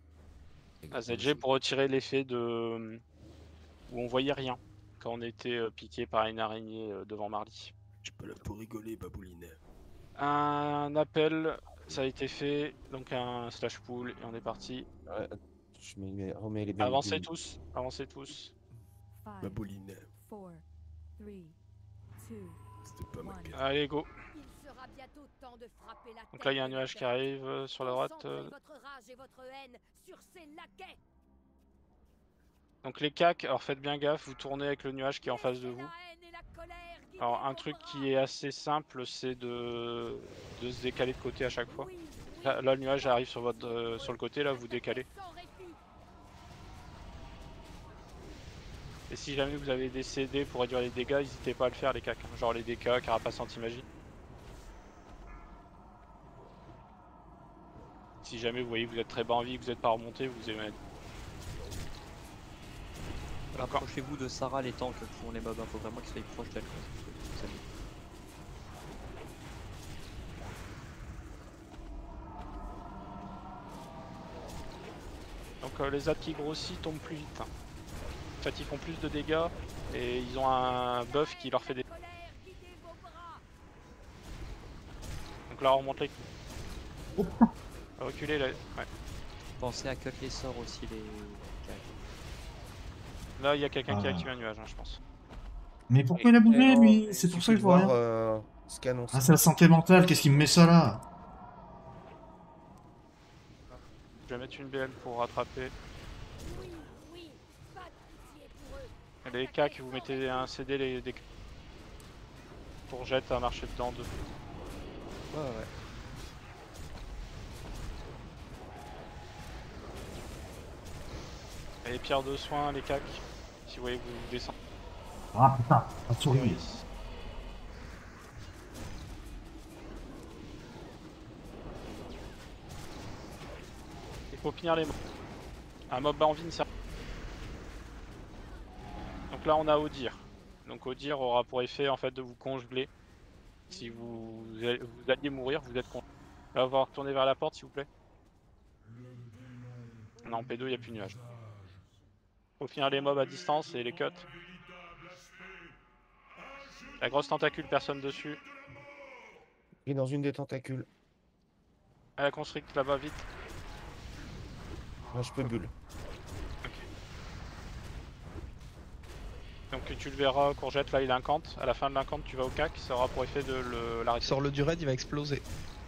À Z G pour retirer l'effet de où on voyait rien quand on était euh, piqué par une araignée euh, devant Marly. Je peux là pour rigoler, babouline. Un appel, ça a été fait, donc un slash pool et on est parti. Ouais, je mets, remets les bénis. Avancez tous, avancez tous. Babouline. Four, three, two, C'était pas mal. Allez, go. Il sera bientôt temps de frapper la Donc là, il y a un tête nuage des qui arrive euh, sur la droite. euh. Concentrez votre rage et votre haine sur ces laquais. Donc les cacs, alors faites bien gaffe, vous tournez avec le nuage qui est en face de vous. Alors un truc qui est assez simple, c'est de... de se décaler de côté à chaque fois. Là, là, le nuage arrive sur, votre, euh, sur le côté, là vous décalez. Et si jamais vous avez des C D pour réduire les dégâts, n'hésitez pas à le faire les cacs. Hein. Genre les D K, carapace anti-magie. Si jamais vous voyez que vous êtes très bas en vie, que vous n'êtes pas remonté, vous aimez. Rapprochez-vous de Sarah les tanks qui font les mobs, hein. Faut vraiment qu'ils soient proches d'elle. quoi. Ça me- Donc euh, les A D qui grossissent tombent plus vite. Hein. En fait ils font plus de dégâts et ils ont un buff qui leur fait des... Donc là on remonte les... Reculez là. Ouais. Pensez à cut les sorts aussi les. Là il y a quelqu'un qui a Ah. activé un nuage hein, je pense. Mais pourquoi il a bougé, Et- lui et C'est il pour suffit ça que de je vois voir, rien. euh, ce qu'annonce. Ah, c'est la santé mentale, qu'est-ce qui me met ça là? Je vais mettre une B L pour rattraper. Les K que vous mettez un C D les, les... pour jet à marcher dedans deux. Ouais ouais. Et les pierres de soins, les cacs, si vous voyez vous descendez. Ah putain, la souris. Il faut finir les mobs. Un mob bas en vie ne sert. Donc là on a Odir. Donc Odir aura pour effet en fait de vous congeler. Si vous, vous alliez mourir, vous êtes congelé. Là on va retourner vers la porte s'il vous plaît. Non, P deux il n'y a plus de nuage. Faut finir les mobs à distance et les cuts. La grosse tentacule, personne dessus. Il est dans une des tentacules. À la constrict là-bas, vite. Là, je peux bulle. Donc tu le verras, Courgette, là il incante. À la fin de l'incante, tu vas au cac, ça aura pour effet de le- l'arrêter. Sors-le du raid, il va exploser.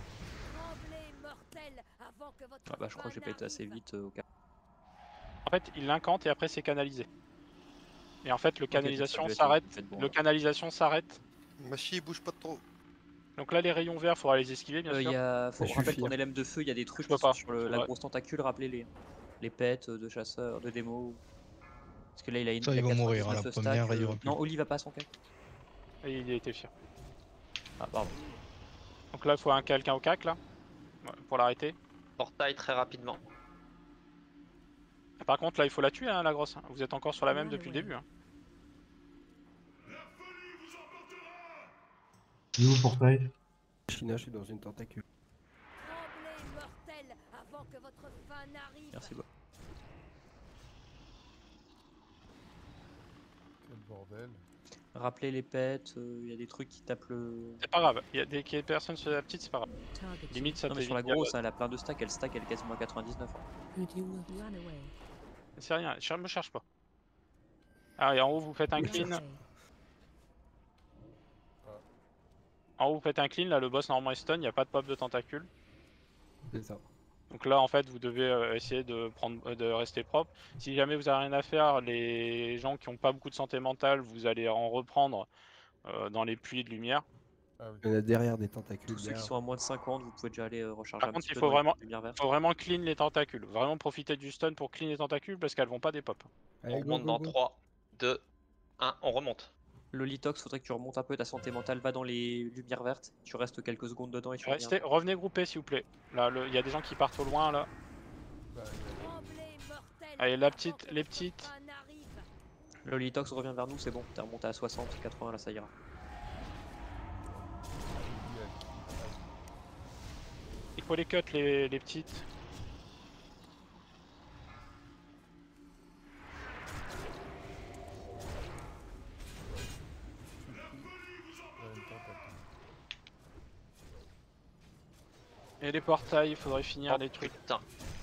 Ah bah je crois que j'ai pas été assez vite euh, au cas. En fait, il l'incante et après c'est canalisé. Et en fait, le Ok, donc ça canalisation lui a été s'arrête. fait bon, Le alors. canalisation s'arrête. Machi, bouge pas trop. Donc là, les rayons verts, faudra les esquiver, bien Euh, sûr. y a... Faut Je rappelle suis ton fier. L M de feu, il y a des trucs Je peux qui sont pas, sur le- c'est la vrai. grosse tentacule, rappelez-les. Les pets de chasseurs, de démo. Parce que là il a une Ça, il a ils vont mourir à la quatre-vingt-dix-neuf première, stacks, il y euh, aura plus. Non, Oli va pas à son cac. Et il a été fier. Ah pardon. Donc là, il faut un quelqu'un au cac, là, pour l'arrêter. Portail très rapidement. Par contre, là, il faut la tuer, hein, la grosse. Vous êtes encore sur la même depuis le début. Hein. Il est où le portail? China, je suis dans une tentacule. Tremblez, mortels, avant que votre fin n'arrive. Merci beaucoup. Quel bordel. Rappelez les pets, il y a des trucs qui tapent le. C'est pas grave, il y a des qu'il y ait personne sur la petite, c'est pas grave. Limite, ça Non mais sur la t'évite grosse, hein, elle a plein de stacks, elle stack, elle est quasiment à quatre-vingt-dix-neuf. C'est rien, je me cherche pas. Ah, et en haut, vous faites un clean. En haut, vous faites un clean, là, le boss normalement est stun, il n'y a pas de pop de tentacule. C'est ça. Donc là, en fait, vous devez euh, essayer de, prendre, euh, de rester propre. Si jamais vous avez rien à faire, les gens qui n'ont pas beaucoup de santé mentale, vous allez en reprendre euh, dans les pluies de lumière. Il y en a derrière des tentacules. Tous ceux qui derrière. sont à moins de cinquante, vous pouvez déjà aller euh, recharger Par un contre, petit il peu faut dans les vraiment, lumières vertes. faut vraiment clean les tentacules. Vraiment profiter du stun pour clean les tentacules parce qu'elles vont pas des pop. On remonte dans trois, deux, un, on remonte. Lolitox, faudrait que tu remontes un peu ta santé mentale, va dans les lumières vertes, tu restes quelques secondes dedans et tu Restez, reviens. revenez groupés s'il vous plaît. Là, le- il y a des gens qui partent au loin là. Allez, la petite, les petites. Lolitox revient vers nous, c'est bon, t'es remonté à soixante, quatre-vingts, là ça ira. Il faut les cut les, les petites. Et les portails, il faudrait finir les trucs. Putain.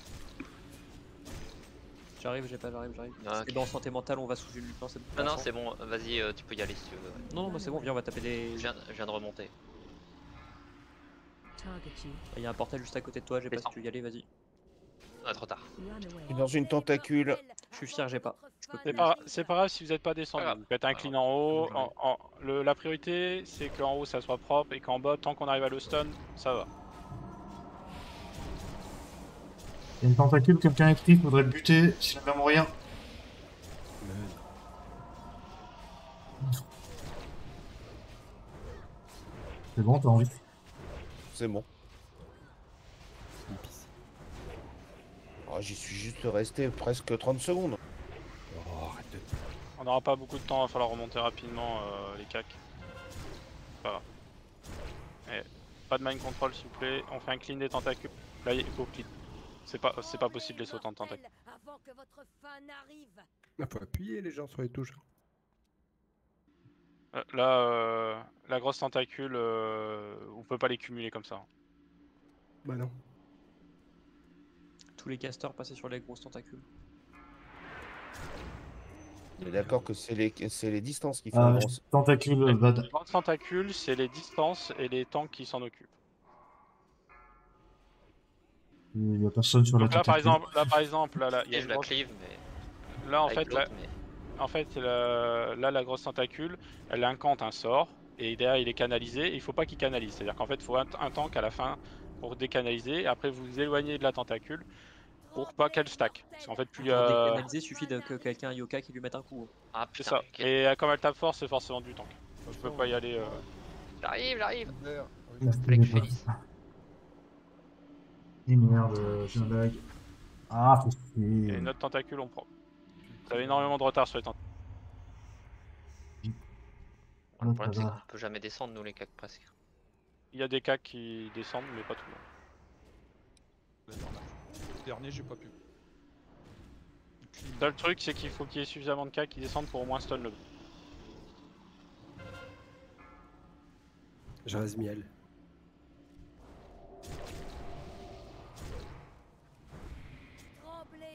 J'arrive, j'ai pas, j'arrive, j'arrive. Ah, C'est dans santé mentale, on va sous une lutte. Non, c'est bon. Non, non, c'est bon, vas-y, euh, tu peux y aller si tu veux. Non, non, bah, c'est bon, viens, on va taper des. Je viens, je viens de remonter. Il y a un portail juste à côté de toi, j'ai pas si tu veux y aller, vas-y. Ah, trop tard. Je suis dans une tentacule. Je suis fier, j'ai pas. Je peux C'est pas, c'est pas grave si vous n'êtes pas descendu. Pas grave. Vous faites un clean en haut. En- en- le- la priorité, c'est qu'en haut ça soit propre et qu'en bas, tant qu'on arrive à le stun, ça va. Il y a une tentacule, quelqu'un actif, faudrait le buter, sinon il va mourir. C'est bon, t'as envie? C'est bon. Oh, j'y suis juste resté presque trente secondes. Oh, arrête de... On n'aura pas beaucoup de temps, il va falloir remonter rapidement euh, les cacs. Pas grave. Et pas de mind control s'il vous plaît, on fait un clean des tentacules. Là il faut clean. C'est pas, c'est pas possible de les sauter en tentacules. Avant que votre fin n'arrive. Il faut appuyer les gens sur les touches. Euh, là, euh, la grosse tentacule, euh, on peut pas les cumuler comme ça. Bah non. Tous les casters passer sur les grosses tentacules. On est d'accord que c'est les, c'est les distances qui font Ah, avancer. tentacule, va. Les grandes tentacules, c'est les distances et les tanks qui s'en occupent. Il y a personne sur la Donc là par tentacule. exemple, là par exemple, là, là, il y a Et je une la grosse- cleave, mais. Là en avec fait, là, l'autre, mais- en fait la- là la grosse tentacule, elle incante un sort et derrière il est canalisé. Et il faut pas qu'il canalise, c'est-à-dire qu'en fait il faut un, un tank à la fin pour décanaliser. Et après vous vous éloignez de la tentacule pour pas qu'elle stack. Parce qu'en fait plus Pour euh, décanaliser, suffit de, que quelqu'un Yoka qui lui mette un coup. Ah c'est putain, ça. ok. Et euh, comme elle tape fort, c'est forcément du tank. Je peux pas y aller. euh, J'arrive, j'arrive. Merci, Avec les Félix. potes. Et merde, j'ai un lag. Ah, faut Et chier. une autre tentacule on prend. Vous avez énormément de retard sur les tentacules. Le Ah, problème, ça c'est qu'on va. peut jamais descendre, nous, les cacs, presque. Il y a des cacs qui descendent mais pas tout le monde. Le dernier, j'ai pas pu. Le seul truc c'est qu'il faut qu'il y ait suffisamment de cacs qui descendent pour au moins stun le. J'ai Miel.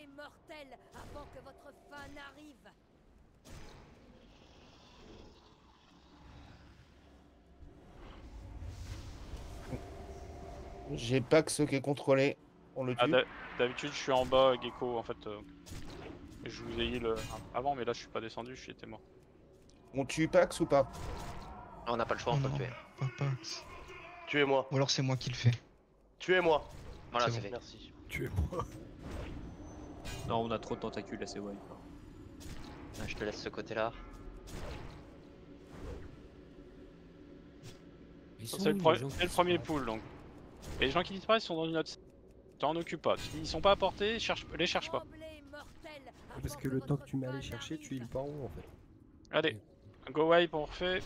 les mortels avant que votre fin n'arrive. J'ai Pax qui est contrôlé. On le Ah, tue. d'hab- D'habitude, je suis en bas, Gecko, en fait. euh, et je vous ai heal euh, avant, mais là, je suis pas descendu, je j'étais mort. On tue Pax ou pas? On n'a pas le choix, Oh on peut non, le tuer. pas Pax. Tuez-moi. Ou alors c'est moi qui le fais. Tuez-moi. Voilà, C'est c'est bon. fait. Merci. Tuez-moi. Non, on a trop de tentacules là, c'est wipe. Ah, je te laisse ce côté-là. Ils sont C'est le, où, pre- les gens c'est qui le premier disparaissent pool, donc. Et les gens qui disparaissent sont dans une autre... T'en occupes pas. S'ils sont pas apportés, cherche... les cherche pas. Parce que le temps que tu m'as allé chercher, tu heals pas en haut en fait. Allez, go wipe, on refait.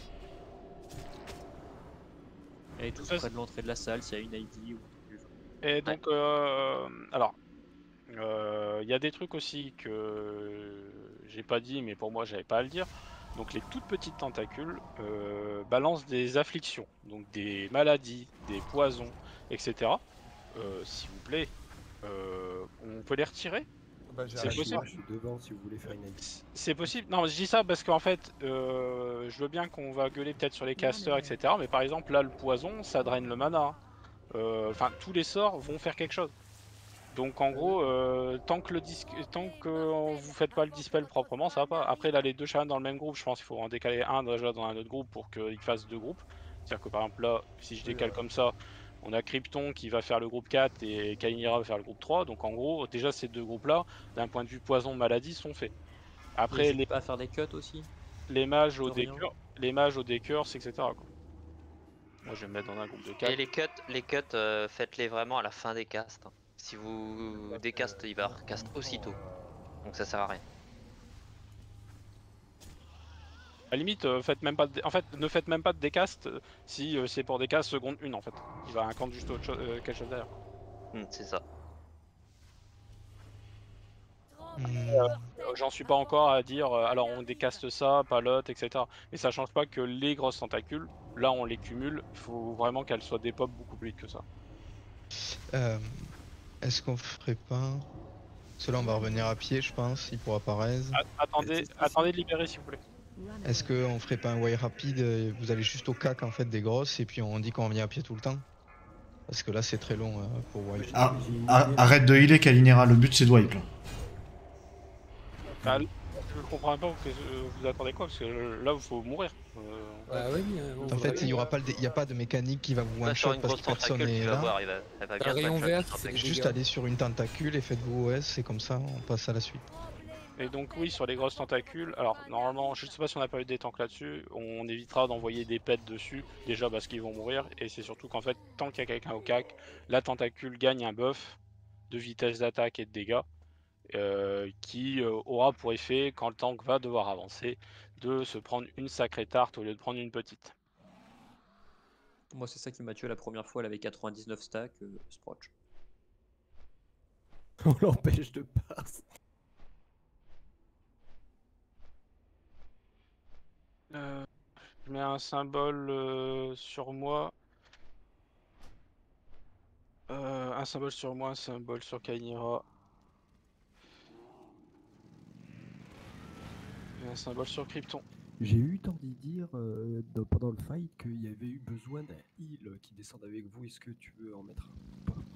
Et tout Ça, près de l'entrée de la salle, s'il y a une I D ou... Et donc, euh, alors, il euh, y a des trucs aussi que j'ai pas dit, mais pour moi, j'avais pas à le dire. Donc, les toutes petites tentacules euh, balancent des afflictions, donc des maladies, des poisons, et cetera. Euh, S'il vous plaît, euh, on peut les retirer? Bah, C'est possible. Je suis devant si vous voulez faire une I D. C'est possible. Non, je dis ça parce qu'en fait, euh, je veux bien qu'on va gueuler peut-être sur les casters, et cetera. Mais par exemple, là, le poison, ça draine le mana. Euh, Enfin, tous les sorts vont faire quelque chose. Donc, en gros, euh, tant que le disque, tant que vous faites pas le dispel proprement, ça va pas. Après, là, les deux chamans dans le même groupe, je pense qu'il faut en décaler un déjà dans un autre groupe pour qu'il fasse deux groupes. C'est-à-dire que par exemple, là, si je décale comme ça, on a Krypton qui va faire le groupe quatre et Kalinira va faire le groupe trois. Donc, en gros, déjà, ces deux groupes-là, d'un point de vue poison maladie, sont faits. Après, les, pas à faire des cuts aussi. les mages au Victorien. décur, les mages au décurse, et cetera quoi. Moi, je vais me mettre dans un groupe de quatre. Et les cuts, les cuts euh, faites-les vraiment à la fin des castes. hein. Si vous décast, il va recast aussitôt. Donc ça sert à rien. À la limite, euh, faites même pas de dé- en fait, ne faites même pas de décast euh, si euh, c'est pour des castes seconde une en fait. Il va incante juste autre chose, euh, quelque chose derrière. Hmm, c'est ça. Euh, J'en suis pas encore à dire euh, alors on décaste ça, pas l'autre, et cetera. Mais ça change pas que les grosses tentacules, là on les cumule, il faut vraiment qu'elles soient des pop beaucoup plus vite que ça. Euh, Est-ce qu'on ferait pas... Cela on va revenir à pied je pense, il pourra apparaître. A- attendez, attendez de libérer s'il vous plaît. Est-ce qu'on ferait pas un way rapide et vous allez juste au cac en fait des grosses et puis on dit qu'on revient à pied tout le temps? Parce que là c'est très long euh, pour wipe. Ah, ah, arrête de healer Kalinera, le but c'est de wipe là. Bah, je comprends pas que euh, vous attendez quoi parce que euh, là il faut mourir. Euh, Bah oui, euh, on En va- fait il y aura pas, le dé- il y a pas de mécanique qui va vous Bah, one sur shot une parce grosse que personne tentacule, n'est tu vas là. voir, il va, elle va Un bien rayon one-shot vert la qui fait tentacule. des Juste dégâts. aller sur une tentacule et faites vos O S et comme ça on passe à la suite. Et donc oui, sur les grosses tentacules, alors normalement, je sais pas si on a pas eu des tanks là-dessus, on évitera d'envoyer des pets dessus, déjà parce qu'ils vont mourir, et c'est surtout qu'en fait, tant qu'il y a quelqu'un au cac, la tentacule gagne un buff de vitesse d'attaque et de dégâts, euh, qui euh, aura pour effet, quand le tank va devoir avancer, de se prendre une sacrée tarte au lieu de prendre une petite. Moi, c'est ça qui m'a tué la première fois, elle avait quatre-vingt-dix-neuf stacks, euh, Sproch. On l'empêche de passer. Euh, je mets un symbole euh, sur moi. Euh, un symbole sur moi, un symbole sur Kainira. Et un symbole sur Krypton. J'ai eu tant d'y dire euh, dans- pendant le fight qu'il y avait eu besoin d'un heal qui descende avec vous. Est-ce que tu veux en mettre un ou pas?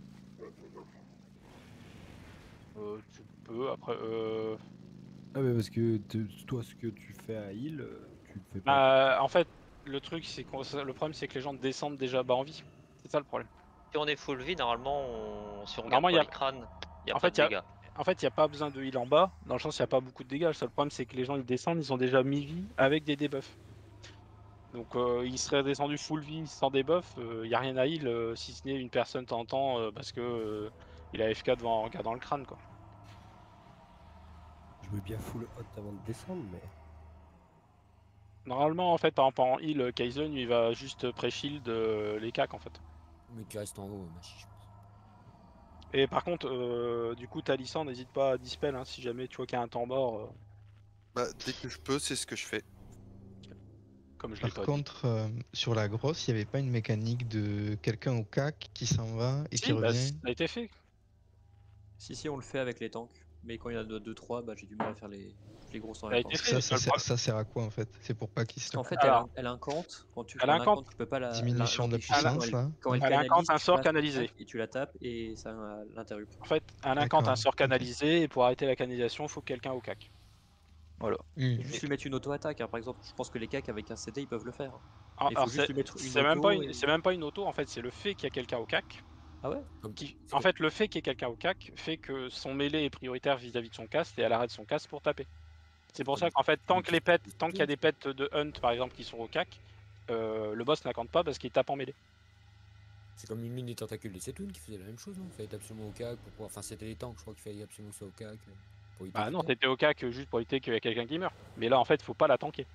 Euh, tu peux, après... Euh... Ah mais parce que te- toi ce que tu fais à heal, euh, tu le fais pas. Bah, en fait, le truc, c'est qu'on... le problème, c'est que les gens descendent déjà bas en vie. C'est ça le problème. Si on est full vie, normalement, on... si on regarde Normalement, pas il y a- les crânes, il n'y a en pas fait, de y a- dégâts. En fait, il n'y a pas besoin de heal en bas, dans le sens il n'y a pas beaucoup de dégâts. Le seul problème, c'est que les gens, ils descendent, ils ont déjà mi-vie avec des debuffs. Donc, euh, ils seraient descendus full vie sans debuff, il n'y a rien à heal, euh, si ce n'est une personne de temps en temps, euh, parce que euh, il a F K devant, en regardant le crâne, quoi. Je veux bien full hot avant de descendre, mais. Normalement, en fait, par exemple, en heal, Kaizen, il va juste pré-shield euh, les cacs, en fait. Mais qui reste en haut, Machi, je pense. Et par contre, euh, du coup, Talissan, n'hésite pas à dispel, hein, si jamais tu vois qu'il y a un temps mort. euh, Bah, dès que je peux, c'est ce que je fais. Comme je l'ai Par pas dit. contre, euh, sur la grosse, il n'y avait pas une mécanique de quelqu'un au cac qui s'en va et Si, qui bah, revient. ça a été fait. Si, si, on le fait avec les tanks. Mais quand il y en a deux trois, bah, j'ai du mal à faire les, les grosses en Ça a même été temps. fait, Ça, ça, le sert, pro- ça sert à quoi en fait? C'est pour pas qu'il se Parce qu'en tape. fait, elle, Alors, in- elle incante. Quand tu elle fais un incante, incante, tu peux pas la la- Diminution de la l'empêcher. Quand puissance, elle, là. quand elle elle canalise, incante un tu sort passes ton canalisé. tac et tu la tapes et ça euh, l'interrupte. En fait, elle incante un D'accord, sort ok. canalisé et pour arrêter la canalisation, il faut quelqu'un au cac. Voilà. Hmm. Et juste lui mettre une auto-attaque, hein. Par exemple, je pense que les cacs avec un C D ils peuvent le faire. Alors, Il faut alors, juste c'est lui mettre une c'est même, pas auto. une- Et... c'est même pas une auto, en fait, c'est le fait qu'il y a quelqu'un au cac. Ah ouais Qui... En fait, le fait qu'il y ait quelqu'un au cac fait que son mêlée est prioritaire vis-à-vis de son cast et elle arrête son cast pour taper. C'est pour ça qu'en fait, tant que les pets, tant qu'il y a des pets de hunt par exemple qui sont au cac, euh, le boss n'accante pas parce qu'il tape en mêlée. C'est comme une mini tentacule de Setoun qui faisait la même chose, non? Il fallait être absolument au cac pour pouvoir. Enfin, c'était les tanks, je crois qu'il fallait absolument que ça au cac. euh, Pour éviter Bah les non, tanks. t'étais au cac juste pour éviter qu'il y ait quelqu'un qui meurt. Mais là, en fait, faut pas la tanker.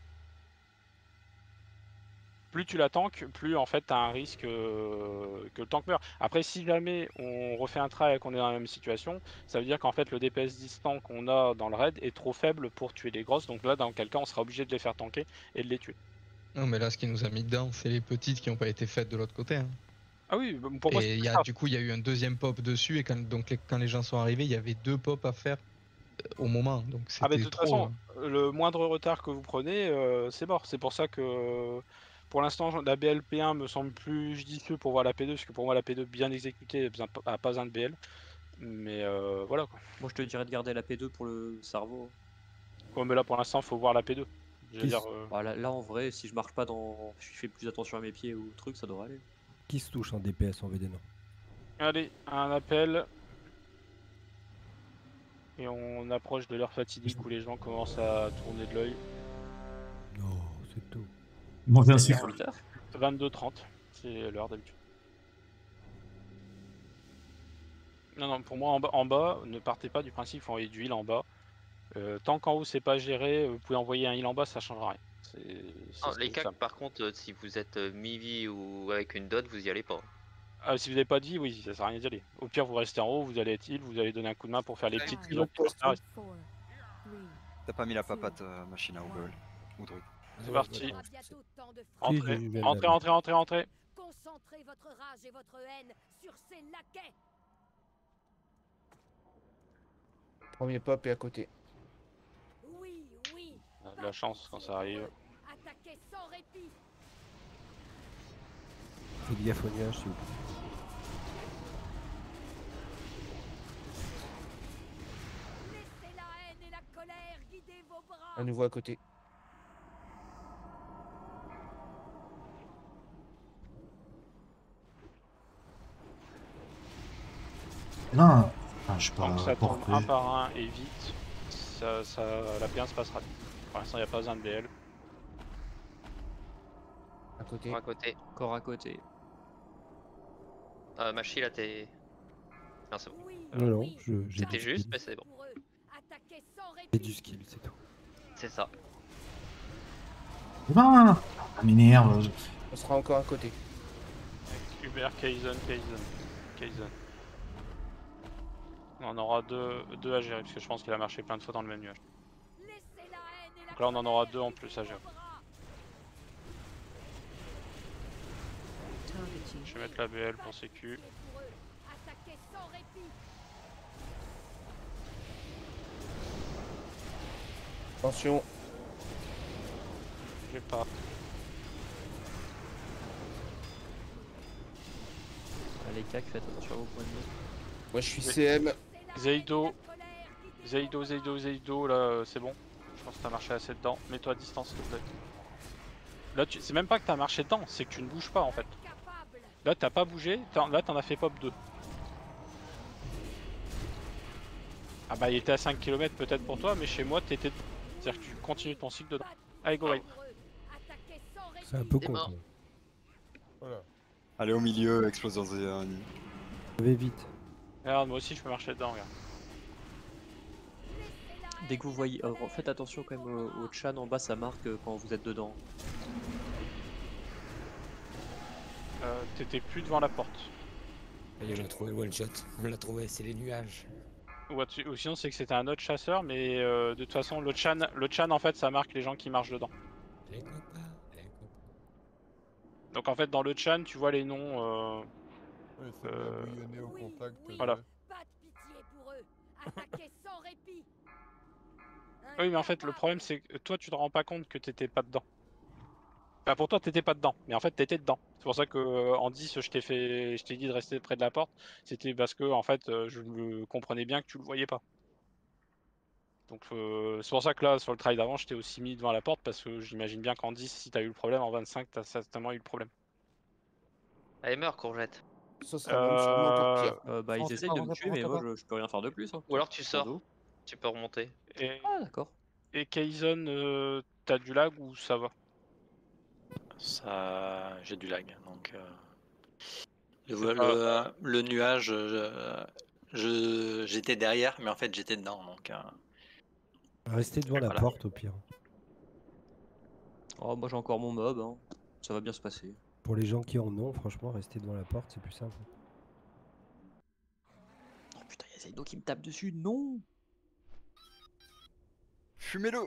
Plus tu la tankes, plus en fait t'as un risque euh, que le tank meure. Après, si jamais on refait un try et qu'on est dans la même situation, ça veut dire qu'en fait le D P S distant qu'on a dans le raid est trop faible pour tuer les grosses. Donc là, dans quel cas, on sera obligé de les faire tanker et de les tuer. Non, mais là, ce qui nous a mis dedans, c'est les petites qui n'ont pas été faites de l'autre côté. Hein. Ah oui, pour moi, et il y a, du coup, il y a eu un deuxième pop dessus, et quand, donc, les, quand les gens sont arrivés, il y avait deux pops à faire euh, au moment. Donc c'était Ah mais de toute trop. façon, hein. le moindre retard que vous prenez, euh, c'est mort. C'est pour ça que pour l'instant, la B L P un me semble plus judicieux pour voir la P deux, parce que pour moi la P deux bien exécutée n'a pas besoin de B L. Mais euh, voilà quoi. Moi je te dirais de garder la P deux pour le cerveau. Ouais, mais là pour l'instant, faut voir la P deux. Je veux Qui dire, s- euh, Bah, là, là, en vrai, si je marche pas dans. Je fais plus attention à mes pieds ou truc, ça devrait aller. Qui se touche en D P S en V D, non? Allez, un appel. Et on approche de l'heure fatidique où les gens commencent à tourner de l'œil. Non, c'est tôt. Moi, merci. vingt-deux trente, c'est l'heure d'habitude. Non, non, pour moi en bas, en bas, ne partez pas du principe qu'il faut envoyer du heal en bas. Euh, tant qu'en haut c'est pas géré, vous pouvez envoyer un heal en bas, ça changera rien. C'est- c'est Non, ce les que cacs, ça- par contre, euh, si vous êtes euh, mi-vie ou avec une dot, vous y allez pas. Ah, si vous n'avez pas dit, oui, ça sert à rien d'y aller. Au pire, vous restez en haut, vous allez être heal, vous allez donner un coup de main pour faire les petites Five, qui ont four, T'as pas mis la papate, euh, machine à Google ou truc. C'est parti. Si, Entrez, je viens de entrez, la- entrez, entrez, entrez. Concentrez votre rage et votre haine sur ces laquais. Premier pop est à côté. Oui, oui. On a de la chance quand ça arrive. Attaquez sans répit. Faites gaffe au nuage, s'il vous plaît. Laissez la haine et la colère guider vos bras. À nouveau à côté. Non, ah, je suis pas Tant que ça tourne porté. un par un et vite, ça, ça, la P un se passera. Pour l'instant, il n'y a pas besoin de B L. À côté. Encore à côté. Encore à côté. Euh, Machi, là, t'es. Non, c'est bon. Non, non, je- j'ai C'était du juste, skill. mais c'est bon. J'ai du skill, c'est tout. C'est ça. Non, ça m'énerve. je- On sera encore à côté. Hubert, Kaizen, Kaizen, Kaizen. On en aura deux, deux à gérer, parce que je pense qu'il a marché plein de fois dans le même nuage. Donc là, on en aura deux en plus à gérer. Je vais mettre la B L pour sécu. Attaquez sans répit. Attention. J'ai pas. Allez, cac, faites attention à vos points de vie. Moi je suis C M. Zeido, Zeido, Zeido, Zeido, là euh, c'est bon. Je pense que t'as marché assez dedans. Mets-toi à distance s'il te plaît. Là, tu... c'est même pas que t'as marché dedans, c'est que tu ne bouges pas en fait. Là, t'as pas bougé, t'en- là t'en as fait pop deux. Ah bah, il était à cinq kilomètres peut-être pour toi, mais chez moi t'étais. C'est-à-dire que tu continues ton cycle dedans. Allez, go, right. C'est un peu C'est con. mort. quand même. Voilà. Allez au milieu, explose dans un nid. Vais vite. Regarde, moi aussi je peux marcher dedans, regarde. Dès que vous voyez. euh, faites attention quand même au, au chan en bas, ça marque euh, quand vous êtes dedans. Euh, T'étais plus devant la porte. Et on a trouvé le one shot. On l'a trouvé, c'est les nuages. Ou, tu- ou sinon c'est que c'était un autre chasseur, mais euh, de toute façon le chan, le chan en fait ça marque les gens qui marchent dedans. Les copains, les copains. Donc en fait dans le chan tu vois les noms. Euh, Oui, ça euh, va bouillonner au contact. Voilà. de- pour eux. Attaquez sans répit. Oui, mais en fait, le problème, c'est que toi, tu te rends pas compte que t'étais pas dedans. Enfin, pour toi, t'étais pas dedans, mais en fait, t'étais dedans. C'est pour ça que euh, en dix, je t'ai fait, je t'ai dit de rester près de la porte. C'était parce que, en fait, euh, je me comprenais bien que tu le voyais pas. Donc, euh, c'est pour ça que là, sur le try d'avant, je t'ai aussi mis devant la porte parce que j'imagine bien qu'en dix, si t'as eu le problème, en vingt-cinq, t'as certainement eu le problème. Allez, meurs, courgette. Ce sera même sûrement encore pire. Euh, bah, ils Fonce essayent pas, de on me va tuer, pas, mais on va moi, je, je peux rien faire de plus. Hein. Ou alors tu Je suis en sors. dos. Tu peux remonter. Et, Ah, d'accord. et Kaizen, euh, t'as du lag ou ça va? Ça, j'ai du lag, donc euh, le, C'est le, pas- le nuage, je, je- j'étais derrière, mais en fait j'étais dedans, donc. euh, Restez devant la voilà. porte au pire. Oh, moi, j'ai encore mon mob. Hein. Ça va bien se passer. Pour les gens qui en ont, franchement, restez devant la porte, c'est plus simple. Oh putain, il y a Zaido qui me tape dessus. Non. Fumez-le.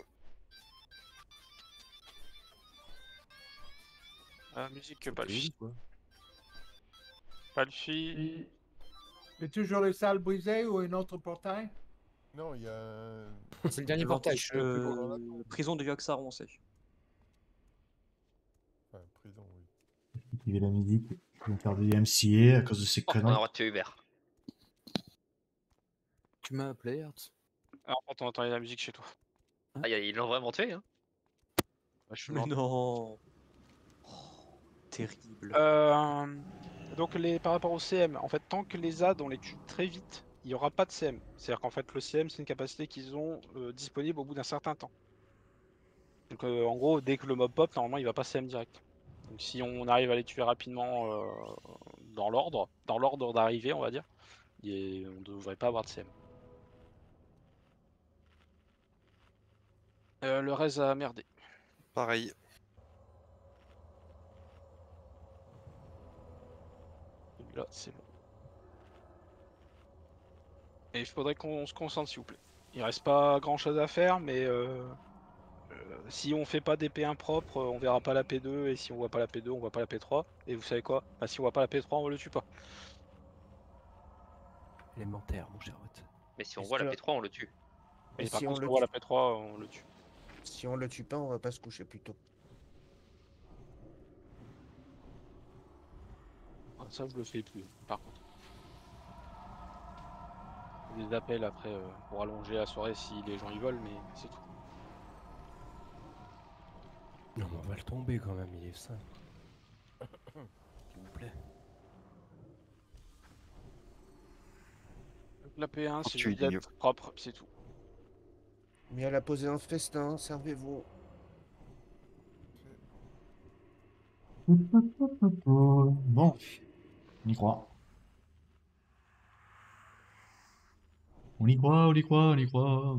Ah, musique que C'est pas le terrible, chi. quoi. Pas le chi. Et toujours les salles brisées ou un autre portail? Non, il y a un... C'est le dernier Le portail. ventige, euh, prison de Yoxaron, c'est. Enfin, prison, oui. Il y avait la musique. Ils vont faire du M C A à cause de ces Oh, on a le conneries. droit de tuer Hubert. Tu m'as appelé, Hertz. Ah, en fait, on entendait la musique chez toi. Ah, y a- ils l'ont vraiment tué, hein. Bah, je suis Mais mort. non. Oh, terrible. Euh, donc les, par rapport au C M, en fait, tant que les A D on les tue très vite, il n'y aura pas de C M. C'est-à-dire qu'en fait, le C M, c'est une capacité qu'ils ont euh, disponible au bout d'un certain temps. Donc euh, en gros, dès que le mob pop, normalement, il va pas C M direct. Donc si on arrive à les tuer rapidement euh, dans l'ordre, dans l'ordre d'arrivée, on va dire, et on ne devrait pas avoir de C M. Euh, le reste a merdé. Pareil. Là, c'est bon. Et il faudrait qu'on se concentre, s'il vous plaît. Il reste pas grand chose à faire, mais euh, euh, si on fait pas des P un propres, on verra pas la P deux, et si on voit pas la P deux, on voit pas la P trois. Et vous savez quoi? Bah, si on voit pas la P trois, on le tue pas. Élémentaire, mon cher Watt. Mais si on Est-ce voit la que- P trois, on le tue. Et Et par si contre, on si le on voit la tue- P trois, on le tue. Si on le tue pas, on va pas se coucher plus tôt. Ah, ça, je le fais plus, par contre. Des appels après euh, pour allonger la soirée si les gens y veulent, mais c'est tout. Non, mais on va le tomber quand même, il est simple. S'il vous plaît. La P un, c'est tu es juste d'être idiot. propre, c'est tout. Mais elle a posé un festin, servez-vous. Bon, on y croit. On y croit, on y croit, on y croit.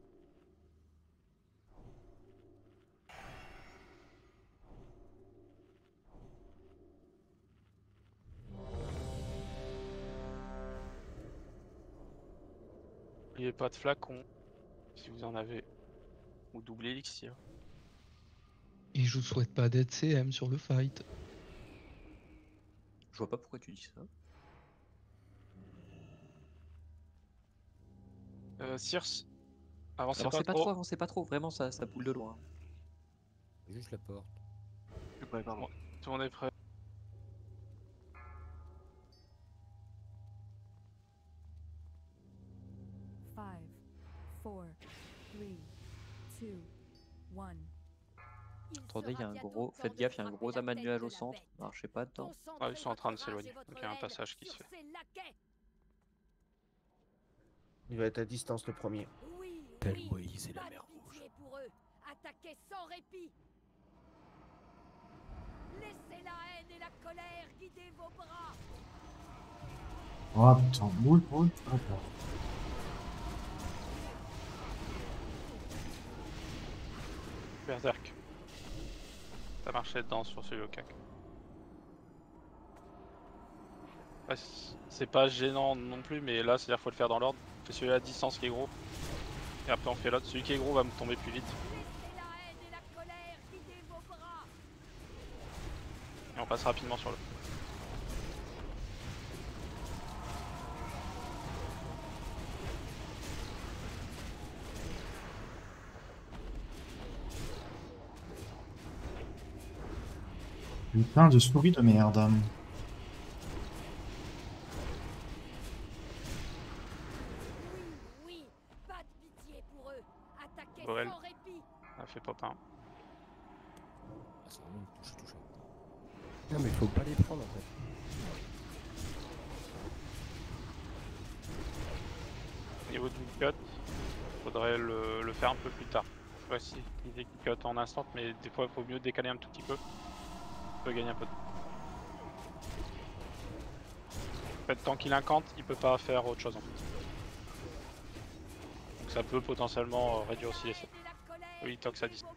N'oubliez pas de flacon, si vous en avez. Ou double élixir. Et je vous souhaite pas d'être C M sur le fight. Je vois pas pourquoi tu dis ça. Euh, Circe, avancez, Avancez pas, pas trop. trop, avancez pas trop, vraiment ça, ça boule de loin. Juste la porte. Ouais, pardon. Tout le monde est prêt. Five, four, three, two, one. Attendez, il y a un gros. Faites gaffe, il y a un gros amas de nuages au centre. Marchez pas dedans. Ah, ils sont en train de s'éloigner. Donc il y a un passage qui se fait. Il va être à distance le premier. Tel Moïse et la Pas mer de rouge. pitié pour eux. Attaquez sans répit. Laissez la haine et la colère guider vos bras. Oh putain, moule, moule, d'accord. Berserk. Ça marchait dedans sur celui au cac. Ouais, c- c'est pas gênant non plus, mais là, c'est-à-dire qu'il faut le faire dans l'ordre. On fait celui à distance qui est gros. Et après, on fait l'autre. Celui qui est gros va me tomber plus vite. Laissez la haine et la colère guider vos bras. Et on passe rapidement sur le. Putain de souris de merde. Oui, pas de pitié pour eux. Attaquez Borel. sans répit. Ça fait pop un. Non mais faut pas les prendre en fait. Au niveau du cut, faudrait le, le faire un peu plus tard. Voici l'idée qui cut en instant, mais des fois il faut mieux décaler un tout petit peu. On peut gagner un peu de temps. En fait, tant qu'il incante, il peut pas faire autre chose en fait. Donc ça peut potentiellement euh, réduire aussi les C. Oui, tant que ça dit.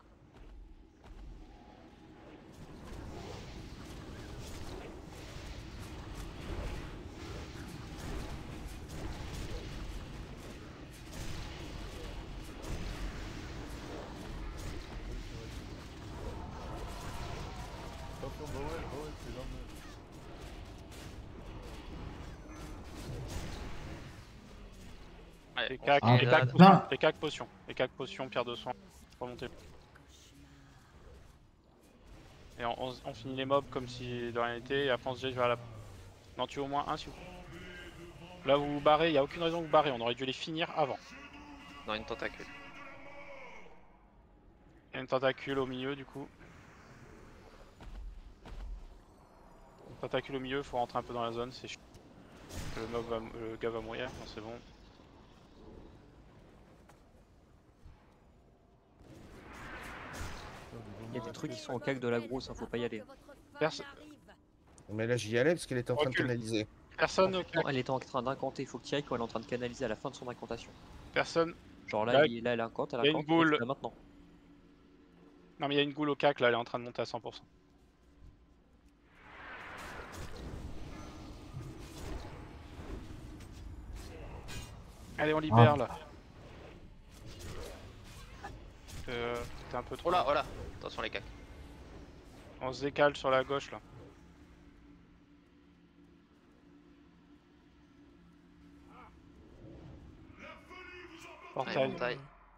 Attention, Bowel, Bowel, c'est dans le... Les Ouais, on cacs, se les met cacs là. potions, les cacs potions, les cacs potions, pierre de soin, remonter. Et on, on, on finit les mobs comme si de rien n'était, et après on se dirige vers la... Non, tu au moins un s'il vous plaît. Là vous vous barrez, il n'y a aucune raison de vous barrer, on aurait dû les finir avant. Dans une tentacule. Il y a une tentacule au milieu du coup. Une tentacule au milieu, faut rentrer un peu dans la zone, c'est chiant. Le mob va, le gars va mourir, non, c'est bon. Il y a des trucs qui sont en cac de la grosse, hein, faut pas y aller. Perso Mais là, j'y allais parce qu'elle était en train de Recule. canaliser. Personne au Non, elle était en train d'incanter, il faut que tu y ailles quand elle est en train de canaliser à la fin de son incantation. Personne. Genre là, Là, il, là elle incante, elle il y a une incante, boule. là maintenant. Non mais il y a une goule au cac là, elle est en train de monter à cent pour cent. Allez, on libère Ah. là. Euh, T'es un peu trop. Oh là, oh là. Attention les cacs. On se décale sur la gauche là. Portail. Allez, portail.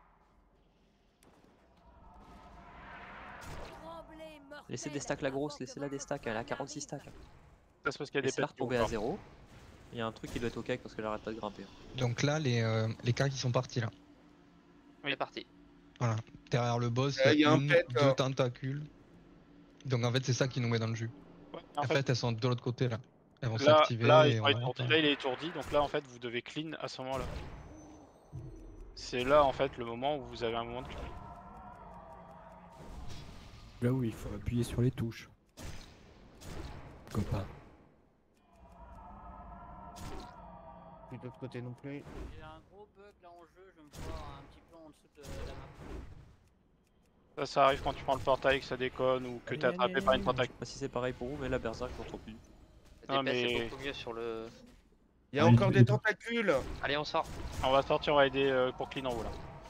Laissez des stacks la grosse, laissez-la des stacks, elle a quarante-six stacks. Ça c'est parce qu'il y a des Laissez-la pets qui retomber vont à fort. zéro. Il y a un truc qui doit être au cac parce qu'elle arrête pas de grimper. Donc là, les, euh, les cas qui sont partis là. On est parti. Voilà. Derrière le boss, Euh, il y a, y a un une, pet, deux euh. tentacules. Donc en fait, c'est ça qui nous met dans le jus. Ouais, En, en fait, fait, elles sont de l'autre côté là. Elles vont là, s'activer là, et il on va va étourdi. rentrer. Là il est étourdi, donc là en fait vous devez clean à ce moment là. C'est là en fait le moment où vous avez un moment de clean. Là où il faut appuyer sur les touches. Copain. Puis de l'autre côté non plus. J'ai un gros bug là en jeu, je me vois un petit peu en dessous de la map. Ça, ça arrive quand tu prends le portail, que ça déconne ou que t'es attrapé par une Je tentacule. sais pas si c'est pareil pour vous, mais la berserk je l'entends plus. Non, D P S mais- est beaucoup mieux sur le... Il y a Ah, encore il- des tentacules. Allez, on sort. On va sortir, on va aider euh, pour clean en haut là.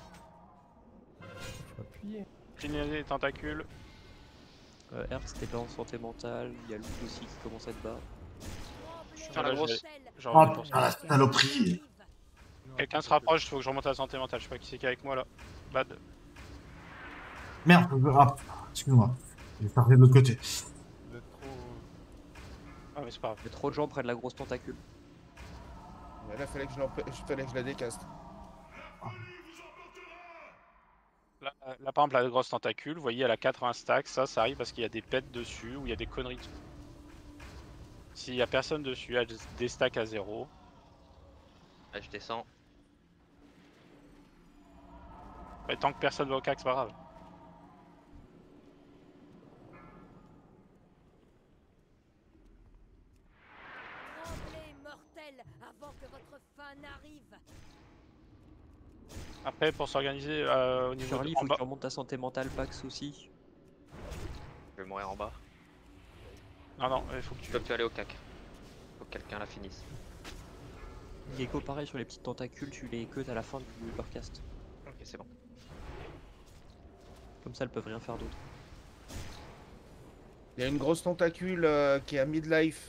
Faut appuyer. Clean les tentacules. Euh, Hertz, t'es pas en santé mentale, il y a Luke aussi qui commence à te battre. Sur la grosse. J'en Oh reviens pour putain, ça. la saloperie. Quelqu'un se rapproche, il faut que je remonte à la santé mentale. Je sais pas qui c'est qui est avec moi là. Bad. Merde, je ah, excuse-moi. J'ai parlé de l'autre côté. Vous êtes trop... Ah, mais c'est pas grave. Il y a trop de gens près de la grosse tentacule. Mais là, fallait que je, l'empê- fallait que je la décaste. Là, là, par exemple, la grosse tentacule, vous voyez, elle a quatre-vingts stacks. Ça, ça arrive parce qu'il y a des pets dessus ou il y a des conneries dessus. S'il y a personne dessus, elle des stacks à zéro. Là, je descends. Et tant que personne va au cac, c'est pas grave. Tremblez, mortels, avant que votre fin n'arrive. Après, pour s'organiser euh, au niveau Charlie, de... il en faut que bas... tu remontes ta santé mentale, Pax aussi. Je vais mourir en bas. Non, non, il faut que tu... Faut que tu ailles au cac. Faut que quelqu'un la finisse. Gecko, pareil sur les petites tentacules, tu les cut à la fin du burcast. Ok, c'est bon. Comme ça, elles peuvent rien faire d'autre. Il y a une grosse tentacule euh, qui est à midlife.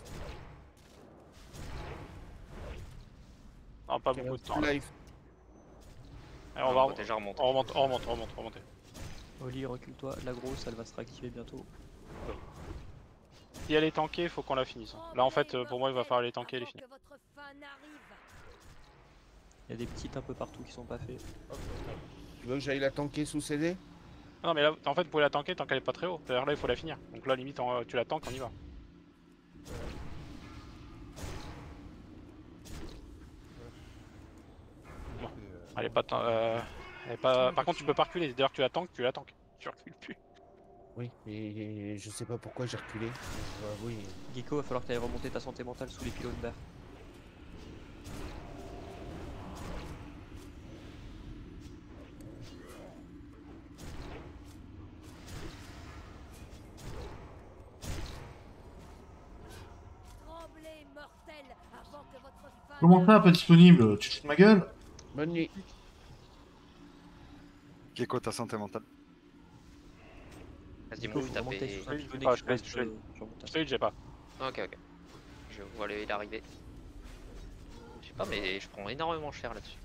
Non, pas Qui est beaucoup de à temps. Là. midlife. Allez, on, On va va déjà remonter. On remonte, on remonte, on remonte, on remonte. Oli, recule-toi, la grosse, elle va se réactiver bientôt. Si elle est tankée, il faut qu'on la finisse. hein. Là en fait, euh, pour moi, il va falloir les tanker et les finir. Il y a des petites un peu partout qui sont pas faits. Tu veux que j'aille la tanker sous C D? Non mais là, en fait, vous pouvez la tanker tant qu'elle est pas très haut. C'est-à-dire là, il faut la finir. Donc là, limite, en- tu la tankes, on y va. Bon. Elle est pas... tan- Euh... Elle est pas... Par contre, tu peux pas reculer. D'ailleurs, tu la tankes, tu la tankes. Tu recules plus. Oui, et je sais pas pourquoi j'ai reculé. Bah, oui. Gecko, va falloir que tu ailles remonter ta santé mentale sous les pylônes verts. Comment ça, pas disponible? Tu te fous de ma gueule? Bonne nuit. Gecko, ta santé mentale. Vas-y, move, tapez. Ah, je l'ai, je l'ai. Je l'ai, j'ai pas. Ok, ok. Je vois le- l'arrivée. Je sais pas, mais je prends énormément cher là-dessus.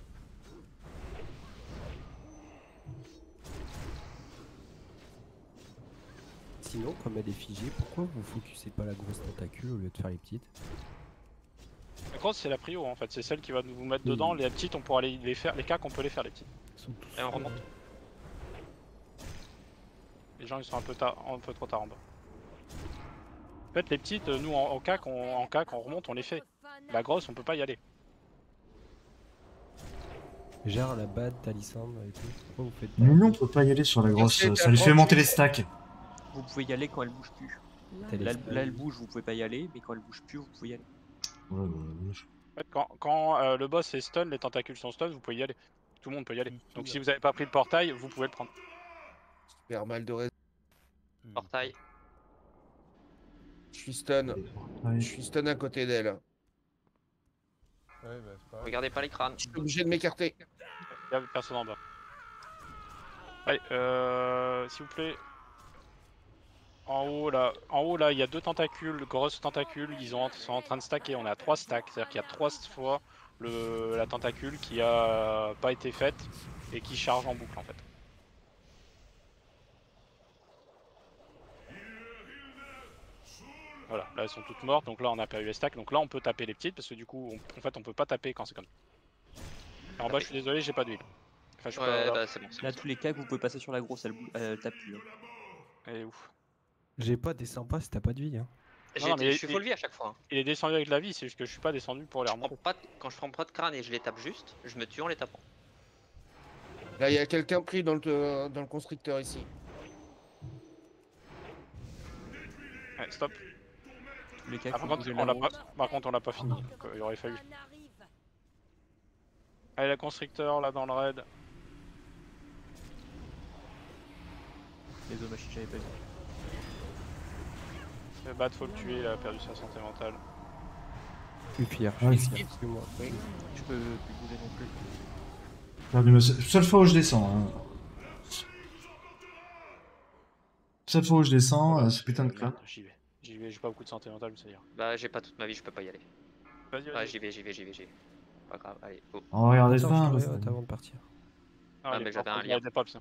Sinon, comme elle est figée, pourquoi vous focusez pas la grosse tentacule au lieu de faire les petites? La grosse, c'est la prio en fait. C'est celle qui va nous mettre dedans. Les petites, on pourra les, les faire. Les cacs, on peut les faire, les petites. Et on remonte. Les gens, ils sont un peu, tard, un peu trop tard en bas. En fait, les petites, nous en, en cac, on, en cac, on remonte, on les fait. La grosse, on peut pas y aller. Gère la bad, Talisandre et tout. Pourquoi vous faites pas? Mais non, on peut pas y aller sur la grosse. c'est Ça la lui fait grosse. monter les stacks. Vous pouvez y aller quand elle bouge plus. T'as les Là, spells. là, elle bouge, vous pouvez pas y aller, mais quand elle bouge plus, vous pouvez y aller. Ouais, ouais, je- En fait, quand quand euh, le boss est stun, les tentacules sont stun, vous pouvez y aller. Tout le monde peut y aller. Donc si vous avez pas pris le portail, vous pouvez le prendre. Super mal de raison. Portail. Je suis stun. Je suis stun à côté d'elle. Ouais, bah, c'est pareil. Regardez pas les crânes. Je suis obligé de m'écarter. Il y a personne en bas. Allez, euh, s'il vous plaît. En haut là, en haut là, il y a deux tentacules, grosses tentacules, ils ont- sont en train de stacker. On est à trois stacks, c'est-à-dire qu'il y a trois fois le, la tentacule qui a pas été faite et qui charge en boucle en fait. Voilà, là elles sont toutes mortes, donc là on a pas eu les stacks, donc là on peut taper les petites parce que du coup, on- en fait on peut pas taper quand c'est comme ça. Et en bas je suis désolé, j'ai pas d'huile. Enfin, je suis Ouais, pas... bah c'est bon. c'est Là, bon. tous les cas que vous pouvez passer sur la grosse, elle, bou- elle tape plus. hein. Elle est ouf. J'ai pas, descends pas si t'as pas de vie. Hein. J'ai Non, non, été- mais je suis il- full vie à chaque fois. hein. Il est descendu avec la vie, c'est juste que je suis pas descendu pour les Je prends remonter. pas de- Quand je prends pas de crâne et je les tape juste, je me tue en les tapant. Là, il y a quelqu'un pris dans le, dans le constructeur ici. Ouais, stop. Tous les cas Ah, que par, vous contre, bougez on la l'a pas... grosse. par contre, on l'a pas fini, donc, euh, il aurait fallu. Allez, la constructeur là dans le raid. Les hommages, j'avais pas vu. Le bat, faut le tuer, il a perdu sa santé mentale. Plus fier, Ouais, je suis fier. Excuse-moi. Oui, je peux plus bouger non plus. Perdu ma- Seule fois où je descends. Hein. Seule fois où je descends, euh, ce putain de crâne. Merde, j'y vais. J'y vais, j'ai pas beaucoup de santé mentale, mais c'est dire. Bah j'ai pas toute ma vie, je peux pas y aller. Vas-y, Ouais, vas-y. j'y vais, j'y vais, j'y vais, j'y vais. Pas grave, allez, go. Oh, regardez Attends, ça. je te révote avant de partir. Ah, Ah, il mais est j'avais fort, un il lien. a des pops. hein.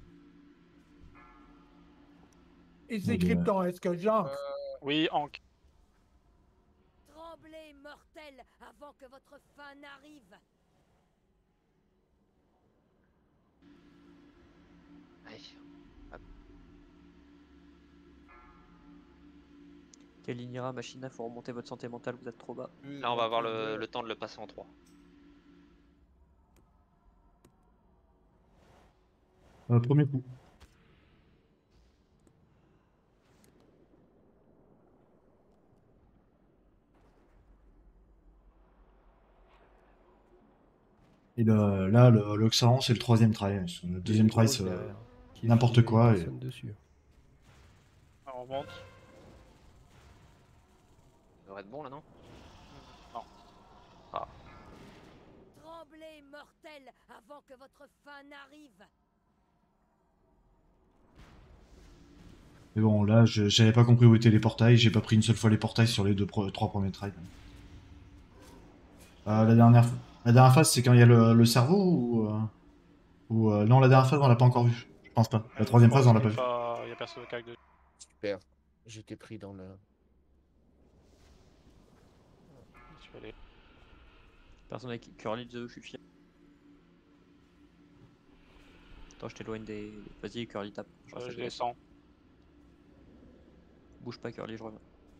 Ici Krypton, est-ce que j'entre? Oui, Hank. Tremblez, mortels, avant que votre fin n'arrive. Allez. Hop. Kalinira, Machina, faut remonter votre santé mentale, vous êtes trop bas. Là on va avoir le, le temps de le passer en trois. Euh, premier coup. Et le- là, le- l'Oxaron, c'est le troisième try. Le deuxième try, c'est euh, n'importe quoi. Et... Personne dessus. Ah, on remonte. Ça devrait être bon là, non? Non. Ah. Tremblez, mortels, avant que votre fin n'arrive. Mais bon, là, je- j'avais pas compris où étaient les portails. J'ai pas pris une seule fois les portails sur les deux, pro- trois premiers tries. Euh, la dernière, la dernière phase, c'est quand il y a le, le cerveau ou, euh, ou euh, non, la dernière phase, on l'a pas encore vu. Je pense pas. La troisième phase, on l'a pas vu. Il y a personne au cac de. Super. J'étais pris dans le. je vais aller. Personne avec Curly, je suis fier. Attends, je t'éloigne des. Vas-y, Curly, tape. Je, Euh, reste à je côté. descends. Bouge pas, Curly, je reviens.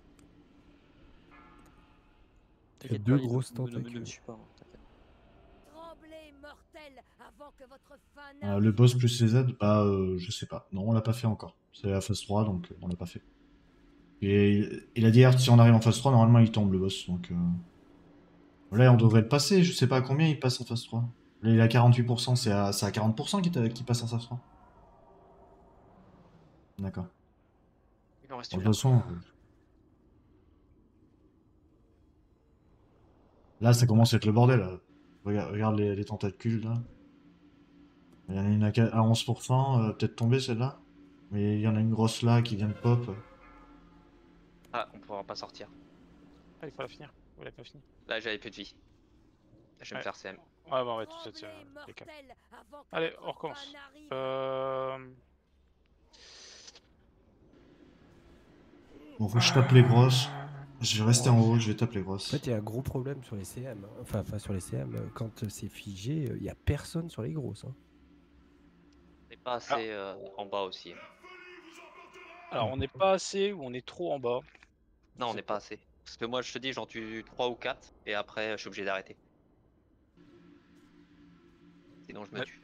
Il y a T'inquiète, deux Curly, ne- grosses ne, ne, ne me tentacules. suis pas. hein, t'inquiète. Tremblez, mortels, avant que votre fin Euh, n'arrive. le boss plus les aides, bah euh, je sais pas. Non, on l'a pas fait encore. C'est la phase trois, donc euh, on l'a pas fait. Et il, il a dit hier, si on arrive en phase trois, normalement il tombe le boss. Donc euh... là, on devrait le passer. Je sais pas à combien il passe en phase trois. Là, il est à quarante-huit pour cent. C'est à, c'est à quarante pour cent qu'il qui passe en phase trois. D'accord. Il en reste De toute une. façon, euh, là, ça commence à être le bordel. Là. Regarde, regarde les, les tentacules là. Il y en a une à qua- à onze pour cent, euh, peut-être tombée celle-là. Mais il y en a une grosse là qui vient de pop. Ah, on pourra pas sortir. Ah, il faut la finir. Vous l'avez pas fini. Là, j'avais plus de vie. Je vais me Ouais. faire C M. Ouais, bah, on va tous être euh, les quatre. Allez, on recommence. Euh... Bon, faut que je tape les grosses. Je vais rester en haut, je vais taper les En grosses. fait, il y a un gros problème sur les C M. hein. Enfin, pas sur les C M. euh, Quand euh, c'est figé, il n'y a personne sur les grosses. hein. On n'est pas assez euh, en bas aussi. Alors, on n'est pas assez ou on est trop en bas. Non, on n'est pas assez. Parce que moi, je te dis, j'en tue trois ou quatre et après, je suis obligé d'arrêter. Sinon, je me Ouais. tue.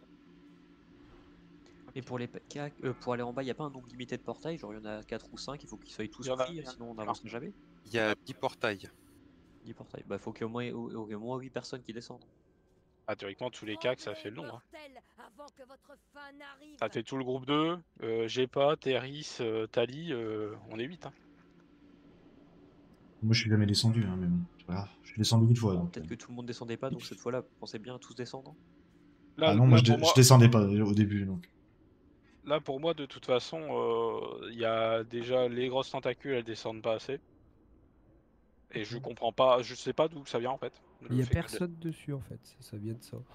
Et pour les cacs, euh, pour aller en bas, il n'y a pas un nombre limité de portails, genre il y en a quatre ou cinq, il faut qu'ils soient tous Il y en a- pris, il y en a- sinon on il y en a- n'avancera jamais. Il y a dix portails. dix portails. Bah faut qu'il y ait au moins, au, au moins huit personnes qui descendent. Ah, théoriquement, tous les cas, ça fait le long. Hein. Mortels, avant que votre fin n'arrive. Ça fait tout le groupe deux. Euh, Gepa, Teris, euh, Tali, euh, on est huit. Hein. Moi, je suis jamais descendu, hein, mais bon, c'est pas grave. Je suis descendu une fois. Bon, Donc, peut-être euh. que tout le monde descendait pas, donc cette fois-là, pensez bien à tous descendre. Là, Ah non, moi là, je, pour dé- moi, je descendais pas au début. Donc. là, pour moi, de toute façon, euh, il y a déjà les grosses tentacules, elles descendent pas assez. Et je comprends pas, je sais pas d'où ça vient en fait. Il le n'y a fait que- personne dessus en fait. Ça, ça vient de ça.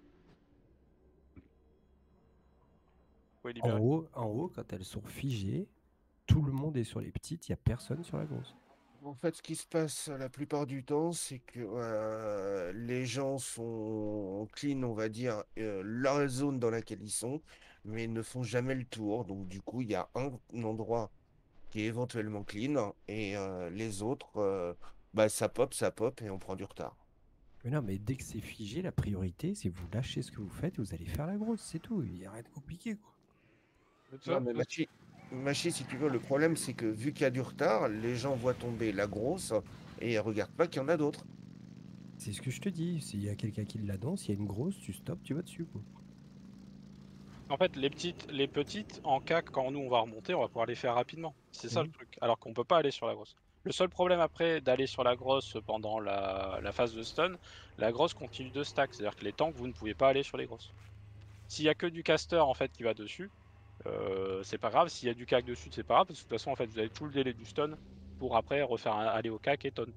Ouais, en, libéré. haut, en haut, quand elles sont figées, tout le monde est sur les petites, il n'y a personne sur la grosse. En fait, ce qui se passe la plupart du temps, c'est que euh, les gens sont clean, on va dire, euh, la zone dans laquelle ils sont, mais ne font jamais le tour. Donc, du coup, il y a un endroit qui est éventuellement clean, et euh, les autres, euh, bah, ça pop, ça pop, et on prend du retard. Mais non, mais dès que c'est figé, la priorité, c'est vous lâchez ce que vous faites, vous allez faire la grosse, c'est tout. Il n'y a rien de compliqué, quoi. Non, mais Machi, Machi, si tu veux, le problème, c'est que vu qu'il y a du retard, les gens voient tomber la grosse et ils regardent pas qu'il y en a d'autres. C'est ce que je te dis. S'il y a quelqu'un qui la danse, il y a une grosse, tu stops, tu vas dessus, quoi. En fait, les petites, les petites en C A C, quand nous on va remonter, on va pouvoir les faire rapidement. C'est ça Mhm. le truc. Alors qu'on peut pas aller sur la grosse. Le seul problème après d'aller sur la grosse pendant la, la phase de stun, la grosse continue de stack. C'est-à-dire que les tanks, vous ne pouvez pas aller sur les grosses. S'il y a que du caster en fait qui va dessus, euh, c'est pas grave. S'il y a du C A C dessus, c'est pas grave. Parce que de toute façon, en fait, vous avez tout le délai du stun pour après refaire un- aller au C A C et taunt.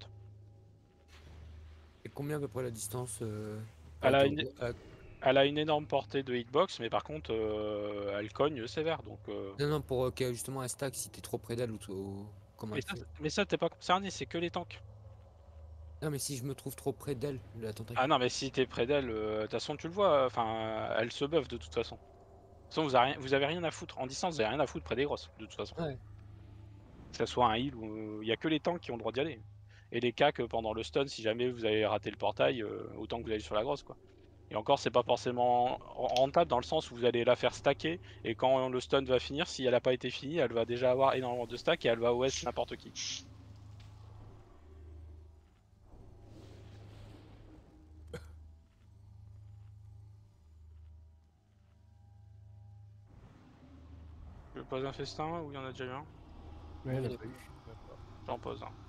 Et combien à peu près la distance euh, Elle a, attends, une, euh, elle a une énorme portée de hitbox, mais par contre, euh, elle cogne sévère. Donc, euh, Non, non, pour euh, qu'il y ait justement un stack si t'es trop près d'elle ou, ou- comment mais, elle ça, fait. mais ça, t'es pas concerné, c'est que les tanks. Non, mais si je me trouve trop près d'elle, la tentacule. Ah non, mais si t'es près d'elle, euh, de toute façon, tu le vois, enfin, elle se buff de toute façon. De toute façon, vous avez, rien, vous avez rien à foutre. En distance, vous avez rien à foutre près des grosses, de toute façon. Ouais. Que ça soit un heal ou. Il y a que les tanks qui ont le droit d'y aller. Et les C A C pendant le stun, si jamais vous avez raté le portail, euh, autant que vous allez sur la grosse, quoi. Et encore, c'est pas forcément rentable dans le sens où vous allez la faire stacker, et quand le stun va finir, si elle a pas été finie, elle va déjà avoir énormément de stack et elle va O S n'importe qui. Je pose un festin ou il y en a déjà eu un? Ouais, il y en a pas eu. J'en pose un.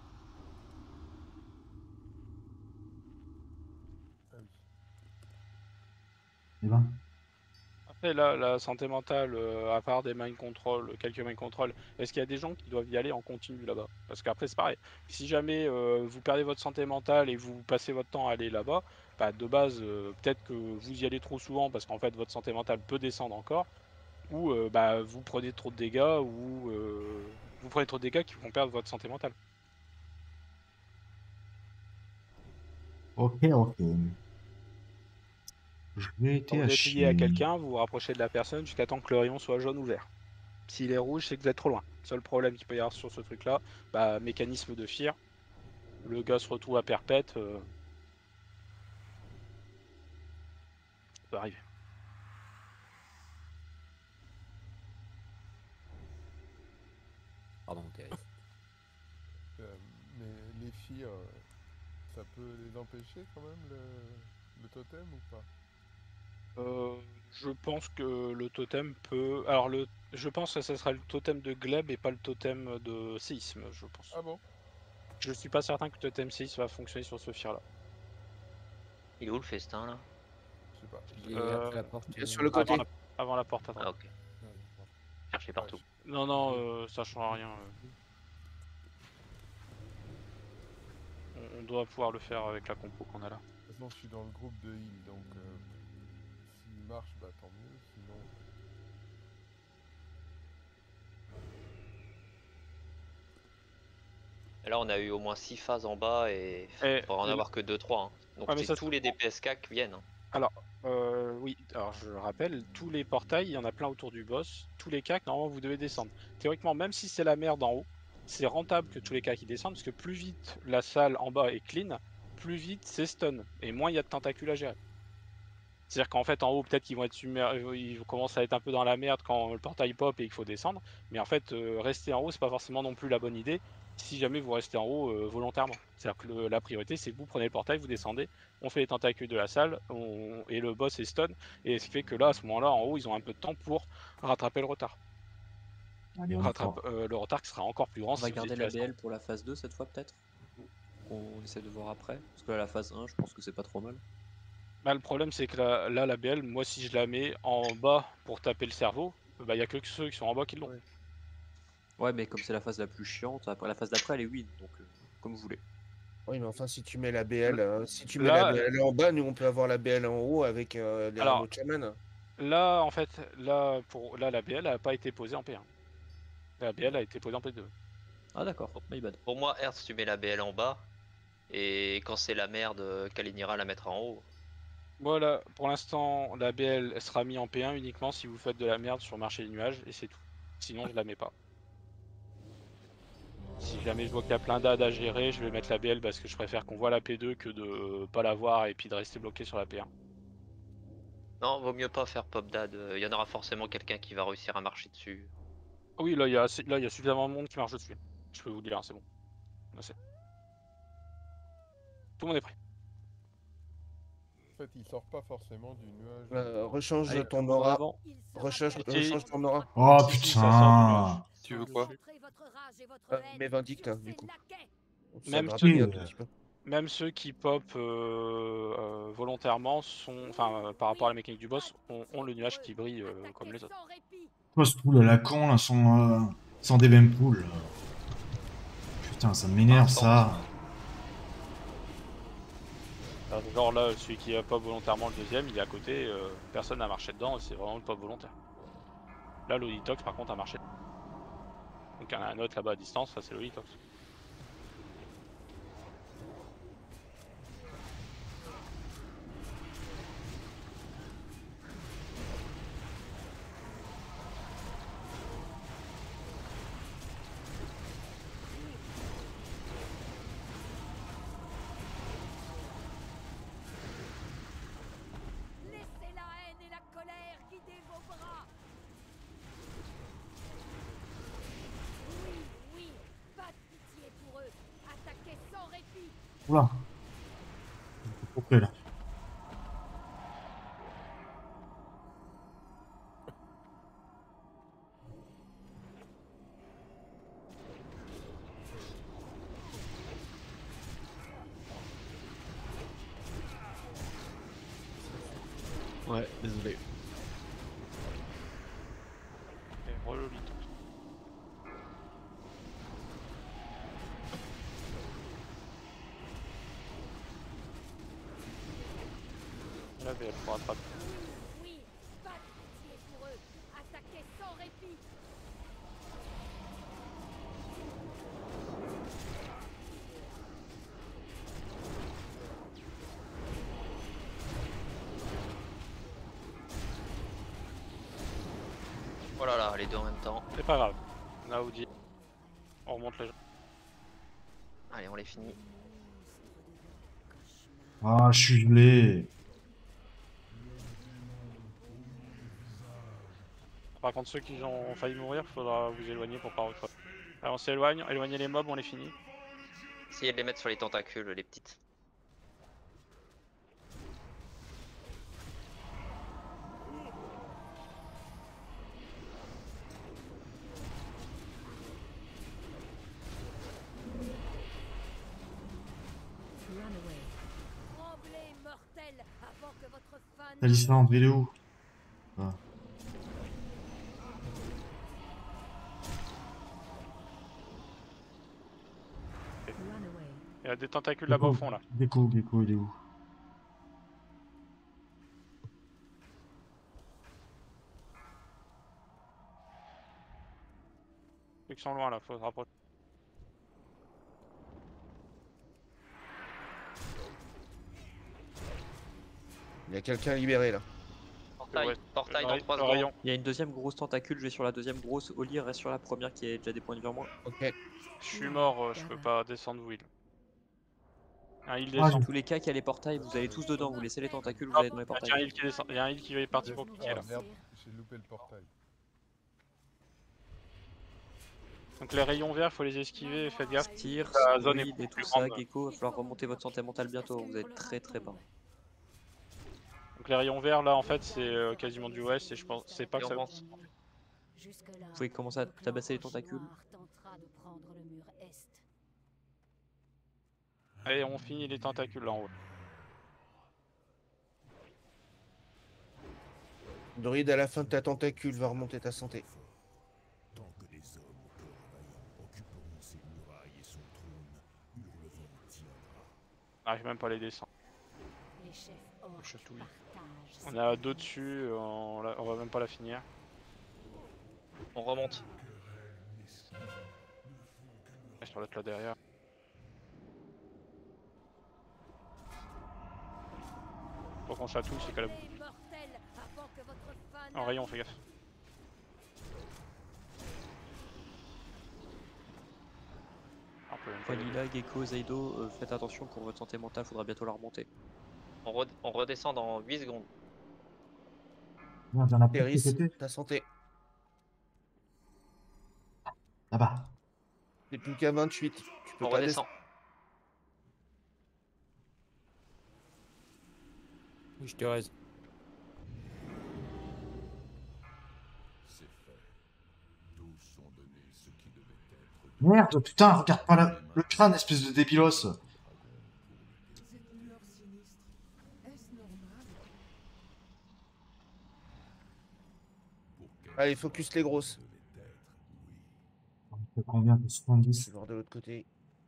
Et ben. Après là, la santé mentale, euh, à part des mind control, quelques mind control, est-ce qu'il y a des gens qui doivent y aller en continu là-bas? Parce qu'après c'est pareil, si jamais euh, vous perdez votre santé mentale et vous passez votre temps à aller là-bas, bah, de base euh, peut-être que vous y allez trop souvent parce qu'en fait votre santé mentale peut descendre encore, ou euh, bah, vous prenez trop de dégâts, ou euh, vous prenez trop de dégâts qui vont perdre votre santé mentale. Ok, ok. Je vais Quand vous êtes T H lié à quelqu'un, vous vous rapprochez de la personne jusqu'à temps que le rayon soit jaune ou vert. S'il est rouge, c'est que vous êtes trop loin. Seul problème qu'il peut y avoir sur ce truc-là, bah, mécanisme de fear. Le gars se retrouve à perpète. Euh... Ça peut arriver. Pardon, Thierry. Euh, mais les filles, euh, ça peut les empêcher quand même le, le totem ou pas? Euh, je pense que le totem peut... Alors, le... je pense que ça sera le totem de gleb et pas le totem de séisme, je pense. Ah bon? Je suis pas certain que le totem séisme va fonctionner sur ce fear-là. Il est où le festin, là? Je sais pas. Il est Euh, après la porte. Il est sur le côté. Avant la, avant la porte, attends. Ah, ok. Cherchez partout. Non, non, euh, ça change rien. euh. On, on doit pouvoir le faire avec la compo qu'on a là. De toute façon, je suis dans le groupe de heal, donc euh, s'il marche, bah tant mieux, sinon... Et là, on a eu au moins six phases en bas et Et- il faudra en et- avoir que deux trois. Hein. Donc Ouais, mais c'est ça, tous c'est- les D P S K qui viennent. hein. Alors, euh, oui, alors je rappelle, tous les portails, il y en a plein autour du boss. Tous les cas, normalement, vous devez descendre. Théoriquement, même si c'est la merde en haut, c'est rentable que tous les cas qui descendent, parce que plus vite la salle en bas est clean, plus vite c'est stun, et moins il y a de tentacules à gérer. C'est-à-dire qu'en fait, en haut, peut-être qu'ils vont être submer- ils commencent à être un peu dans la merde quand le portail pop et qu'il faut descendre. Mais en fait, euh, rester en haut, c'est pas forcément non plus la bonne idée si jamais vous restez en haut euh, volontairement. C'est-à-dire que le- la priorité, c'est que vous prenez le portail, vous descendez, on fait les tentacules de la salle, on- et le boss est stun. Et ce qui fait que là, à ce moment-là, en haut, ils ont un peu de temps pour rattraper le retard. Allez, on Rattrape, prend. euh, le retard qui sera encore plus grand On va si vous garder étiez la à B L pour la phase deux cette fois peut-être. On essaie de voir après. Parce que là la phase un je pense que c'est pas trop mal. Bah, le problème, c'est que là, là, la B L, moi, si je la mets en bas pour taper le cerveau, bah, il n'y a que ceux qui sont en bas qui l'ont. Ouais mais comme c'est la phase la plus chiante, après la phase d'après elle est win, donc euh, comme vous voulez. Oui, mais enfin, si tu mets la B L, euh, si tu mets Là, la B L en bas, nous on peut avoir la B L en haut avec euh, les Alors, anneaux de chaman. Là, en fait, là, pour, là la B L n'a pas été posée en P un. La B L a été posée en P deux. Ah d'accord, my bad. Pour moi, Hertz, tu mets la B L en bas. Et quand c'est la merde, Kalinira la mettra en haut. Voilà, pour l'instant, la B L sera mise en P un uniquement si vous faites de la merde sur le marché des nuages, et c'est tout. Sinon, je la mets pas. Si jamais je vois qu'il y a plein d'A D à gérer, je vais mettre la B L parce que je préfère qu'on voit la P deux que de pas la voir et puis de rester bloqué sur la P un. Non, vaut mieux pas faire pop dad. Il y en aura forcément quelqu'un qui va réussir à marcher dessus. Oui, là, il y a, assez- là, il y a suffisamment de monde qui marche dessus. Je peux vous le dire, c'est bon. Là, c'est- Tout le monde est prêt. En fait, il sort pas forcément du nuage. Euh, rechange Allez, ton on va aura. avant. Rechange, Et- rechange ton aura. Oh Si, si, ça sort du nuage. putain! Tu veux quoi? Euh, mais Vindict, du coup. Ça Même me ceux, rappelle un tout petit peu. même ceux qui pop euh, euh, volontairement sont, enfin, euh, par rapport à la mécanique du boss, ont, ont le nuage qui brille euh, comme les autres. Quoi ce pool à la con là, sans, euh, sans des mêmes poules? Putain, ça m'énerve ça. Alors, genre là, celui qui a pop volontairement le deuxième, il est à côté, euh, personne n'a marché dedans, et c'est vraiment le pop volontaire. Là, l'Auditox par contre a marché. Donc il y en a un autre là-bas à distance, ça c'est l'Auditox. Laissez la haine et la colère guider vos bras. Oui, oui, pas de pitié pour eux. Attaquez sans répit. Oula. Trop près là. Ouais, désolé. Et re l'Auditox. La V L pour attraper. Oui, pas de pitié pour eux. Attaquez sans répit. Oh là là, les deux en même temps. C'est pas grave. On a Audi. On remonte les gens. Allez, on les finit. Ah, je suis gelé. Par contre, ceux qui ont failli mourir, faudra vous éloigner pour pas recroiser. Alors on s'éloigne, éloignez les mobs, on les finit. Essayez de les mettre sur les tentacules, les petites. Tremblez, mortels, avant que votre fin Talisman, il est où? Ah. Il y a des tentacules là-bas au fond là. Gecko, Gecko, il est où? Ceux qui sont loin là, faut se rapprocher. Il y a quelqu'un libéré là. Portail, Ouais. portail Le dans ray- trois le secondes. rayon. Il y a une deuxième grosse tentacule, je vais sur la deuxième grosse. Oli reste sur la première qui est déjà des points de vie en moins. Ok. Je suis mort, euh, je peux pas descendre où il. Un heal Dans descend. tous les cas, qu'il y a les portails, vous allez tous dedans, vous laissez les tentacules, vous Ah, allez dans les Il y a un portails. heal qui descend. Il y a un heal qui est parti pour cliquer là. Ah merde, j'ai loupé le portail. Donc les rayons verts, faut les esquiver, faites gaffe. Tire, La zone est Sandwich et beaucoup plus tout ça, grande. Gecko, il va falloir remonter votre santé mentale bientôt, vous êtes très très bas. Donc les rayons verts là en fait c'est euh, quasiment du ouest et je pense c'est pas Et que on ça. avance. Vous pouvez commencer à tabasser les tentacules. tentera de prendre le mur est. Allez on finit les tentacules là en haut. Druide, à la fin de ta tentacule, va remonter ta santé. J'arrive même pas à les descendre. Les chefs orques partagent On est à deux dessus, on, la- on va même pas la finir. On remonte. Je dois être là derrière. Faut qu'on chatouille, c'est qu'à la boue. mortels, avant que votre fin En rayon, fais gaffe. Un peu, une fois les deux. Vanilla, Gecko, Zaido, euh, faites attention pour votre santé mentale, faudra bientôt la remonter. On, re- on redescend dans huit secondes. Merde, il y en a plus Péris, qui pété. ta santé. Là-bas. T'es plus qu'à vingt-huit. Tu peux On pas redescend. Oui, je te raise. Merde, putain, regarde pas la- le crâne, espèce de débilos. Allez, focus les grosses. C'est combien de soixante-dix? Je vais voir de l'autre côté.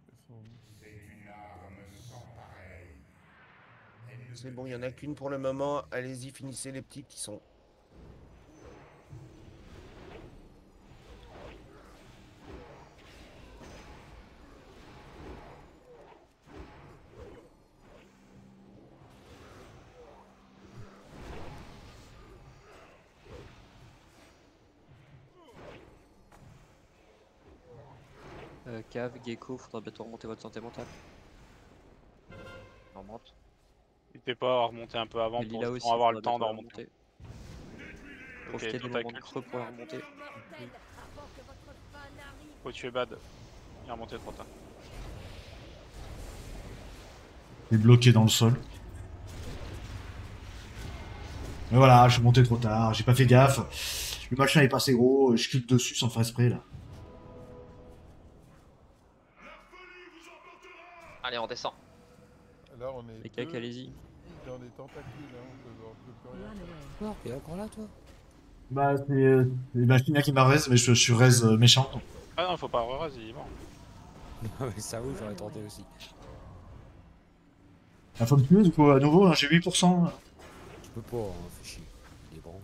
C'est bon, il y en a qu'une pour le moment. Allez-y, finissez les petites qui sont. Euh, Cave, Gecko, faudra bientôt remonter votre santé mentale. On remonte. N'hésitez pas à remonter un peu avant Et pour Lila aussi, justement avoir faudra le temps de bientôt la remonter. Profitez Ok, du moment de tentacule. creux pour la remonter. Faut tuer Bad. Il est remonté trop tard. Il est bloqué dans le sol. Mais voilà, je suis monté trop tard, j'ai pas fait gaffe. Le machin est pas assez gros, je clique dessus sans faire exprès là. Allez, on descend. Là, on est Les cacs, deux allez-y. dans des tentacules, hein, on peut, on peut plus rien. Encore, t'es encore là toi? Bah, c'est euh, c'est Machina qui m'a raise, mais je, je suis raise euh, méchant. Ah non, faut pas re-raise, il est mort. Ah ouais, ça oui, j'aurais tenté aussi. La faut me tuer du coup, à nouveau, hein, j'ai huit pour cent. Je peux pas, hein, fais chier. Il est bon.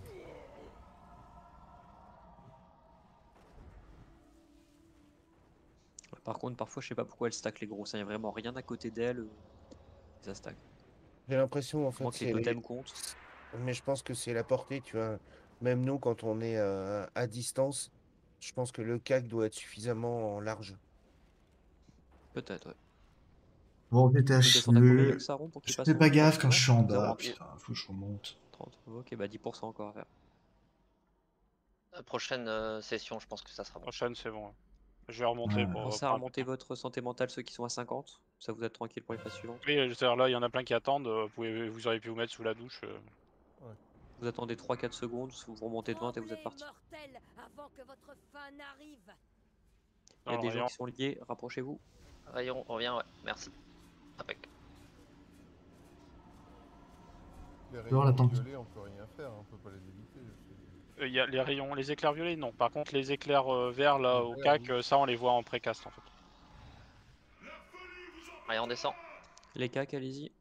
Par contre, parfois, je sais pas pourquoi elle stack les grosses. Il y a vraiment rien à côté d'elle. euh, Ça stack. J'ai l'impression en fait Moi que les c'est totems comptent. Mais je pense que c'est la portée, tu vois. Même nous, quand on est euh, à distance, je pense que le C A C doit être suffisamment large. Peut-être, ouais. Bon, Tu putain, peux le descendre à combien, je... Yoxaron, pour qu'il je passe fais en pas haut? gaffe quand je suis en Zéro. bas, putain, faut que je remonte. trente, ok, bah dix pour cent encore à faire. La prochaine euh, session, je pense que ça sera bon. Prochaine, c'est bon. Je vais remonter Ouais. pour. Pensez à remonter votre santé mentale, ceux qui sont à cinquante. Ça vous êtes tranquille pour les phases suivantes. Oui, c'est-à-dire là, il y en a plein qui attendent. euh, Vous, pouvez, vous auriez pu vous mettre sous la douche. euh. Vous attendez trois quatre secondes, vous remontez de vingt et vous êtes parti. Mortel avant que votre fin n'arrive. Il y a Non, des gens rayon. qui sont liés, rapprochez-vous. Rayon, on revient, ouais, merci. Impec. Les Alors, rayons la temp- violets, on peut rien faire, hein, on peut pas les éviter. c'est- Euh, Il y a les rayons, les éclairs violets, non. Par contre, les éclairs euh, verts là Les au verts, C A C, euh, ça on les voit en précast en fait. Allez, on descend. Les C A C, allez-y.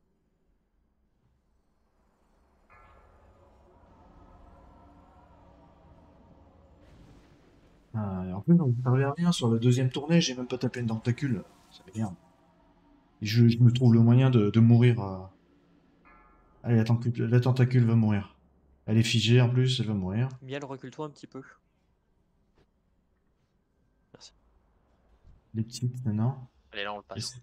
Ah, et en plus, on parlait rien sur la deuxième tournée, j'ai même pas tapé une tentacule. Ça m'énerve. Et Je, je me trouve le moyen de, de mourir. à- Allez, la tentacule, la tentacule va mourir. Elle est figée en plus, elle va mourir. Miel, recule-toi un petit peu. Merci. Les petites maintenant. Allez, là, on le Et passe. c'est-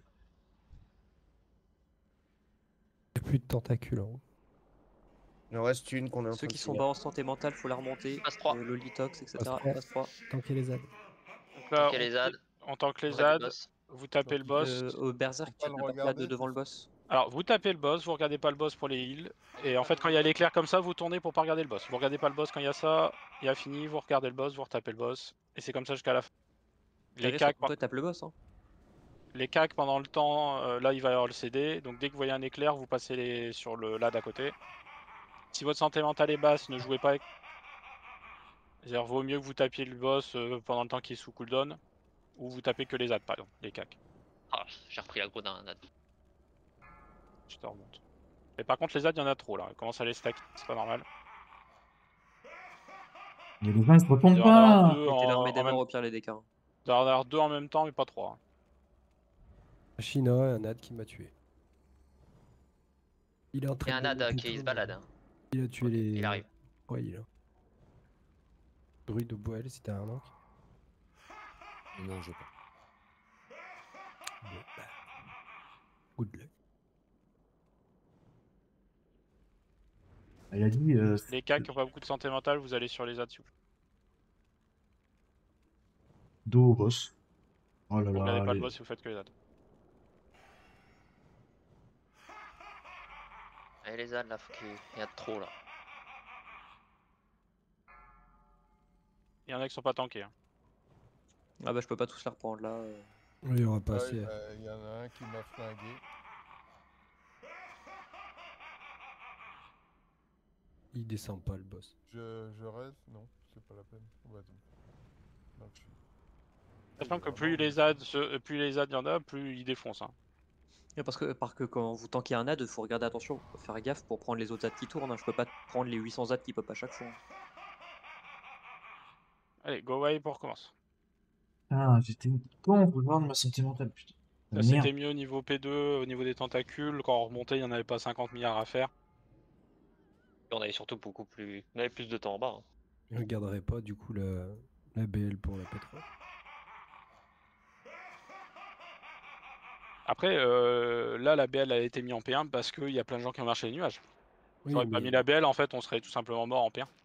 Il n'y a plus de tentacules en haut. Il en reste une qu'on est en Ceux train de qui sont finir. bas en santé mentale, faut la remonter. Passe trois. Euh, le litox, et cetera. Passe trois. Passe trois. Tanker les aides. Donc là, Ok, les on- ZAD. en tant que les Près du ZAD, boss. vous tapez le boss. Euh, au Berserk, Faut pas tu le ne pas regarder, de devant c'est le boss. Alors, vous tapez le boss, vous regardez pas le boss pour les heals. Et en fait, quand il y a l'éclair comme ça, vous tournez pour pas regarder le boss. Vous regardez pas le boss quand il y a ça, il y a fini, vous regardez le boss, vous retapez le boss. Et c'est comme ça jusqu'à la fin. Les T'arrives C A C, sur toi, tape le boss. Hein. les C A C pendant le temps, euh, là il va y avoir le C D. Donc dès que vous voyez un éclair, vous passez les... sur le là d'à côté. Si votre santé mentale est basse, ne jouez pas avec. C'est-à-dire, vaut mieux que vous tapiez le boss euh, pendant le temps qu'il est sous cooldown. Ou vous tapez que les Z A D, par exemple, les C A C. Ah, j'ai repris la d'un ZAD. Je te remonte. Et par contre, les Z A D, il y en a trop là. Ils commencent à les stack, c'est pas normal. Mais les gens ils se retournent Il doit y en avoir pas. deux Mettez en, l'armée des en même... morts au pire les dégâts. il doit y en avoir deux en même temps, mais pas trois. hein. China, un ad qui m'a tué. Il est en Il y train a un de ad monter qui tout, se balade. hein. Il a tué Ok, les. il arrive. Ouais, il est là. Druide de Boel, si t'as un manque. Non, j'ai pas. Bon, bah. Good luck. Il a dit. euh, Les C A C qui n'ont pas beaucoup de santé mentale, vous allez sur les Z A D, s'il vous plaît. dos au boss. Oh là Vous regardez là. pas les- le boss si vous faites que les Z A D. Allez, les ZAD, là, faut qu'il il y a de trop, là. Il y en a qui sont pas tankés. hein. Ah bah je peux pas tous les reprendre là. euh. Il y aura pas Ouais, assez. euh, il y en a un qui m'a flingué. Il descend pas le boss. Je, je reste? Non, c'est pas la peine. Vas-y. Donc, je suis- Sachant que plus les Z A D, se- plus les Z A D il y en a, plus ils défoncent. hein. Ouais, Parce que, parce que quand vous tankez un ad, faut regarder attention, faut faire gaffe pour prendre les autres ads qui tournent. hein. Je peux pas prendre les huit cents ads qui pop à chaque fois. hein. Allez, go away pour commencer. Ah, j'étais con pour voir de ma santé mentale, putain. Là, Merde. c'était mieux au niveau P deux, au niveau des tentacules. Quand on remontait, il n'y en avait pas cinquante milliards à faire. Et on avait surtout beaucoup plus. On avait plus de temps en bas. hein. Il regarderait pas du coup la, la B L pour la P trois. Après, euh, là, la B L a été mise en P un parce qu'il y a plein de gens qui ont marché les nuages. Oui, Si on n'aurait pas mais- mis la B L, en fait, on serait tout simplement mort en P un.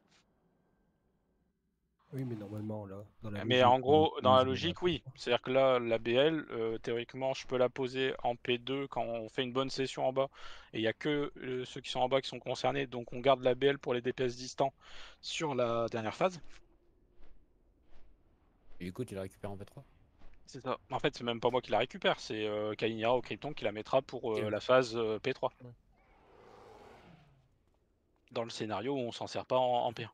Oui, mais normalement là, dans la Mais logique, en on gros, dans la utilise logique, oui. C'est-à-dire que là, la B L, euh, théoriquement, je peux la poser en P deux quand on fait une bonne session en bas. Et il n'y a que euh, ceux qui sont en bas qui sont concernés. Donc on garde la B L pour les D P S distants sur la dernière phase. Et du coup, tu la récupères en P trois. C'est ça. En fait, c'est même pas moi qui la récupère, c'est euh, Kalinira au Krypton qui la mettra pour euh, Ok. la phase euh, P trois. Dans le scénario où on s'en sert pas en, en P un.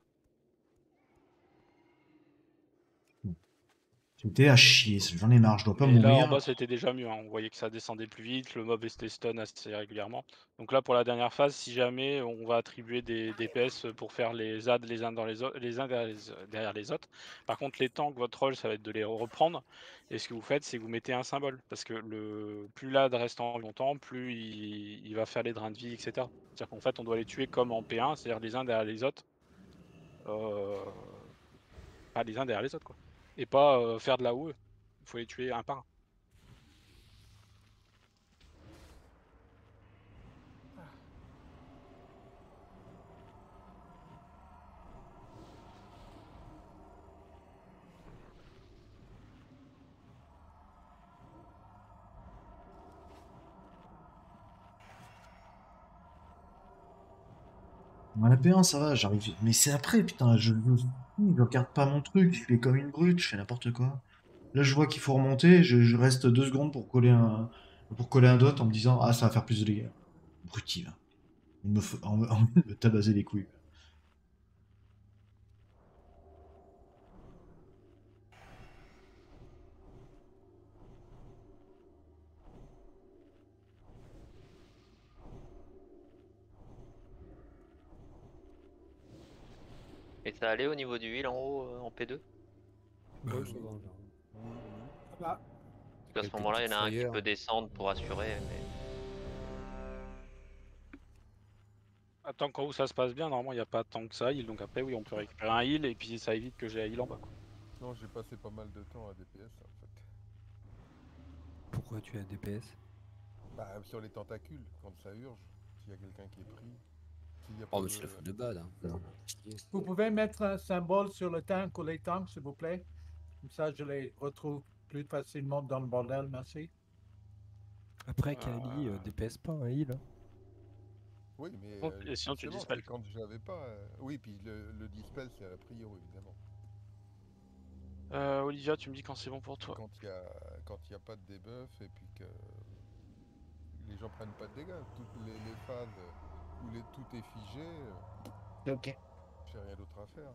J'étais à chier, j'en ai marre, je dois pas Et là en mourir. bas c'était déjà mieux, hein. On voyait que ça descendait plus vite, le mob était stun assez régulièrement. Donc là pour la dernière phase, si jamais on va attribuer des D P S pour faire les Z A D les uns, dans les, autres, les uns derrière, les, derrière les autres. Par contre les tanks, votre rôle ça va être de les reprendre. Et ce que vous faites c'est que vous mettez un symbole. Parce que le plus l'A D reste en longtemps, plus il, il va faire les drains de vie, et cetera. C'est-à-dire qu'en fait on doit les tuer comme en P un, c'est-à-dire les uns derrière les autres. euh, pas les uns derrière les autres quoi. Et pas euh, faire de la O E. Il faut les tuer un par un. La P un, ça va, j'arrive. Mais c'est après, putain, je, je je regarde pas mon truc, je fais comme une brute, je fais n'importe quoi. Là, je vois qu'il faut remonter, je, je reste deux secondes pour coller un, pour coller un dot en me disant, ah, ça va faire plus de dégâts. Bruti, va. Il me faut, en, en- me tabaser les couilles. Et ça allait au niveau du heal en haut, euh, en P deux? Bah, Oui. ça va, là. Ah, Parce qu'à ce Quelques moment-là, il y en a un petites qui frayeurs. peut descendre pour assurer, mais... Attends, quand où ça se passe bien, normalement il n'y a pas tant que ça heal, donc après oui on peut récupérer un heal et puis ça évite que j'ai un heal en bas quoi. Non, j'ai passé pas mal de temps à D P S en fait. Pourquoi tu as D P S? Bah, sur les tentacules, quand ça urge, s'il y a quelqu'un qui est pris. S'il y a Oh pas mais de- c'est la faute de bad. Hein. Non. vous pouvez mettre un symbole sur le tank ou les tanks, s'il vous plaît. Comme ça, je les retrouve plus facilement dans le bordel, merci. Après, Kali, euh, D P S pas un heal. hein. Oui, mais Oh, euh, et sinon, tu justement, dispels. c'est quand j'avais pas. euh, Oui, puis le, le dispel, c'est à la prio, évidemment. Euh, Olivia, tu me dis quand c'est bon pour toi. Quand il y a quand il y a pas de debuff et puis que les gens prennent pas de dégâts, toutes les, les phases où les, tout est figé, euh, Ok. j'ai rien d'autre à faire.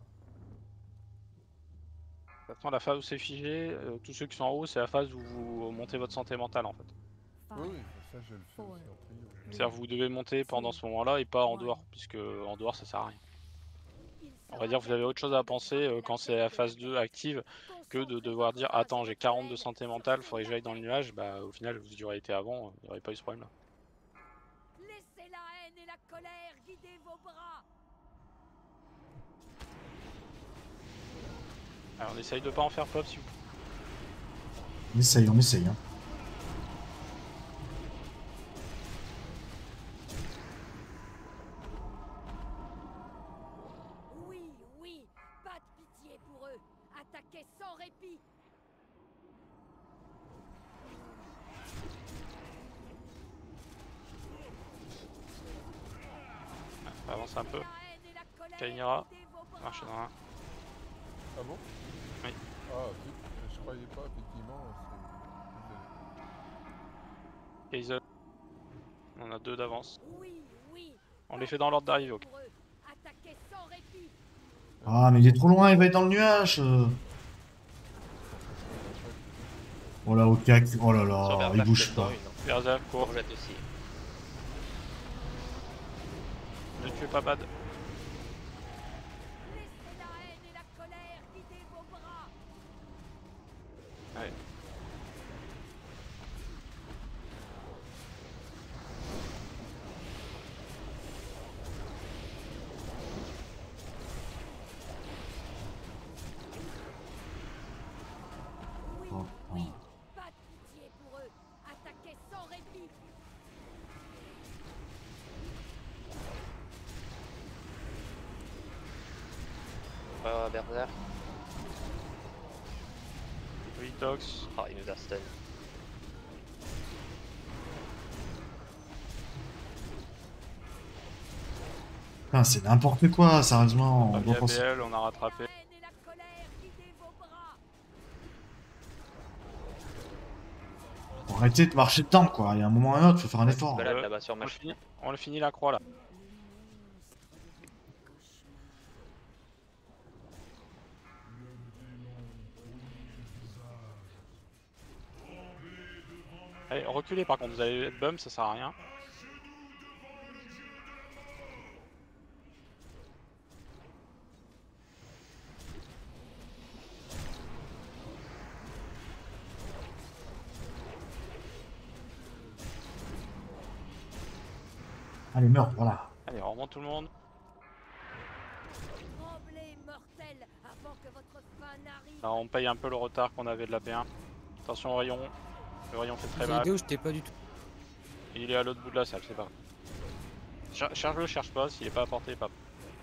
De toute façon, la phase où c'est figé, euh, tous ceux qui sont en haut, c'est la phase où vous montez votre santé mentale en fait. Oui, oui, ça je le fais aussi en trio. C'est-à-dire que vous devez monter pendant ce moment-là et pas en dehors, puisque en dehors ça sert à rien. On va dire que vous avez autre chose à penser euh, quand c'est la phase deux active que de devoir dire attends j'ai quarante de santé mentale, faudrait que j'aille dans le nuage, bah au final vous y aurez été avant, il n'y aurait pas eu ce problème là. Laissez la haine et la colère guider vos bras. Alors on essaye de pas en faire pop si vous On essaye, on essaye. Hein. Oui, oui, pas de pitié pour eux. Attaquez sans répit. on avance un peu. Kainira, marche dans un. Ah bon? Oui. Ah, zut, je croyais pas, effectivement. c'est- Kaiser. On a deux d'avance. Oui, oui, On les fait dans l'ordre d'arrivée, ok. pour eux. Attaquez sans répit. Ah, mais il est trop loin, il va être dans le nuage. euh. Oh là, au cac. Oh là là, il bouge pas. Berserk, court. Courgette aussi. Ne tuez pas bad. Laissez la haine et la colère guider vos bras. Allez. Oh, oh. Pas de pitié pour eux. Attaquez sans répit. Euh, Berserk. Oui, Tox. Ah, il nous a stun. Putain, c'est n'importe quoi, sérieusement. On On doit a penser- B L, on a rattrapé. Faut arrêter de marcher dedans, quoi. Il y a un moment ou un autre, faut faire un effort. Balade là-bas sur on, ma le finit, on le finit la croix là. Allez, reculez par contre, vous allez être bum, ça sert à rien. Allez, meurs, voilà. Allez, on remonte tout le monde. Tremblez, mortels, avant que votre fin n'arrive. Alors, on paye un peu le retard qu'on avait de la B un. Attention au rayon. Le rayon fait très C'est mal. vidéo, je t'ai pas du tout. Il est à l'autre bout de la salle, c'est pas grave. Char- Charge-le, cherche pas, s'il est pas à portée, pas.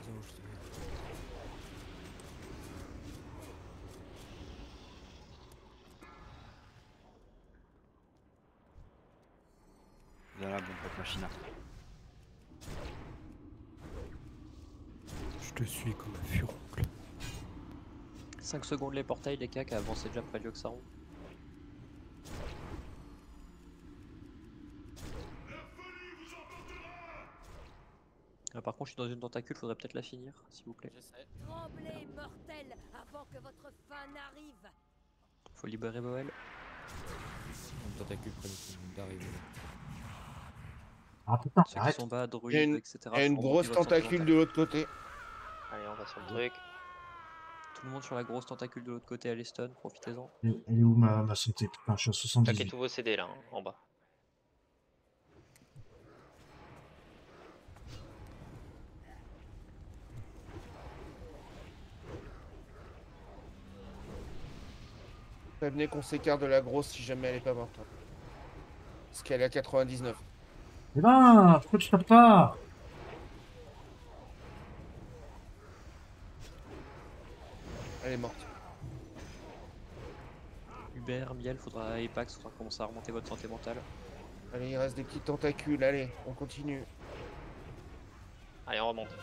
Voilà, bon pote machina. Je te suis comme un furoncle. cinq secondes les portails, les cacs, avancez déjà près du Oxaron. Ah, par contre, je suis dans une tentacule, faudrait peut-être la finir, s'il vous plaît. Tremblez, mortels, avant que votre fin n'arrive. Faut libérer Boel. Une tentacule près d'arriver. Ah putain, Ceux qui arrête. sont bas, Il y a druides, une, et cetera. il y a une faut grosse remonter votre tentacule sentimental. de l'autre côté. Allez, on va sur le truc. Tout le monde sur la grosse tentacule de l'autre côté à l'Eston, profitez-en. Elle est- elle est où ma, ma santé? Putain, je suis à Claquez soixante-dix-huit. tous vos C D là, hein, en bas. Prévenez qu'on s'écarte de la grosse si jamais elle est pas morte. Parce qu'elle est à quatre-vingt-dix-neuf. Eh ben, pourquoi tu tapes pas? Elle est morte. Hubert, Miel, faudra Apex, faudra commencer à remonter votre santé mentale. Allez, il reste des petites tentacules, allez, on continue. Allez, on remonte.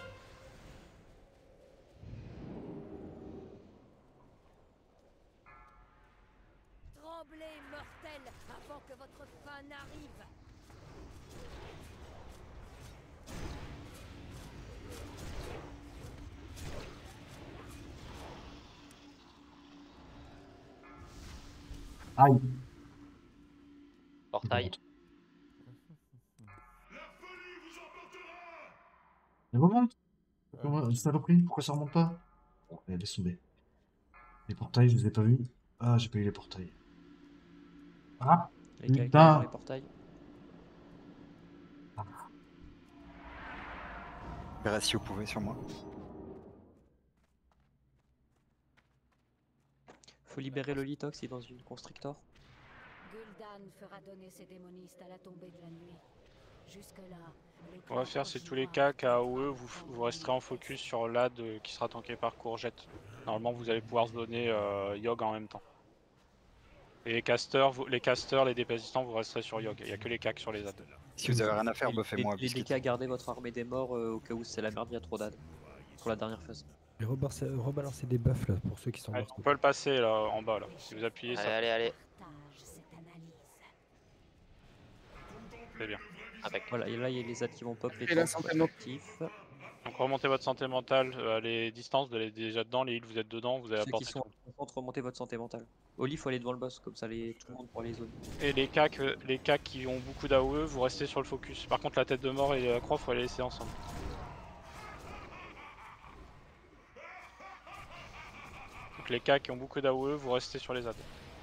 Tremblez, mortels, avant que votre fin n'arrive. Aïe. Portail. Elle remonte. Pourquoi, saloperie, pourquoi ça remonte pas? Bon, allez, laisse tomber. Les portails, je les ai pas vus. Ah, j'ai pas eu les portails. Ah, Les cacs, putain. les portails. Verrez si vous pouvez sur moi. Faut libérer le Litox, il est dans une constrictor. Gul'dan fera donner ses démonistes à la tombée de la nuit. Jusque-là, le On va faire, c'est tous les cas K O E, vous, vous resterez en focus sur l'A D euh, qui sera tanké par Courgette. Normalement, vous allez pouvoir se donner euh, Yogg en même temps. Et les casters, vous, les casters, les dépésistants, vous resterez sur Yogg. Il n'y a que les cacs sur les A D. Si vous avez rien à faire, buffez-moi. Les D K, gardez votre armée des morts euh, au cas où c'est la merde, il y a trop d'A D. Pour la dernière phase. Et rebalancer, rebalancer des buffs là pour ceux qui sont Ouais, morts. on peut le passer là, en bas là. Si vous appuyez Allez, ça. allez, allez. C'est bien. Avec. Voilà, et là il y a les A D qui vont pop, les Et la tanks santé sont mentale. actifs. Donc remontez votre santé mentale euh, à les distances, vous allez déjà dedans, les heals vous êtes dedans, vous allez Ceux qui apporter sont tout. en contre, remontez votre santé mentale. Oli, faut aller devant le boss, comme ça les... tout le monde pour les zones. Et les cacs, euh, les cacs qui ont beaucoup d'A O E, vous restez sur le focus. Par contre la tête de mort et la croix, faut les laisser ensemble. Donc les cacs qui ont beaucoup d'A O E, vous restez sur les A D.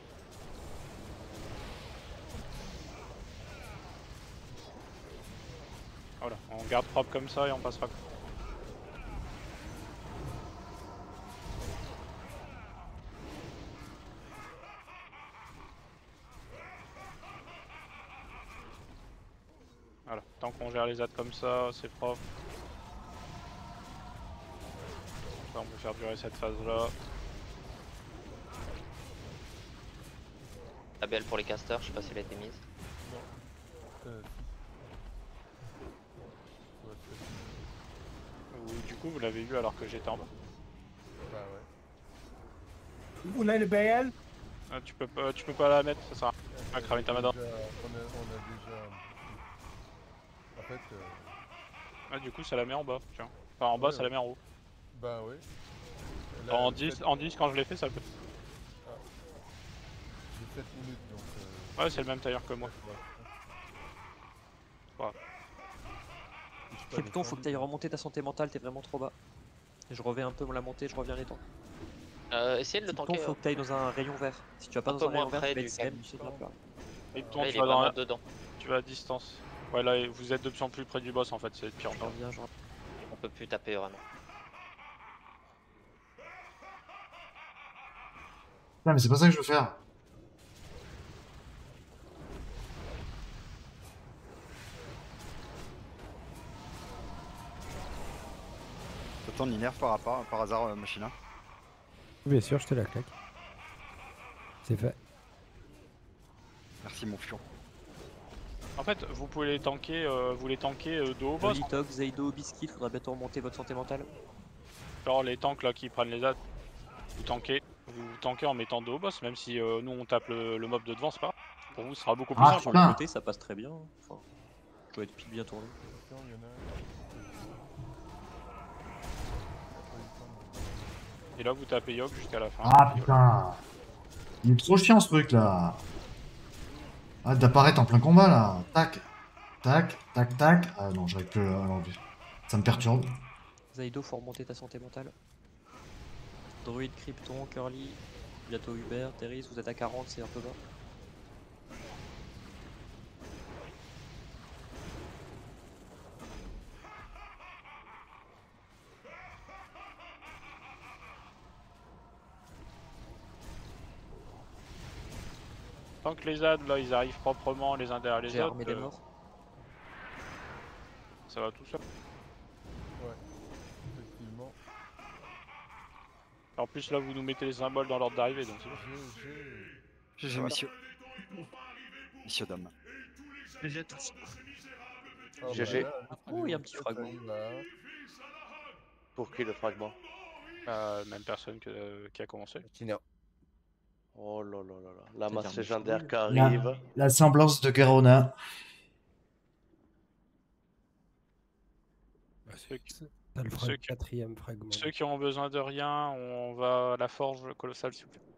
Voilà, on garde propre comme ça et on passera. Voilà, tant qu'on gère les A D comme ça, c'est propre. Ça, on peut faire durer cette phase là. La belle pour les casters, je sais pas si elle a été mise. Euh, Ou du coup vous l'avez vu alors que j'étais en bas. Bah ouais. Vous voulez le B L? Ah, tu peux pas, tu peux pas la mettre, ça sert à rien. Ah, cramer ta On a main. déjà- on a, on a déjà. En fait. euh, Ah, du coup ça la met en bas, tiens. Enfin en bas Ouais, ça la met en haut. Bah ouais. Là, en, le dix, fait- en dix quand je l'ai fait ça le fait. Ah. J'ai sept minutes donc. Euh... Ouais c'est le même tailleur que moi. Voilà. Krypton, faut que tu ailles remonter ta santé mentale, t'es vraiment trop bas. Et je reviens un peu la montée, je reviens les temps. Euh, essayez de le Krypton, tanker. faut que tu ailles dans un rayon vert. Si tu vas pas Un dans peu un rayon moins vert, près tu vas du être C M, cap. tu sais bien plus rien. Et Là, toi, il tu est vas, dans vraiment la- dedans. tu vas à distance. Ouais là vous êtes de plus en plus près du boss en fait, c'est de pire en Je pire. reviens, je reviens. On peut plus taper vraiment. Putain, mais c'est pas ça que je veux faire. T'attends Niner par, par, par hasard, euh, Machina? Bien sûr, je te la claque. C'est fait. Merci mon fion. En fait, vous pouvez les tanker, euh, vous les tanker euh, de haut boss. Litox, Zeido, Biscuit, faudra bientôt remonter votre santé mentale. Genre les tanks là qui prennent les A D, vous tankez, vous tankez en mettant de haut boss, même si euh, nous on tape le, le mob de devant, c'est pas grave. Pour vous, ce sera beaucoup plus Ah, simple. Sur le côté, ça passe très bien. Enfin, je dois être pile bien tourné. Et là, vous tapez Yogg jusqu'à la fin. Ah putain. Il est trop chiant ce truc là. Ah, d'apparaître en plein combat là. Tac, tac, tac, tac. Ah non, j'arrive plus à l'enlever. Ça me perturbe. Zeido, faut remonter ta santé mentale. Druid, Krypton, Curly, bientôt Hubert, Terris, vous êtes à quarante, c'est un peu bas. Tant que les A D là ils arrivent proprement les uns derrière les J'ai autres, armé des euh, morts. ça va tout seul. Ouais, effectivement. En plus là vous nous mettez les symboles dans l'ordre d'arrivée donc c'est bon. G G messieurs. Messieurs dames. G G à tous. Ah, G G. bah là, Oh, il y a un petit fragment. là. Pour qui le fragment? Euh, même personne que, euh, qui a commencé. Oh là là là là. La masse C'est-à-dire légendaire qui La, arrive. la semblance de Garona. Ceux qui, T'as le ceux frag- qui- quatrième fragment. ceux qui ont besoin de rien, on va à la forge colossale s'il vous plaît.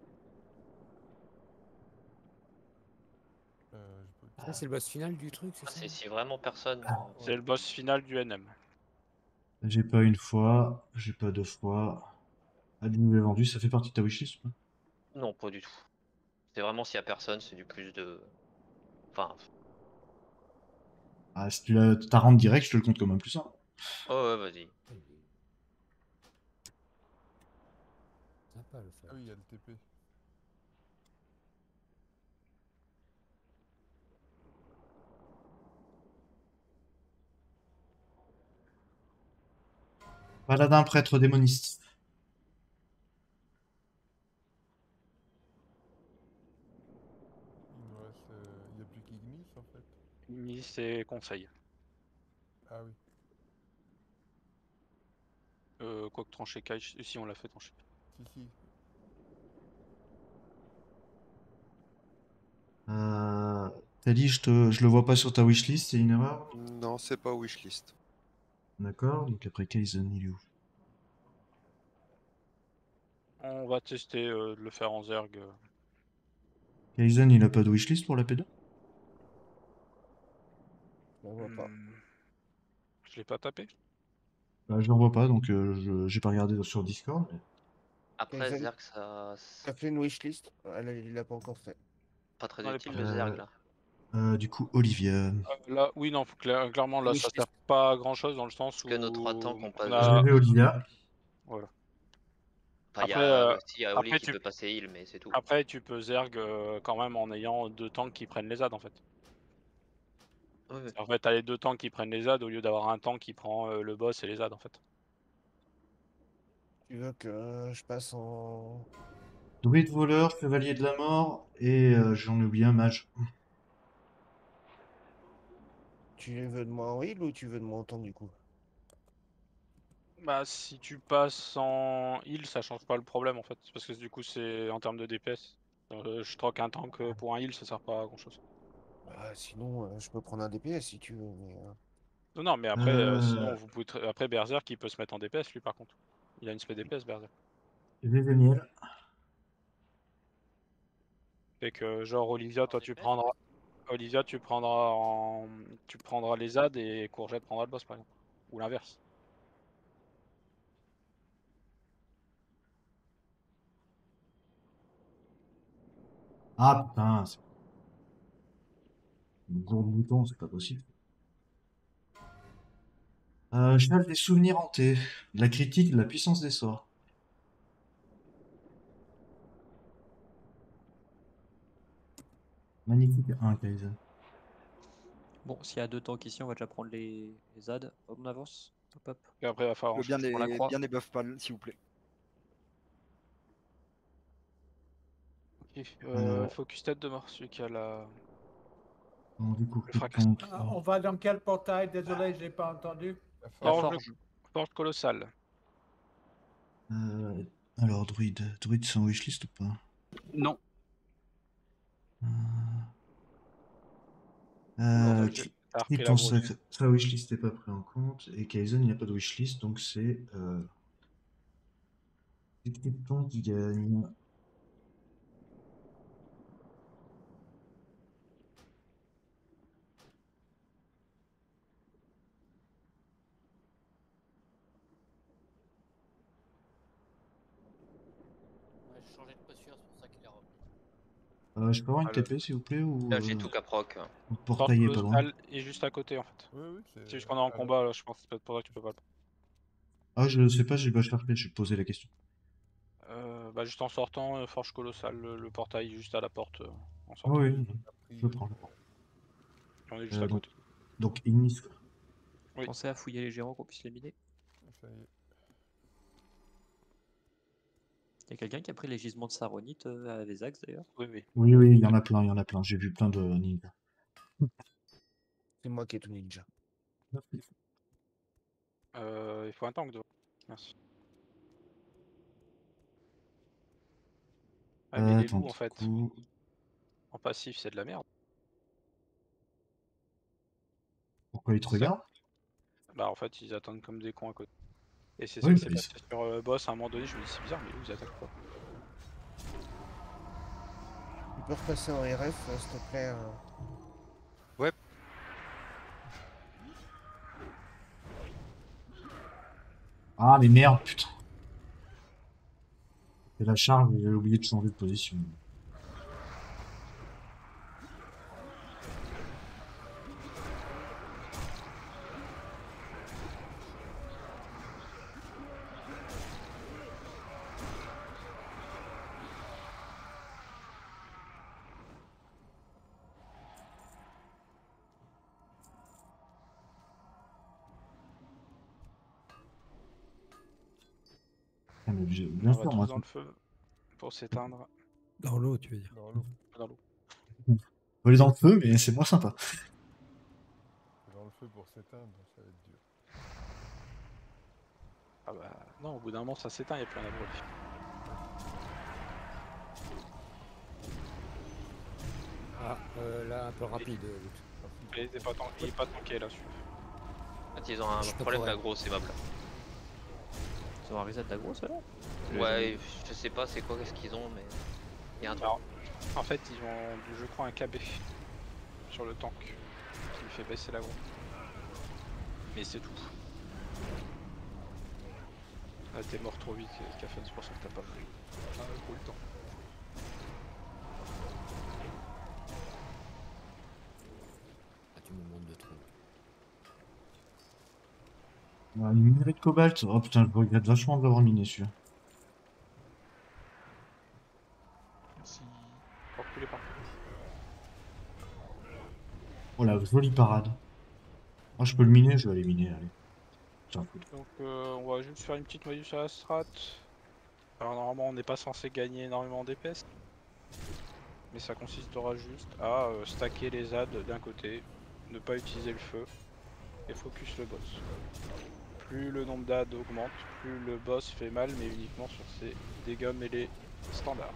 Euh, je peux- Ça, c'est le boss final du truc, c'est Ah, ça c'est si vraiment personne. euh, C'est le boss final du N M. J'ai pas une fois, j'ai pas deux fois. Ah, du nouvel vendu, ça fait partie de ta wishlist ou pas? Non, pas du tout. C'est vraiment s'il y a personne, c'est du plus de. Enfin. Ah, si tu l'as ta rente direct, je te le compte comme un plus un. Oh ouais, vas-y. Sympa le Ah oui, il y a le T P. Paladin, prêtre, démoniste. Il nous reste. euh, Il n'y a plus qu'Ignis en fait. Ignis et conseil. Ah oui. Euh, quoique trancher Kai, si on l'a fait trancher. Si, si. Euh, T'as dit, je, te, je le vois pas sur ta wishlist, c'est une erreur? Non, c'est pas wishlist. D'accord, donc après Kaizen, il est où? On va tester euh, de le faire en Zerg. euh. Kaizen, il a pas de wishlist pour la P deux? On voit pas. Hmm. Je l'ai pas tapé. Bah, je le vois pas, donc euh, je- j'ai pas regardé sur Discord. mais- Après, Kaizen, Zerg, ça. T'as fait une wishlist? Ah, là, il l'a pas encore fait. Pas très Non, les utile premiers. le Euh, Zerg là. euh, du coup, Olivia. Euh, là, oui, non, faut cla- clairement, là, Oui, ça je- sert pas à grand chose dans le sens où. Que nos trois tanks ont pas on de- a- J'ai vu Olivia. Voilà. Enfin, il y Après, a euh, aussi Aoli après, qui tu... peut passer heal, mais c'est tout. après, tu peux Zerg euh, quand même en ayant deux tanks qui prennent les A D en fait. Ouais, ouais. En fait, t'as les deux tanks qui prennent les A D au lieu d'avoir un tank qui prend euh, le boss et les A D en fait. Tu veux que euh, je passe en. Druide voleur, chevalier de la mort, et euh, j'en ai oublié un mage. Tu veux de moi en heal ou tu veux de moi en tank du coup? Bah, si tu passes en heal, ça change pas le problème en fait. Parce que du coup, c'est en termes de D P S. Euh, je troque un tank euh, pour un heal, ça sert pas à grand chose. Bah, sinon, euh, je peux prendre un D P S si tu veux. Mais, euh, Non, non, mais après, euh, Euh, sinon, vous pouvez. tra- Après, Berserk, il peut se mettre en D P S lui par contre. Il a une spé D P S, Berserk. Vévéniel. Fait que, genre, Olivia, toi, tu prendras. Olivia, tu prendras en... tu prendras les A D et Courgette prendra le boss par exemple. Ou l'inverse. Ah putain, c'est... Une gourde bouton, c'est pas possible. Euh, cheval des souvenirs hantés. De la critique, de la puissance des sorts. Magnifique un, Kaizen. Bon, s'il y a deux tanks ici, on va déjà prendre les, les Z A D. Hop, on avance. Hop, hop. Et après, il va falloir Je veux bien Je prends la des, croix. bien des buffs pâles, s'il vous plaît. Ok, euh, Euh. focus tête de mort, celui qui a la. Bon, du coup, Le coup de fracas. tank. Ah, on va dans quel portail? Désolé, j'ai pas entendu. La Forge, forge. forge colossale. Euh, alors, druide. Druide sans wishlist ou pas? Non. Euh, Attends, Cry- t'as repris la Krypton grosse. sacré. Sa wishlist n'est pas pris en compte. Et Kaizen, il n'y a pas de wishlist, donc c'est. Euh... c'est Krypton qui gagne. Ouais, j'ai changé de posture, c'est pour ça qu'il est repris. Euh, je peux avoir une Ah, le- T P s'il vous plaît ou Là, j'ai euh, tout caproc. le Forge portail est pas loin? colossale est juste à côté en fait. Oui, oui, C'est juste qu'on est en combat là, je pense que c'est peut-être pour ça que tu peux pas le prendre. Ah, je sais pas, j'ai pas cherché, je posais la question. Euh, bah, juste en sortant, euh, forge colossale, le, le portail juste à la porte. euh, en Ah sortant. oui, je le prends. je le prends. Et on est juste Euh, à donc, côté. donc Ignis. Oui. Pensez à fouiller les géants qu'on puisse les miner. Ça y est. Il y a quelqu'un qui a pris les gisements de Saronite euh, à Vesax d'ailleurs. Oui, oui. Oui, oui, il y en a plein, il y en a plein. J'ai vu plein de ninjas. C'est moi qui ai tout ninja. Euh, il faut un tank de. Merci. Ah, mais Euh, les attends, loups en du fait. coup. En passif, c'est de la merde. Pourquoi ils te Ça- regardent? Bah, en fait, ils attendent comme des cons à côté. Et c'est Oui, ce qui s'est mais passé sur euh, boss à un moment donné. Je me dis, c'est bizarre, mais eux, ils attaquent pas. Tu peux repasser en R F, euh, s'il te plaît. euh. Ouais. Ah, mais merde, putain. C'est la charge, j'ai oublié de changer de position. Ah, mais j'ai- bien On va sûr, tous moi. dans le feu pour s'éteindre. Dans l'eau, tu veux dire. Dans l'eau. Dans l'eau. Faut aller dans le feu, mais c'est moins sympa. C'est dans le feu pour s'éteindre, ça va être dur. Ah bah non, au bout d'un moment ça s'éteint, il n'y a plus rien à brûler. Ah, euh, là, un peu rapide. euh, Luc. Il est pas, tank- il est pas tanké là, celui Ah, ils ont un Je peux problème pas, ouais. d'aggro, ces mobs là. Ils ont un reset d'aggro, ça là Ouais, je sais pas c'est quoi, qu'est-ce qu'ils ont, mais. Il y a un truc. Alors, en fait, ils ont, je crois, un K B sur le tank qui lui fait baisser l'agro. Mais c'est tout. Ah, t'es mort trop vite, Cafen, c'est pour ça que t'as pas pris. Ah, pour le temps. Ah, tu me demandes de trop. Ah, une minerai de cobalt. Oh putain, je regrette vachement de l'avoir miné celui-là. Merci. Faut reculer par Oh la jolie parade. Moi je peux le miner, je vais aller miner, allez. Tiens, foutre. Donc euh, on va juste faire une petite modif sur la strat. Alors normalement on n'est pas censé gagner énormément d'D P S. Mais ça consistera juste à euh, stacker les A D d'un côté, ne pas utiliser le feu et focus le boss. Plus le nombre d'A D augmente, plus le boss fait mal, mais uniquement sur ses dégâts mêlés standards.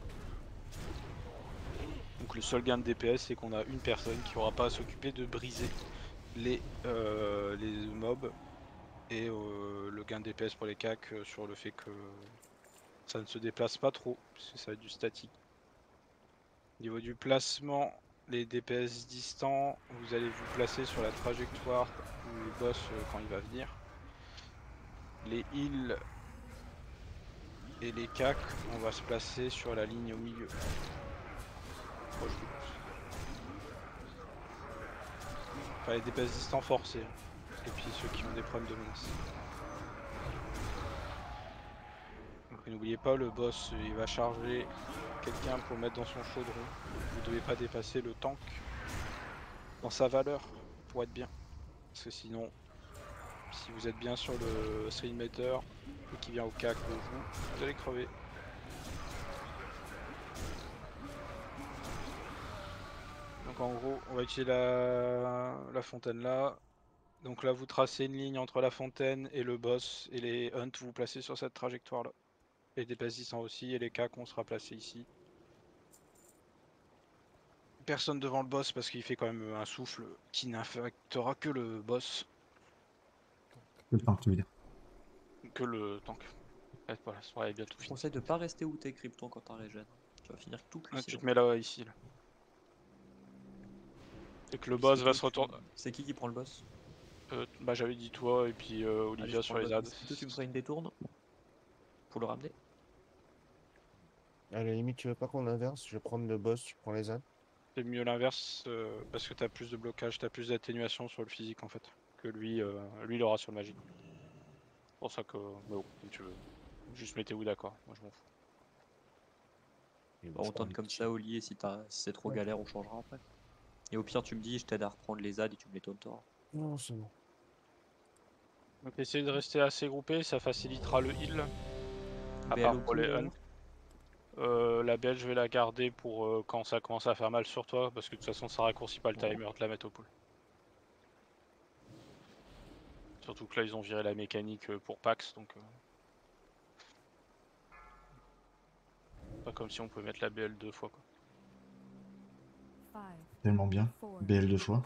Donc le seul gain de D P S c'est qu'on a une personne qui aura pas à s'occuper de briser les, euh, les mobs. Et euh, le gain de D P S pour les C A C euh, sur le fait que ça ne se déplace pas trop, puisque ça va être du statique. Au niveau du placement, les D P S distants, vous allez vous placer sur la trajectoire du boss euh, quand il va venir. Les heals et les C A C, on va se placer sur la ligne au milieu. Proche du boss. Enfin les D P S distants forcés. Et puis ceux qui ont des problèmes de menace. Donc n'oubliez pas, le boss il va charger quelqu'un pour mettre dans son chaudron. Vous devez pas dépasser le tank dans sa valeur pour être bien. Parce que sinon, si vous êtes bien sur le stream meter et qui vient au cac de vous, vous allez crever. Donc en gros, on va utiliser la, la fontaine là. Donc là, vous tracez une ligne entre la fontaine et le boss, et les hunts vous placez sur cette trajectoire là. Et des persistants aussi, et les cacs on sera placés ici. Personne devant le boss parce qu'il fait quand même un souffle qui n'infectera que le boss. Que le tank, tu veux dire. Que le tank. Ouais, voilà, ça va bientôt Je fini. conseille de pas rester où t'es Krypton quand t'as régène. Tu vas finir tout Ah, cuit. tu te mets là, ici. Là. Et que le boss va se retourner. C'est qui qui prend le boss? euh, Bah j'avais dit toi et puis euh, Olivia Allez, sur les ads. Toi tu me feras une détourne pour le ramener. À la limite, tu veux pas qu'on inverse? Je vais prendre le boss, tu prends les ânes. C'est mieux l'inverse euh, parce que t'as plus de blocage, t'as plus d'atténuation sur le physique en fait. Que lui, euh, lui il aura sur le magique. C'est pour ça que. Mais bon, si tu veux. Juste mettez-vous d'accord, moi je m'en fous. Bah, on tente comme ça au lit, si, t'as- si c'est trop Ouais. galère, on changera après. Et au pire, tu me dis, je t'aide à reprendre les ads et tu me les taunteras. Non, c'est bon. Donc essayez de rester assez groupé, ça facilitera le heal. À B L part au pour pool, les alors hunts. Euh, la B L je vais la garder pour euh, quand ça commence à faire mal sur toi, parce que de toute façon ça raccourcit pas le timer de la mettre au pool. Surtout que là ils ont viré la mécanique euh, pour Pax, donc euh... pas comme si on pouvait mettre la B L deux fois quoi. Tellement bien. B L deux fois.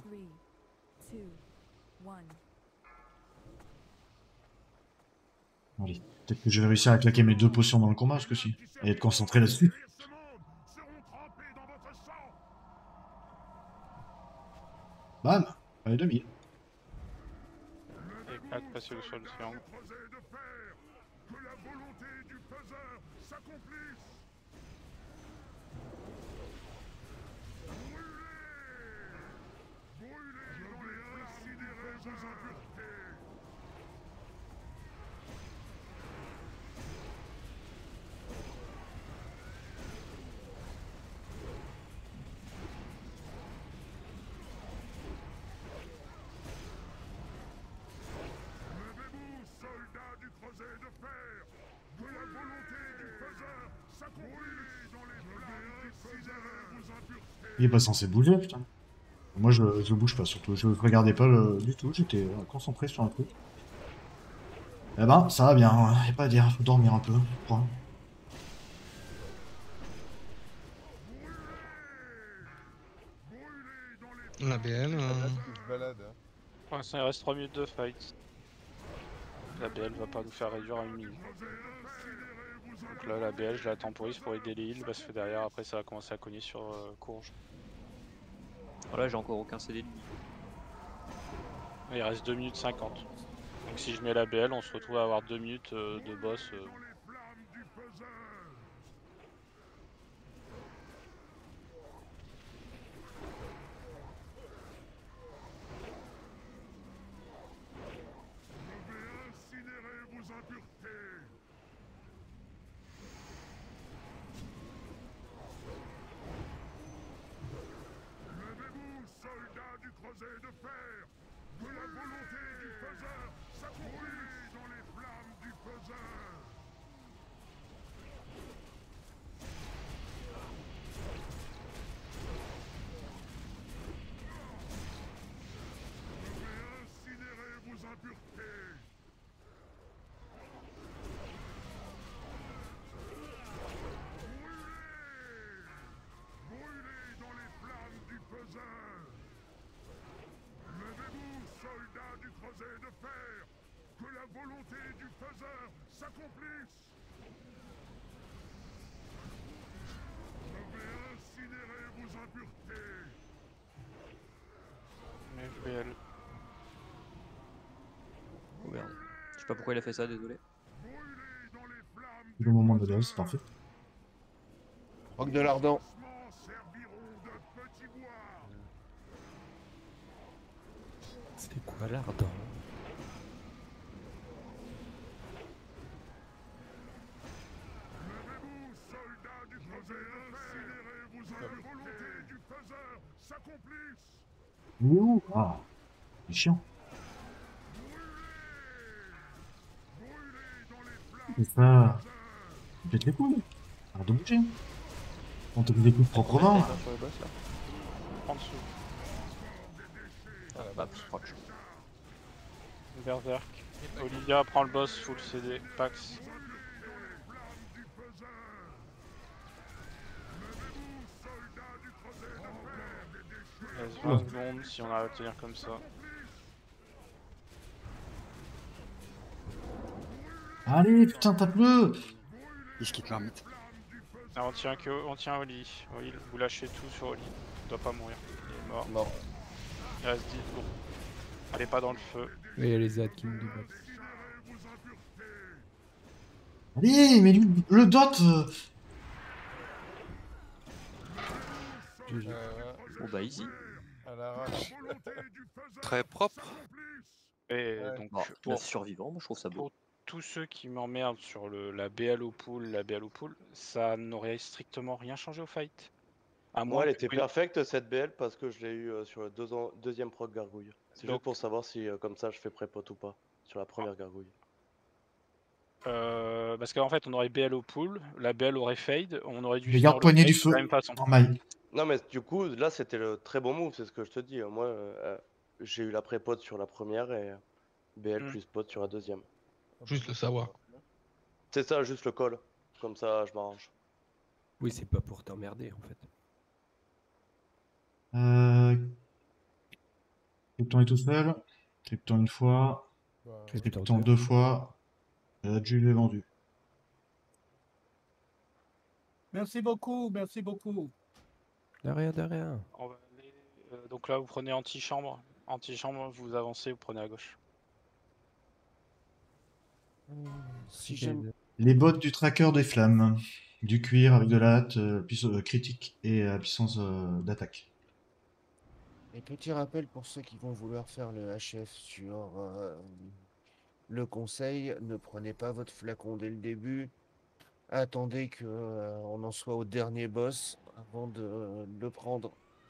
Allez, peut-être que je vais réussir à claquer mes deux potions dans le combat ce coup-ci. Et être concentré là-dessus. Bam. Allez, deux mille. Et quatre passer sur le triangle. Il est pas censé bouger, putain. Moi, je, je bouge pas, surtout. Je regardais pas le, du tout, j'étais euh, concentré sur un truc. Eh ben, ça va bien, ouais. Y'a pas à dire, faut dormir un peu, je crois. La B L. Euh... Pour l'instant il reste trois minutes de fight. La B L va pas nous faire réduire à une minute. Donc là la B L je la temporise pour aider les heals parce que derrière après ça va commencer à cogner sur euh, courge. Voilà, j'ai encore aucun C D de lui. Il reste deux minutes cinquante. Donc si je mets la B L on se retrouve à avoir deux minutes euh, de boss. Euh... B L. Oh merde. Je sais pas pourquoi il a fait ça, désolé. Le moment de l'os, c'est parfait. Roc de l'Ardent. C'était quoi l'Ardent? Il est où? Ah, c'est chiant. C'est ça. Peut-être les couilles. Arrête de bouger. On te découpe proprement. Là, sur le boss, là. En dessous. Ah, bah, scratch. Berserk. Olivia prend le boss, full C D, Pax. Il reste vingt secondes si on arrive à tenir comme ça. Allez, putain, tape-le. Il se quitte l'armite. Ah, on tient que on tient Oli. Oli, vous lâchez tout sur Oli. Il doit pas mourir. Il est mort. Mort. Il reste dix secondes. Allez pas dans le feu. Oui, il y a les Z qui nous débattent. Allez, mais lui, le dot. euh, Euh, Bon bah easy. à l'arrache. Très propre. Et Ouais. donc Bon, pour, neuf survivants, moi je trouve ça beau. pour tous ceux qui m'emmerdent sur le, la B L O pool, la B L O pool, ça n'aurait strictement rien changé au fight. À Moi, elle que- était perfecte cette B L parce que je l'ai eu euh, sur le deux ans- deuxième proc gargouille. C'est Donc- juste pour savoir si euh, comme ça je fais pré-pot ou pas sur la première gargouille. Euh, parce qu'en fait, on aurait B L au pool, la B L aurait fade, on aurait dû Les finir gardes le poignée fight du de feu la même façon. en maille. Non mais du coup là c'était le très bon move, c'est ce que je te dis. Moi euh, euh, j'ai eu la pré-pot sur la première et B L Hmm. plus pot sur la deuxième. Juste le savoir. C'est ça, juste le call. Comme ça je m'arrange. Oui, c'est pas pour t'emmerder en fait. Euh... Krypton est tout seul. Krypton une fois. Bah, Krypton deux fois. Euh, Jules est vendu. Merci beaucoup, merci beaucoup. De rien, de rien. On va aller, euh, donc là, vous prenez antichambre. Antichambre, vous avancez, vous prenez à gauche. Si j'aime. Les bottes du tracker des flammes. Du cuir avec de la hâte euh, puiss- euh, critique et euh, puissance euh, d'attaque. Et petit rappel pour ceux qui vont vouloir faire le H F sur euh, le conseil, ne prenez pas votre flacon dès le début. Attendez que euh, on en soit au dernier boss avant de euh, le prendre.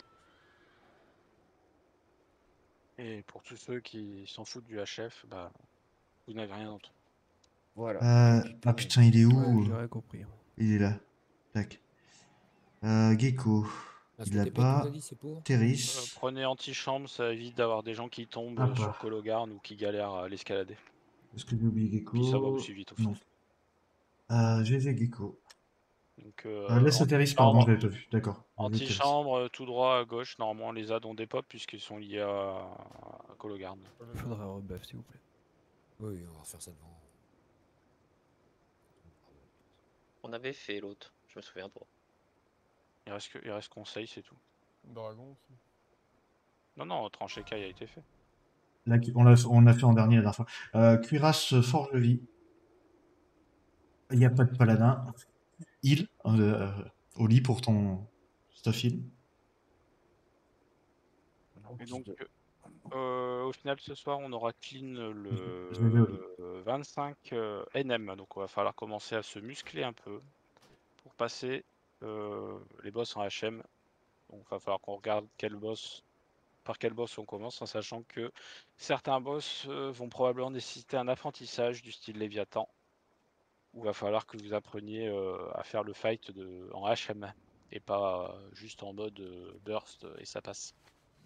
Et pour tous ceux qui s'en foutent du H F, bah, vous n'avez rien d'autre. Voilà. Euh, ah putain, il est où? Ouais, j'aurais compris. Il est là. Tac. Euh, Gecko. Ah, Il c'était l'a T P, tu nous pas. as dit, c'est pour Euh, Terris. prenez antichambre, ça évite d'avoir des gens qui tombent Ah, euh, sur pas. Cologarn ou qui galèrent à l'escalader. Est-ce que j'ai oublié Gecko? Puis ça va aussi vite au Non. final. Euh, G V Gecko. Donc, euh, Euh, laisse Terris, pardon, antichambre- j'avais pas vu. D'accord. J'ai vu Terris. Antichambre, euh, tout droit à gauche, normalement les A D ont des pop puisqu'ils sont liés à, à Cologarn. Il faudrait rebuff s'il vous plaît. Oui, on va refaire ça devant. On avait fait l'autre, je me souviens pas. Il reste, que, il reste conseil, c'est tout. Dragon aussi. Non, non, tranché Kai a été fait. Là, on l'a on a fait en dernier la dernière fois. Euh, Cuirasse Forge-Vie. Il n'y a pas de paladin. Il, euh, au lit pour ton stuff heal. Et donc, euh, au final, ce soir, on aura clean le Je l'avais au lit. euh, vingt-cinq euh, N M. Donc, il va falloir commencer à se muscler un peu pour passer euh, les boss en H M. Donc, il va falloir qu'on regarde quel boss, par quel boss on commence, en sachant que certains boss euh, vont probablement nécessiter un apprentissage du style Léviathan, où il va falloir que vous appreniez euh, à faire le fight de, en H M et pas euh, juste en mode euh, burst et ça passe.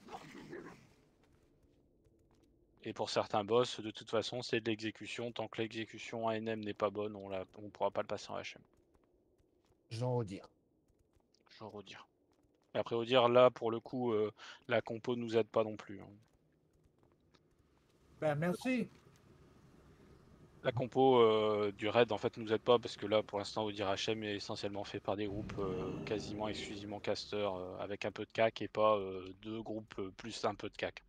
Et pour certains boss, de toute façon, c'est de l'exécution. Tant que l'exécution en N M n'est pas bonne, on ne pourra pas le passer en H M. J'en redire. J'en redire. Et après, redire, là, pour le coup, euh, la compo nous aide pas non plus. Hein. Ben, merci. La compo euh, du raid, en fait, nous aide pas parce que là, pour l'instant, Odir H M est essentiellement fait par des groupes euh, quasiment exclusivement casters euh, avec un peu de cac et pas euh, deux groupes euh, plus un peu de cac.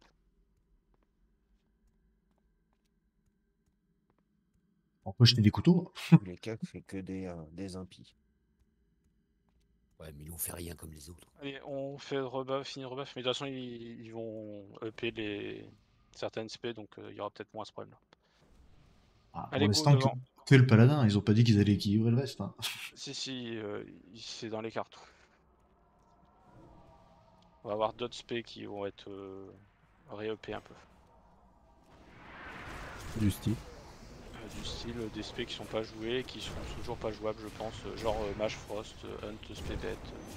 On peut jeter des couteaux. Les cacs fait que des, euh, des impies. Ouais, mais nous on fait rien comme les autres. Et on fait le rebuff, fini le rebuff, mais de toute façon, ils, ils vont E P les certaines S P, donc euh, il y aura peut-être moins ce problème-là. Ah, pour Allez, go l'instant, que, devant. que le paladin. Ils ont pas dit qu'ils allaient équilibrer le reste. Hein. Si, si, euh, c'est dans les cartons. On va avoir d'autres spés qui vont être euh, ré-upés un peu. Du style. Euh, du style euh, des spés qui sont pas joués, qui sont toujours pas jouables, je pense. euh, genre euh, Mage Frost, euh, Hunt, spé bête.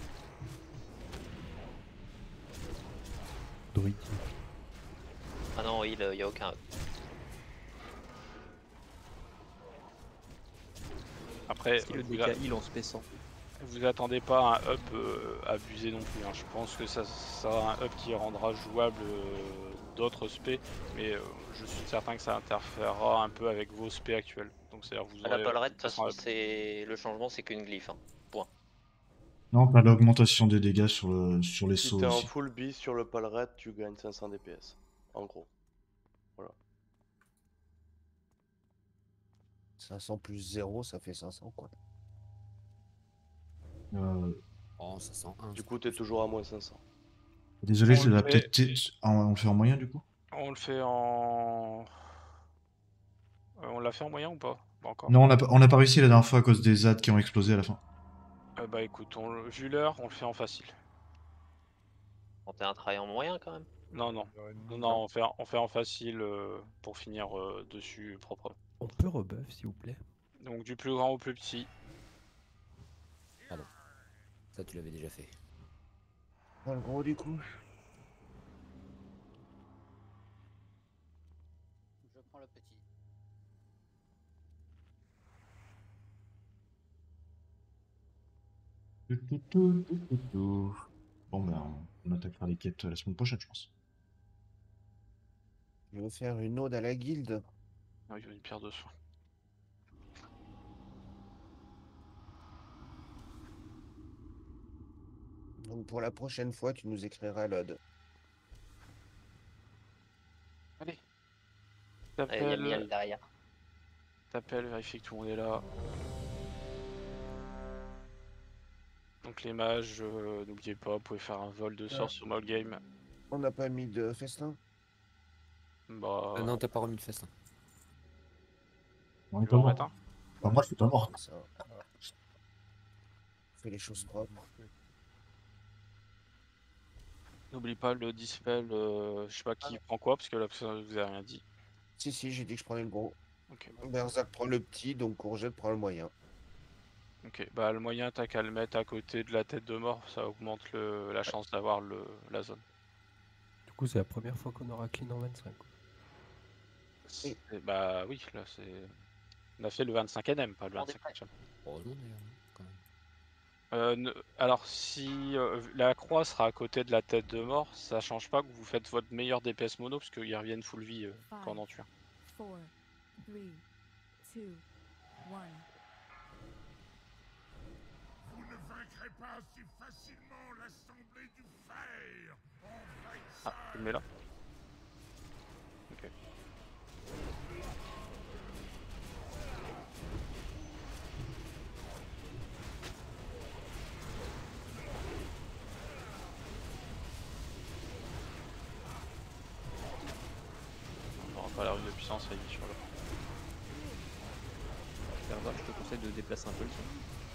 Druide. Ah non, il n'y a aucun up. Après, Est-ce qu'il le vous, dégât a- heal en spéçant? vous attendez pas à un up euh, abusé non plus. hein. Je pense que ça sera un up qui rendra jouable euh, d'autres spés, mais euh, je suis certain que ça interférera un peu avec vos spés actuels. Donc c'est-à-dire que vous À la aurez. Polred, de toute ça sera façon, un up. c'est le changement, c'est qu'une glyphe. hein. Point. Non, pas l'augmentation des dégâts sur, le, sur les Si sauts t'es en aussi. full beast sur le Palret, tu gagnes cinq cents D P S. En gros. Voilà. cinq cents plus zéro, ça fait cinq cents quoi. Euh, Oh, ça sent un. Du coup, t'es toujours à moins cinq cents. désolé, On je le l'ai fait- peut-être. On, on le fait en moyen du coup? On le fait en. Euh, on l'a fait en moyen ou pas? Pas encore. Non, on n'a pas- on n'a pas réussi la dernière fois à cause des Z qui ont explosé à la fin. Euh, bah écoute, on, le- vu l'heure, on le fait en facile. On fait un travail en moyen quand même. Non, non. Non, non, on fait, on fait en facile euh, pour finir euh, dessus propre. On peut rebuff, s'il vous plaît. Donc du plus grand au plus petit. Pardon. Ça, tu l'avais déjà fait. Dans le gros du coup. Je prends le petit. Tout, tout, tout, tout, tout, tout. Bon, ben, on attaquera les quêtes la semaine prochaine, je pense. Je vais faire une ode à la guilde. Ah, il y a une pierre de soin. Donc pour la prochaine fois, tu nous écriras l'ode. Allez. Ah, Il y a le miel T'appelles, derrière. t'appelles, vérifie que tout le monde est là. Donc les mages, euh, n'oubliez pas, vous pouvez faire un vol de sort Ouais. sur Mall Game. On n'a pas mis de festin? Bah. Euh, non, t'as pas remis le festin. On est Tu pas veux en mort. mettre un? Enfin, moi, je suis pas mort. C'est ça. Fais les choses propres. N'oublie pas le dispel, euh, je sais pas qui prend quoi, parce que là, vous avez rien dit. Si, si, j'ai dit que je prenais le gros. Ok. Berserk prend le petit, donc Courgette prend le moyen. Ok, bah le moyen, t'as qu'à le mettre à côté de la tête de mort, ça augmente le, la chance d'avoir le, la zone. Du coup, c'est la première fois qu'on aura clean en vingt-cinq. quoi. C'est- Bah oui, là c'est. On a fait le vingt-cinq N M, pas le vingt-cinq actuellement. Heureusement d'ailleurs, hein, quand même. Euh, ne- alors si euh, la croix sera à côté de la tête de mort, ça change pas que vous faites votre meilleur D P S mono, parce qu'ils reviennent full vie euh, quand on en tue un. Four, three, two, one. Vous ne vaincrez pas si facilement l'assemblée du fer. Ah, tu le mets là. Ok. On n'aura pas la rune de puissance, ça y est sur le. Berserk, je te conseille de déplacer un peu le son.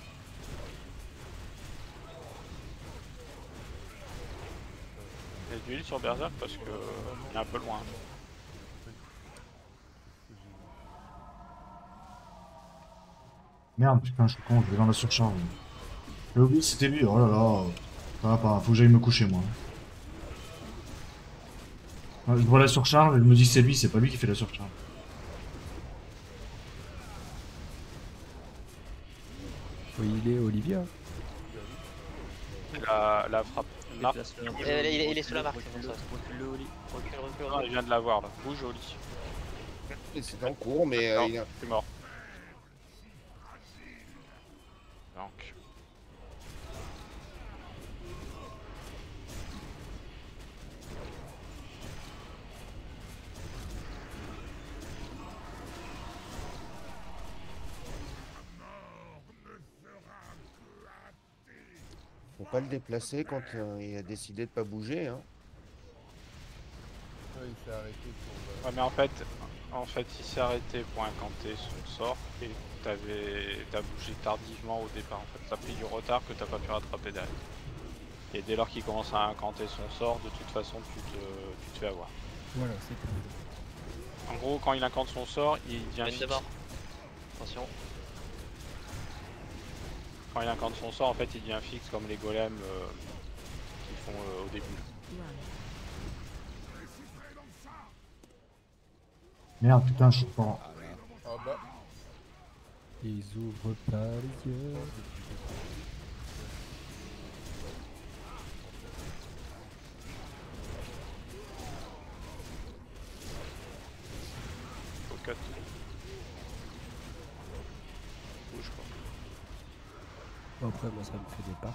Il y a de l'huile sur Berserk parce que euh, il est un peu loin. Merde, putain, je suis con, je vais dans la surcharge. J'ai oublié, c'était lui, oh là là. Ça va pas, faut que j'aille me coucher, moi. Ouais, je vois la surcharge et je me dis c'est lui, c'est pas lui qui fait la surcharge. Oui, il est Olivia. La, la frappe. Marc, Euh, il, est- il est sous la marque, c'est pour ça. Recule-le, Oli. Recule, recule, Ah, il recule. vient de l'avoir là. Bouge au lit. C'est en cours, mais euh, Non, il a... c'est mort. Donc. faut pas le déplacer quand euh, il a décidé de pas bouger. Hein. Ouais, il s'est arrêté pour. Ouais, mais en fait, en fait, il s'est arrêté pour incanter son sort et t'avais, t'as bougé tardivement au départ. En fait, t'as pris du retard que t'as pas pu rattraper derrière. Et dès lors qu'il commence à incanter son sort, de toute façon, tu te, tu te fais avoir. Voilà, c'est tout. En gros, quand il incante son sort, il devient Une fixe. de mort. Attention. Quand il incante son sort, en fait, il devient fixe comme les golems euh, qu'ils font euh, au début. Merde, putain, je suis pas. Ah bah. Ils ouvrent pas les yeux. Faut cut. Bouge quoi. Bon, après, moi, ça me fait des parts.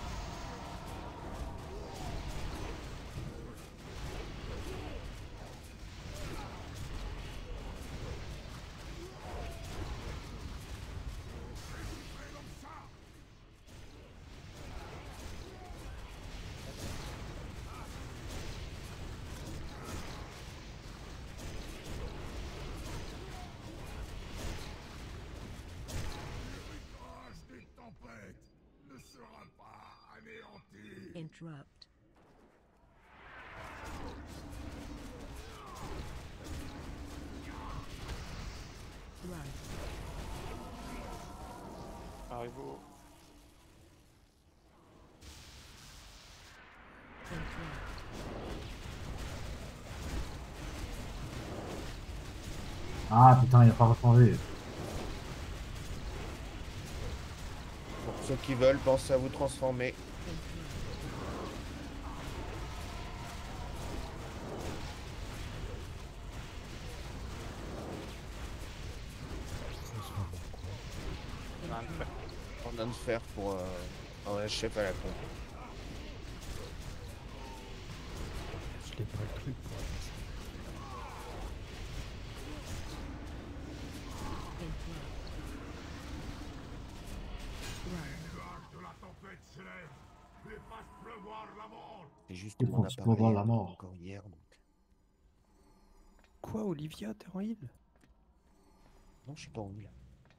L'héritage des tempêtes ne sera pas anéanti. Interrupt. Run. Arrivo. Ah putain, il a pas rechangé. Pour ceux qui veulent, pensez à vous transformer. On vient de faire pour euh, un chef à la con. Je l'ai pas le truc pour faire ça. Les nuages de la tempête s'élèvent et fassent pleuvoir la mort. C'est juste Il mon faut se prévoir appareil la mort. encore hier. Donc... Quoi, Olivia, t'es en heal? Non, je suis pas en heal.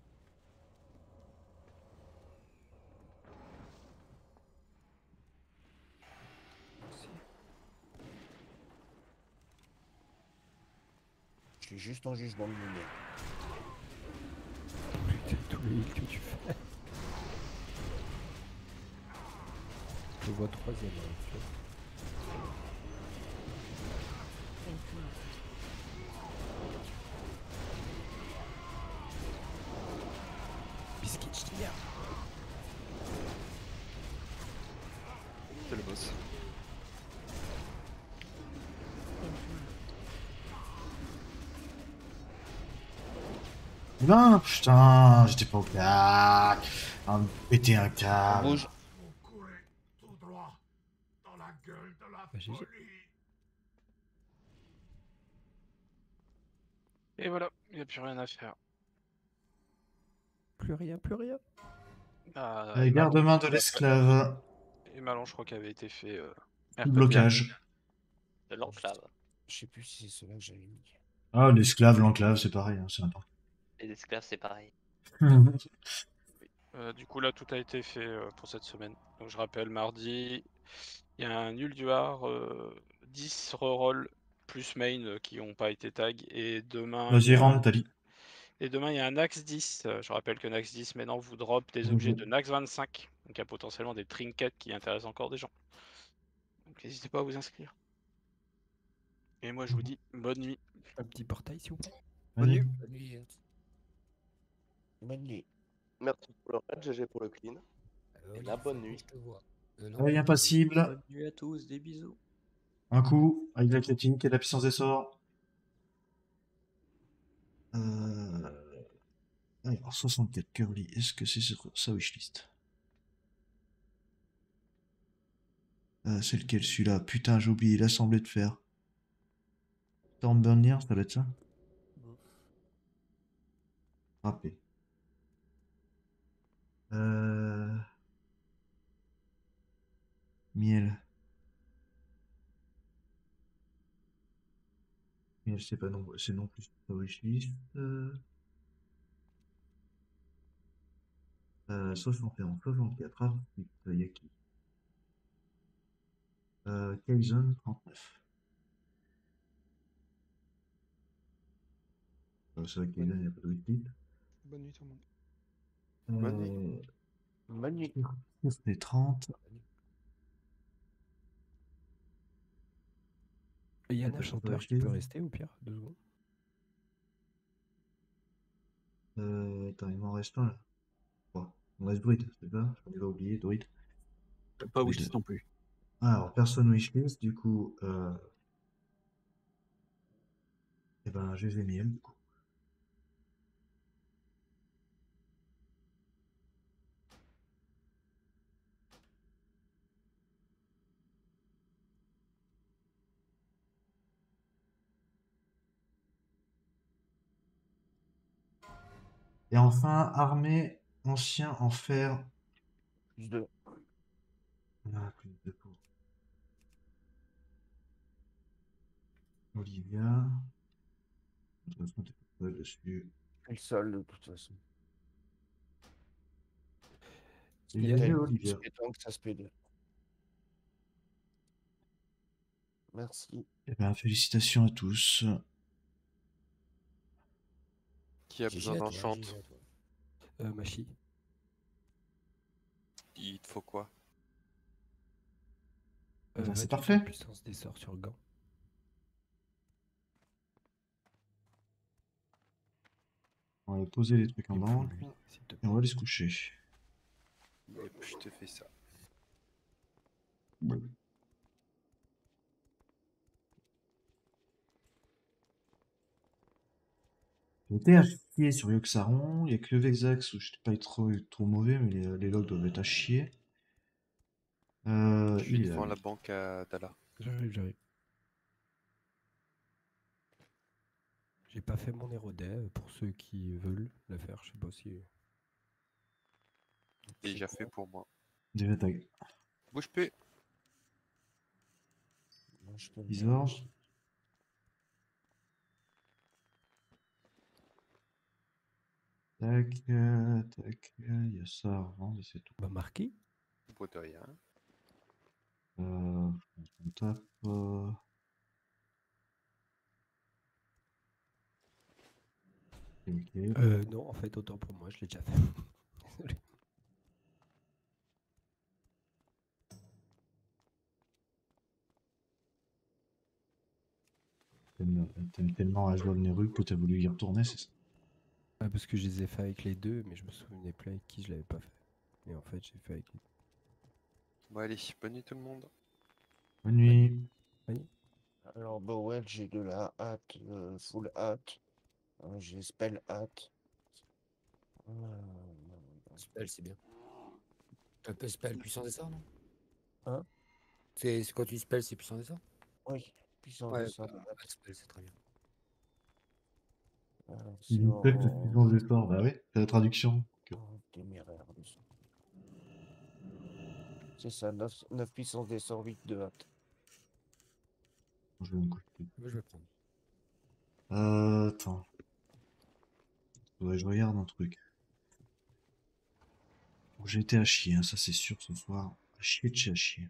Je suis juste en jugement de lumière. Putain, tous les heals que tu fais. Je le vois troisième. Hein, Biscuit, je t'y garde. C'est le boss. Non, putain, j'étais pas au cac. Ah, me péter un câble. Bouge. Vous courez tout droit dans la gueule de la Bah, G G. folie. Et voilà, il n'y a plus rien à faire. Plus rien, plus rien. Ah, Euh, et Malon, Garde-main de ouais, l'esclave. Et Malon, je crois qu'il avait été fait. Euh, Sous mercredi blocage. De l'enclave. Je sais plus si c'est cela que j'avais mis. Ah, l'esclave, l'enclave, c'est pareil, hein, c'est n'importe Les esclaves, c'est pareil. quoi. Euh, du coup, là, tout a été fait euh, pour cette semaine. Donc, je rappelle, mardi, il y a un Ulduar, euh, dix reroll plus main euh, qui n'ont pas été tag. Et demain, il y Vas-y, a rentre, un... Tali. Et demain, il y a un Nax dix. Euh, je rappelle que Nax dix, maintenant, vous drop des Mhm. objets de Nax vingt-cinq. Donc, il y a potentiellement des trinkets qui intéressent encore des gens. Donc, n'hésitez pas à vous inscrire. Et moi, je vous dis bonne nuit. Un petit portail, s'il vous plaît. Bonne nuit. Bonne nuit. Bonne nuit. Merci pour le raid, G G pour le clean. Euh, Et Oli, la bonne faut que nuit. je te vois. Euh, non, Réveil impassible. Bonne nuit à tous, des bisous. Un coup, avec la crétine et la puissance des sorts. Euh... Alors, soixante-quatre curly, est-ce que c'est sur sa wishlist? euh, C'est lequel celui-là? Putain, j'ai oublié l'assemblée de fer. Stormburnier, ça doit être ça? Frappé. Euh... Miel. Miel, c'est pas non, c'est non plus sa wishlist. Euh... Euh, soixante et onze, soixante-quatre, ah, il y a qui? Euh, Kaizen trente-neuf. Euh, c'est vrai que Kaizen, il n'y a pas de wishlist. Bonne nuit tout le monde. Euh, Bonne nuit. C'était trente. Et il y a Peut-être un pas chanteur sur qui peut wishlist. rester au pire, deux secondes. Euh, attends, il m'en reste un là. Bon, on reste druide, c'est ça? J'en ai pas oublié, druide. Pas Druide. wishlist non plus. Ah, alors personne wishlist, du coup, euh... eh ben, je les ai mis, elle, du coup. Et enfin, armée, ancien en fer. Plus deux. Ah, plus de pour Olivia. De toute façon, t'es pas seul dessus. Le sol, de toute façon. Et Il il y a y a Olivia. que ça se P deux. Merci. Eh ben, félicitations à tous. Qui a G G besoin à toi, d'enchante? G G à toi. Euh, Machi. Il te faut quoi? Euh, Ben, c'est vingt-huit parfait. de puissance des sorts sur gants. On va poser les trucs en Et pour banque. lui, s'il te Et plaît. on va aller se coucher. Yep, je te fais ça. Ouais. J'étais à chier sur Yoxaron, il n'y a que le Vexax où je pas trop, trop mauvais, mais les, les logs doivent être à chier. Euh, Je suis il est devant là, la lui. banque à Dala. J'arrive, j'arrive. J'ai pas fait mon érodé pour ceux qui veulent le faire, je sais pas si. Déjà fait pour moi. Déjà tag. Bouge plus. Moi, je peux le dix faire ordres. aussi. Tac, euh, tac, il y a ça à revendre et c'est tout. Bah marqué. Bois de rien. Euh, on tape. Euh... Ok. Euh, non, en fait, autant pour moi, je l'ai déjà fait. Désolé. T'aimes t'aimes tellement à jouer au Neru que t'as voulu y retourner, c'est ça? Ah, parce que je les ai fait avec les deux, mais je me souvenais plus avec qui je l'avais pas fait. Et en fait, j'ai fait avec les Bon allez, bonne nuit tout le monde. Bonne nuit. Bonne nuit. Alors, Bowel, j'ai de la hâte, euh, full hâte. Euh, j'ai spell hâte. Euh, Spell, c'est bien. Un peu spell, puissant des sorts, non? Hein? C'est c'est quand tu spell, c'est puissant des sorts? Oui, puissant Ouais, des sorts. bah, bah, spell, c'est très bien. Euh, Il c'est nous pète le en... suivant des sorts. Bah ouais, c'est la traduction. en téméraire dessus. C'est ça, neuf, neuf puissance des sorts, huit de hâte. Je vais me coucher. Moi, je vais prendre. Euh, attends. Faudrait que je regarde un truc. Bon, j'ai été à chier, hein, ça c'est sûr ce soir. À chier de chez à chier.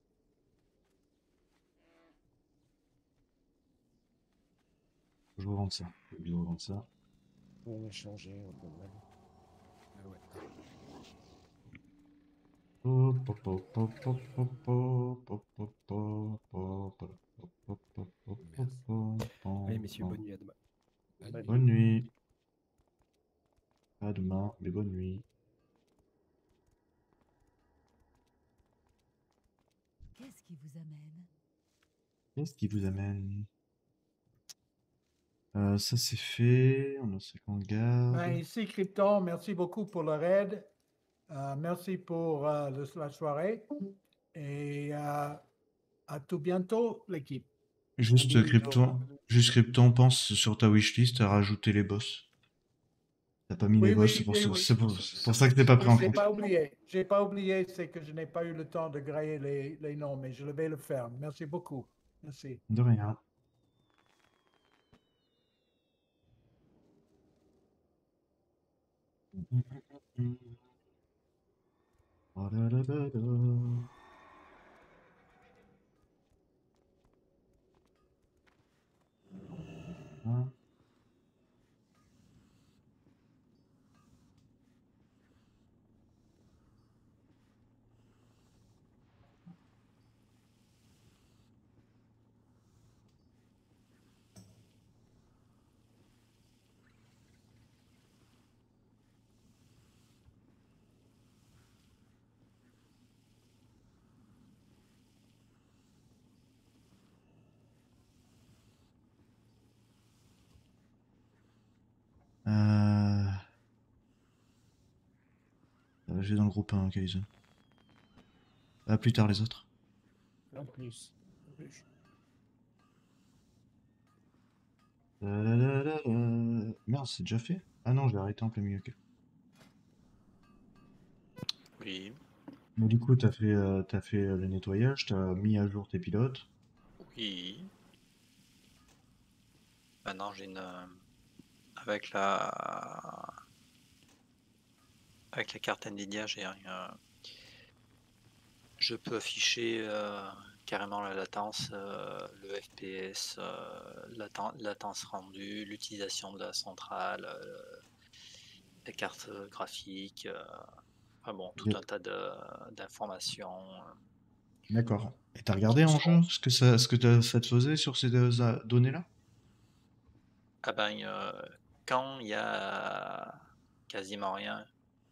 Faut que je revende ça. Faut que je revende ça. Pour échanger au domaine. Ah ouais. Hop, hop, hop, hop, hop, hop, hop, hop, hop, hop, hop, hop, hop, hop, hop, hop, hop, Allez, messieurs, hop. bonne nuit, à demain. Bonne nuit. À demain, mais bonne nuit. Qu'est-ce qui vous amène? Qu'est-ce qui vous amène? Euh, ça c'est fait, on a cinquante gardes. Ben, ici, Krypton, merci beaucoup pour le raid. Euh, merci pour euh, le- la soirée. Et euh, à tout bientôt, l'équipe. Juste Krypton, juste Krypton, pense sur ta wishlist à rajouter les boss. T'as pas mis Oui, les boss, oui, c'est pour, oui, ça- oui. c'est pour, c'est pour ça que t'es pas pris en J'ai compte. pas oublié. J'ai pas oublié, c'est que je n'ai pas eu le temps de grailler les, les noms, mais je vais le faire. Merci beaucoup. Merci. De rien. Oh là là là là. Hein. Euh... euh, J'ai dans le groupe un Kaizen. À plus tard les autres. En plus. plus. La la la la la. Merde, c'est déjà fait? Ah non, je l'ai arrêté en plein milieu. Ok. Oui. Mais du coup, t'as fait, euh, t'as fait euh, le nettoyage, t'as mis à jour tes pilotes. Oui. Maintenant, j'ai une. euh, Avec la. Avec la carte Nvidia, j'ai un. euh, Je peux afficher euh, carrément la latence, euh, le F P S, euh, laten- latence rendue, l'utilisation de la centrale, euh, la carte graphique, euh, enfin bon, tout Ok. un tas de- d'informations. D'accord. Et t'as regardé en jeu ce que ça, ce que t'as- ça te faisait sur ces deux a- données-là? Ah ben, euh, quand il y a quasiment rien,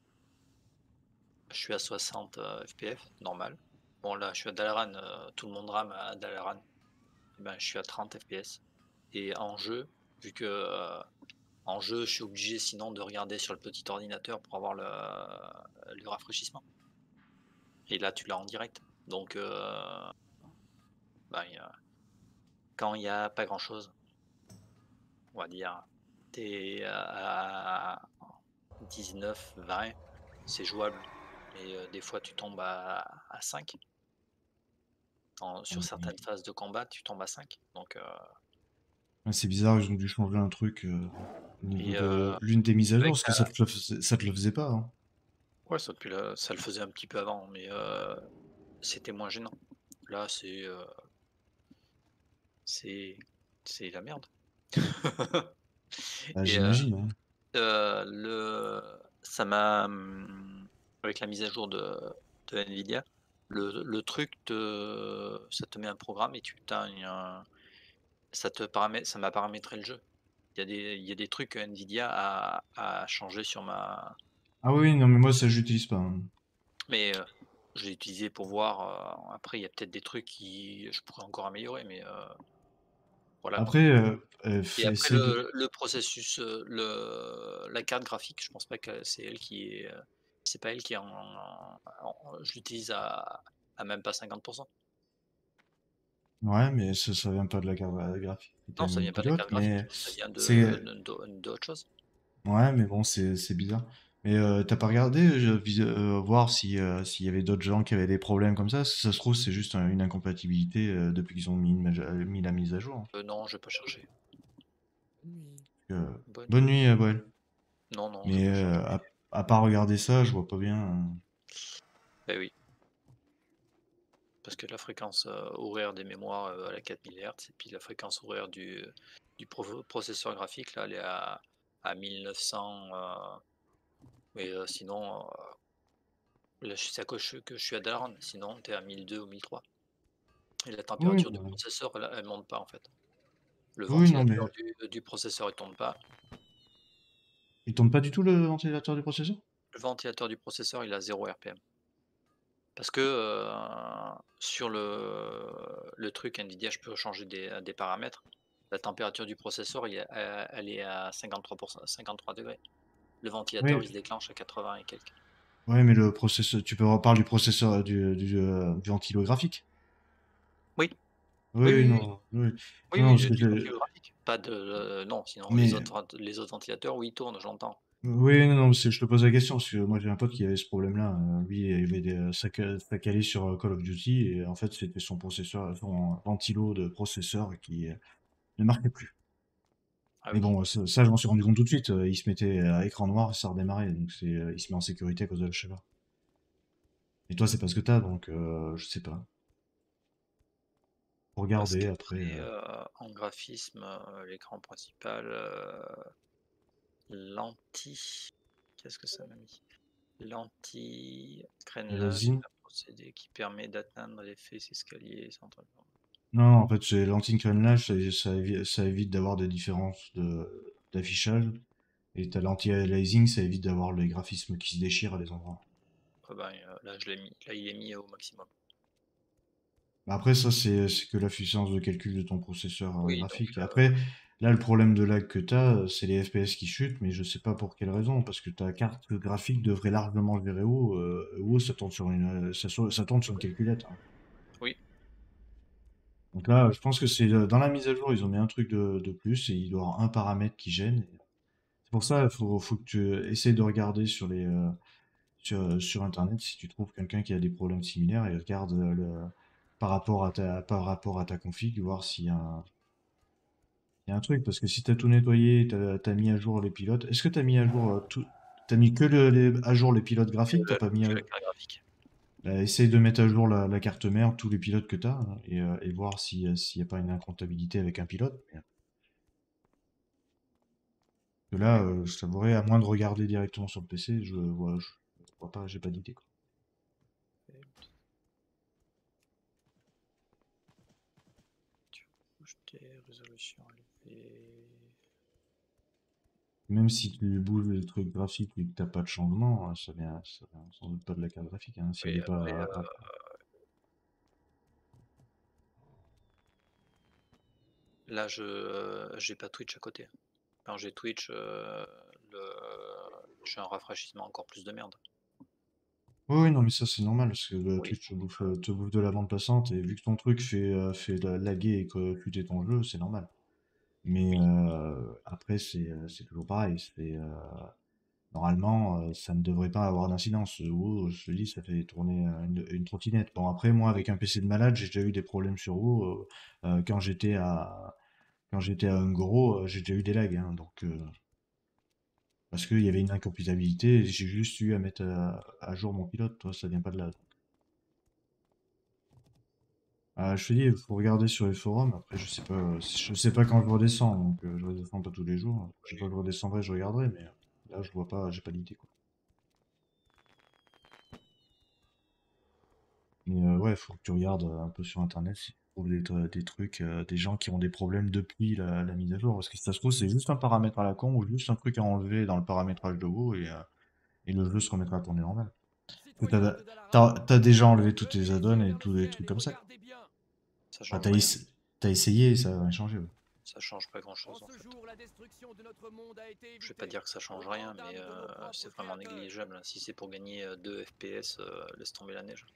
je suis à soixante euh, F P S, normal. Bon là, je suis à Dalaran, euh, tout le monde rame à Dalaran. Eh ben, je suis à trente F P S. Et en jeu, vu que euh, en jeu, je suis obligé sinon de regarder sur le petit ordinateur pour avoir le, le rafraîchissement. Et là, tu l'as en direct. Donc, euh, ben, y a- quand il n'y a pas grand-chose, on va dire, t'es à dix-neuf, vingt, c'est jouable. Mais euh, des fois, tu tombes à, à cinq. En- sur certaines phases de combat, tu tombes à cinq. Donc, euh, Ouais, c'est bizarre, ils ont dû changer un truc euh, au niveau et, de euh, l'une des mises à jour, avec parce que la- ça te le faisait, ça te le faisait pas. Hein. Ouais, ça, depuis le, ça le faisait un petit peu avant, mais euh, c'était moins gênant. Là, c'est euh, c'est c'est la merde. Ah, Et euh, j'imagine. Hein. euh, le ça m'a hum, avec la mise à jour de, de Nvidia, le, le truc te ça te met un programme et tu t'as une- un- ça te paramètre ça m'a paramétré le jeu. Il y a des il y a des trucs que Nvidia a, a changé sur ma Ah oui, non, mais moi, ça, j'utilise pas. Hein. mais euh, je l'ai utilisé pour voir. euh, après, il y a peut-être des trucs qui je pourrais encore améliorer, mais euh, voilà quoi. Après, euh, euh, Et fais- après essaie de... le, le processus, euh, le, la carte graphique, je pense pas que c'est elle qui est, euh, c'est pas elle qui est en, en- en- je l'utilise à, à même pas cinquante pour cent. Ouais, mais ça, ça vient pas de la carte graphique qui t'a Non, ça mis le vient pas de la pilote, carte mais graphique, ça vient de c'est... de- de- d'autre chose. Ouais, mais bon, c'est c'est bizarre. Mais euh, t'as pas regardé euh, vis- euh, voir si euh, s'il y avait d'autres gens qui avaient des problèmes comme ça? Si ça se trouve, c'est juste un- une incompatibilité euh, depuis qu'ils ont mis, une maja- mis la mise à jour. Euh, non, je vais pas chercher. Euh, Bonne bonne nuit, euh, Boël. Non, non, je vais Mais pas euh, chercher. à, à part regarder ça, je vois pas bien. euh. Ben oui. Parce que la fréquence euh, horaire des mémoires euh, elle est à quatre mille hertz et puis la fréquence horaire du, du pro- processeur graphique là elle est à, à mille neuf cents euh, mais euh, sinon euh, là c'est à cause que que je suis à Dalaran, sinon t'es à mille deux ou mille trois et la Oui, température du bah, processeur elle, elle monte pas en fait. Le oui, non, mais ventilateur du, du processeur il tourne pas. il tourne pas du tout le ventilateur du processeur? Le ventilateur du processeur il a zéro R P M. Parce que euh, sur le, le truc Nvidia, je peux changer des, des paramètres. La température du processeur, il est à- elle est à cinquante-trois pour cent, cinquante-trois degrés. Le ventilateur, Oui. il se déclenche à quatre-vingts et quelques. Ouais, mais le processeur, tu peux parler du processeur euh, du, du, euh, du ventilo-graphique? Oui. Oui, Oui, oui, oui, oui. non, oui. Oui, Non, oui, parce le- que du je- ventilo-graphique. Pas de. euh, non, sinon les mais autres, vent- les autres ventilateurs, oui, ils tournent, je l'entends. oui, non, non, parce que je te pose la question, parce que moi j'ai un pote qui avait ce problème-là. euh, Lui, il avait des, ça, ca- ça calait sur euh, Call of Duty, et en fait, c'était son processeur, son ventilo de processeur qui euh, ne marquait plus. Ah Mais oui. bon, ça, ça, je m'en suis rendu compte tout de suite. euh, Il se mettait à écran noir et ça redémarrait, donc c'est, euh, il se met en sécurité à cause de la chaleur. Et toi, c'est pas ce que t'as, donc euh, je sais pas. Pour Parce regarder qu'après, après. euh, euh, en graphisme, euh, l'écran principal, euh, lentille. Qu'est-ce que ça m'a mis? Lentille, crénelage, Aliasing. c'est un procédé qui permet d'atteindre l'effet escalier sans trop- Non, en fait, c'est l'anti-crénelage, ça, ça, évi- ça évite d'avoir des différences de- d'affichage. Et t'as l'anti-aliasing, ça évite d'avoir les graphismes qui se déchirent à des endroits. Ah ben, euh, là, je l'ai mis. Là, il est mis au maximum. Bah après, ça, c'est c'est que la puissance de calcul de ton processeur euh, Oui, donc, graphique. Et euh, après, là, le problème de lag que t'as, euh, c'est les F P S qui chutent, mais je sais pas pour quelle raison, parce que ta carte graphique devrait largement le gérer haut. Euh, haut, ça tourne sur une, euh, ça, so- ça tourne sur une calculette, hein. oui. Donc là, je pense que c'est euh, dans la mise à jour, ils ont mis un truc de, de plus et il doit y avoir un paramètre qui gêne. C'est pour ça, il faut, faut que tu essayes de regarder sur les, euh, sur, euh, sur Internet si tu trouves quelqu'un qui a des problèmes similaires et regarde euh, le, par rapport à ta, par rapport à ta config, voir s'il y a un, il y a un truc. Parce que si tu as tout nettoyé, tu as, mis à jour les pilotes. Est-ce que tu as mis à jour euh, tout. T'as mis que le- les- à jour les pilotes graphiques, t'as Euh, pas mis que à... la carte graphique. Bah, essaye de mettre à jour la, la carte mère, tous les pilotes que tu as, et, euh, et voir si, euh, s'il n'y a pas une incompatibilité avec un pilote. Mais, euh, que là, euh, je t'avouerais, à moins de regarder directement sur le P C, je vois, je vois pas, j'ai pas d'idée, quoi. Jeter, résolution élevée. Même si tu bouges les trucs graphiques et que t'as pas de changement, hein, ça vient, ça vient sans doute pas de la carte graphique, hein, si elle Oui, est pas... après, euh, à- là, je euh, j'ai pas Twitch à côté. Quand j'ai Twitch, euh, le... j'ai un rafraîchissement encore plus de merde. Oui, oui, non, mais ça c'est normal, parce que le Oui. Twitch te bouffe, euh, te bouffe de la bande passante, et vu que ton truc fait, euh, fait la- laguer et que cuter ton jeu, c'est normal. Mais euh, après, c'est euh, c'est toujours pareil. C'est euh, normalement, euh, ça ne devrait pas avoir d'incidence. WoW, je te dis, ça fait tourner euh, une, une trottinette. Bon, après, moi, avec un P C de malade, j'ai déjà eu des problèmes sur WoW. Euh, euh, quand j'étais à quand j'étais à Ungoro, euh, j'ai déjà eu des lags, hein, donc euh, parce qu'il y avait une incompatibilité, et j'ai juste eu à mettre à, à jour mon pilote. Toi, ça vient pas de là. Ah, je te dis, il faut regarder sur les forums. Après, je sais pas, je sais pas quand je redescends, donc euh, je redescends pas tous les jours. Je sais pas, je redescendrai, je regarderai, mais euh, là, je vois pas, j'ai pas d'idée, quoi. Mais euh, ouais, faut que tu regardes euh, un peu sur internet si tu trouves des, tr- des trucs, euh, des gens qui ont des problèmes depuis la, la mise à jour. Parce que si ça se trouve, c'est juste un paramètre à la con ou juste un truc à enlever dans le paramétrage de WoW et, euh, et le jeu se remettra à tourner normal. Parce que T'as, t'as, t'as déjà enlevé toutes tes add-ons et tous les trucs comme ça. Ça Enfin, change t'as, rien. ess- t'as essayé et ça a rien changé. Ouais. Ça change pas grand chose en fait. Je vais pas dire que ça change rien, mais euh, c'est vraiment négligeable. Si c'est pour gagner euh, deux F P S, euh, laisse tomber la neige.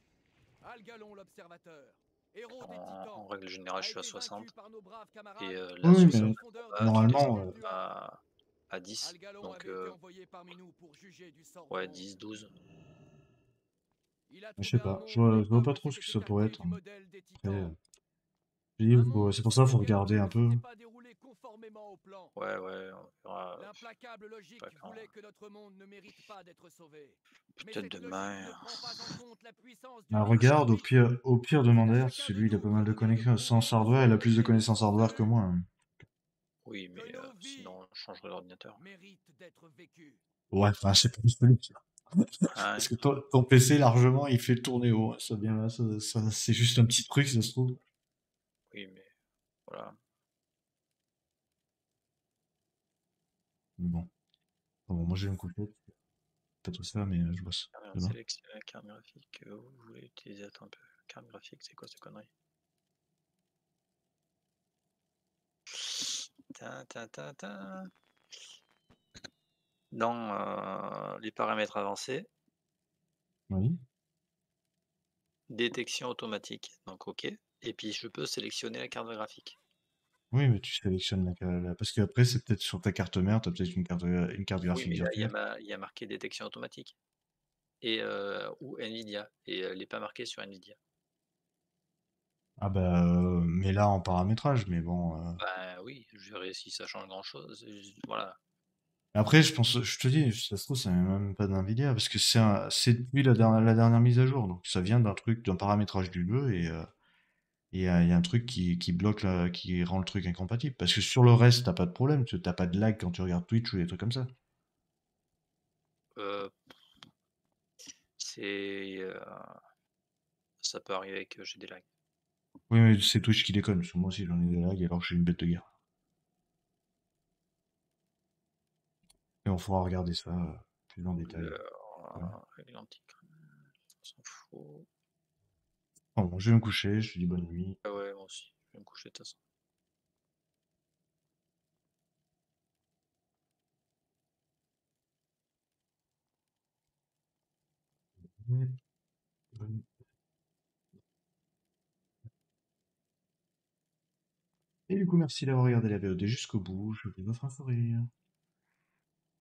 En, en règle générale, je suis à soixante. Et euh, là, Oui, sur mais certains combats, tu normalement, descends euh, à, à dix. Donc, euh, ouais, dix, douze. je sais pas, je vois, je vois pas trop ce que ça pourrait être, hein. Après, euh, je dis, faut- c'est pour ça qu'il faut regarder un peu. Ouais, ouais, on verra. L'implacable logique pas quand. voulait que notre monde ne mérite pas d'être sauvé. Mais Peut-être cette demain. logique ne prend pas en compte la puissance du Ah, monde. regarde, au pire, au pire demander, parce que lui, il a pas mal de connaissances hardware, il a plus de connaissances hardware que moi, hein. Oui, mais euh, sinon, je changerai d'ordinateur. Ouais, enfin, c'est pas disponible, ça. Ah Parce ouais. que ton, ton P C, largement, il fait tourner haut, hein. Ça vient, ça, ça- c'est juste un petit truc, ça se trouve. Oui, mais voilà. Mais bon. Bon, moi, je vais me coucher. Pas tout ça, mais euh, je bosse. Ah, Demain. sélectionnez la carte graphique que vous voulez utiliser. Attends un peu. Carte graphique, c'est quoi cette connerie? Ta, ta, ta, ta. Dans euh, les paramètres avancés, Oui. détection automatique. Donc, OK. Et puis, je peux sélectionner la carte graphique. Oui, mais tu sélectionnes la, ca- la- parce qu'après, c'est peut-être sur ta carte mère, t'as peut-être une carte, une carte Oui, graphique mais là, il y a, virtuelle. ma- il y a marqué détection automatique. Et, euh, ou Nvidia. Et elle n'est pas marquée sur Nvidia. Ah bah, euh, mais là en paramétrage, mais bon. euh, Bah oui, je verrai si ça change grand chose. Voilà. Après, je pense, je te dis, ça se trouve, c'est même pas d'Nvidia, parce que c'est un- c'est depuis la dernière, la dernière mise à jour, donc ça vient d'un truc, d'un paramétrage du jeu, et, euh, Il y a, il y a un truc qui, qui bloque, la, qui rend le truc incompatible. Parce que sur le reste, t'as pas de problème. Tu t'as pas de lag quand tu regardes Twitch ou des trucs comme ça. Euh, c'est. euh, Ça peut arriver que j'ai des lags. Oui, mais c'est Twitch qui déconne. Parce que moi aussi, j'en ai des lags alors que je suis une bête de guerre. Et on pourra regarder ça euh, plus en détail. Le... Voilà. l'anticre- On s'en fout. Bon, bon, je vais me coucher. Je te dis bonne nuit. Ah ouais, moi aussi. Je vais me coucher de toute façon. Ouais. Bonne- Et du coup, merci d'avoir regardé la V O D jusqu'au bout. Je vais vous offrir un sourire.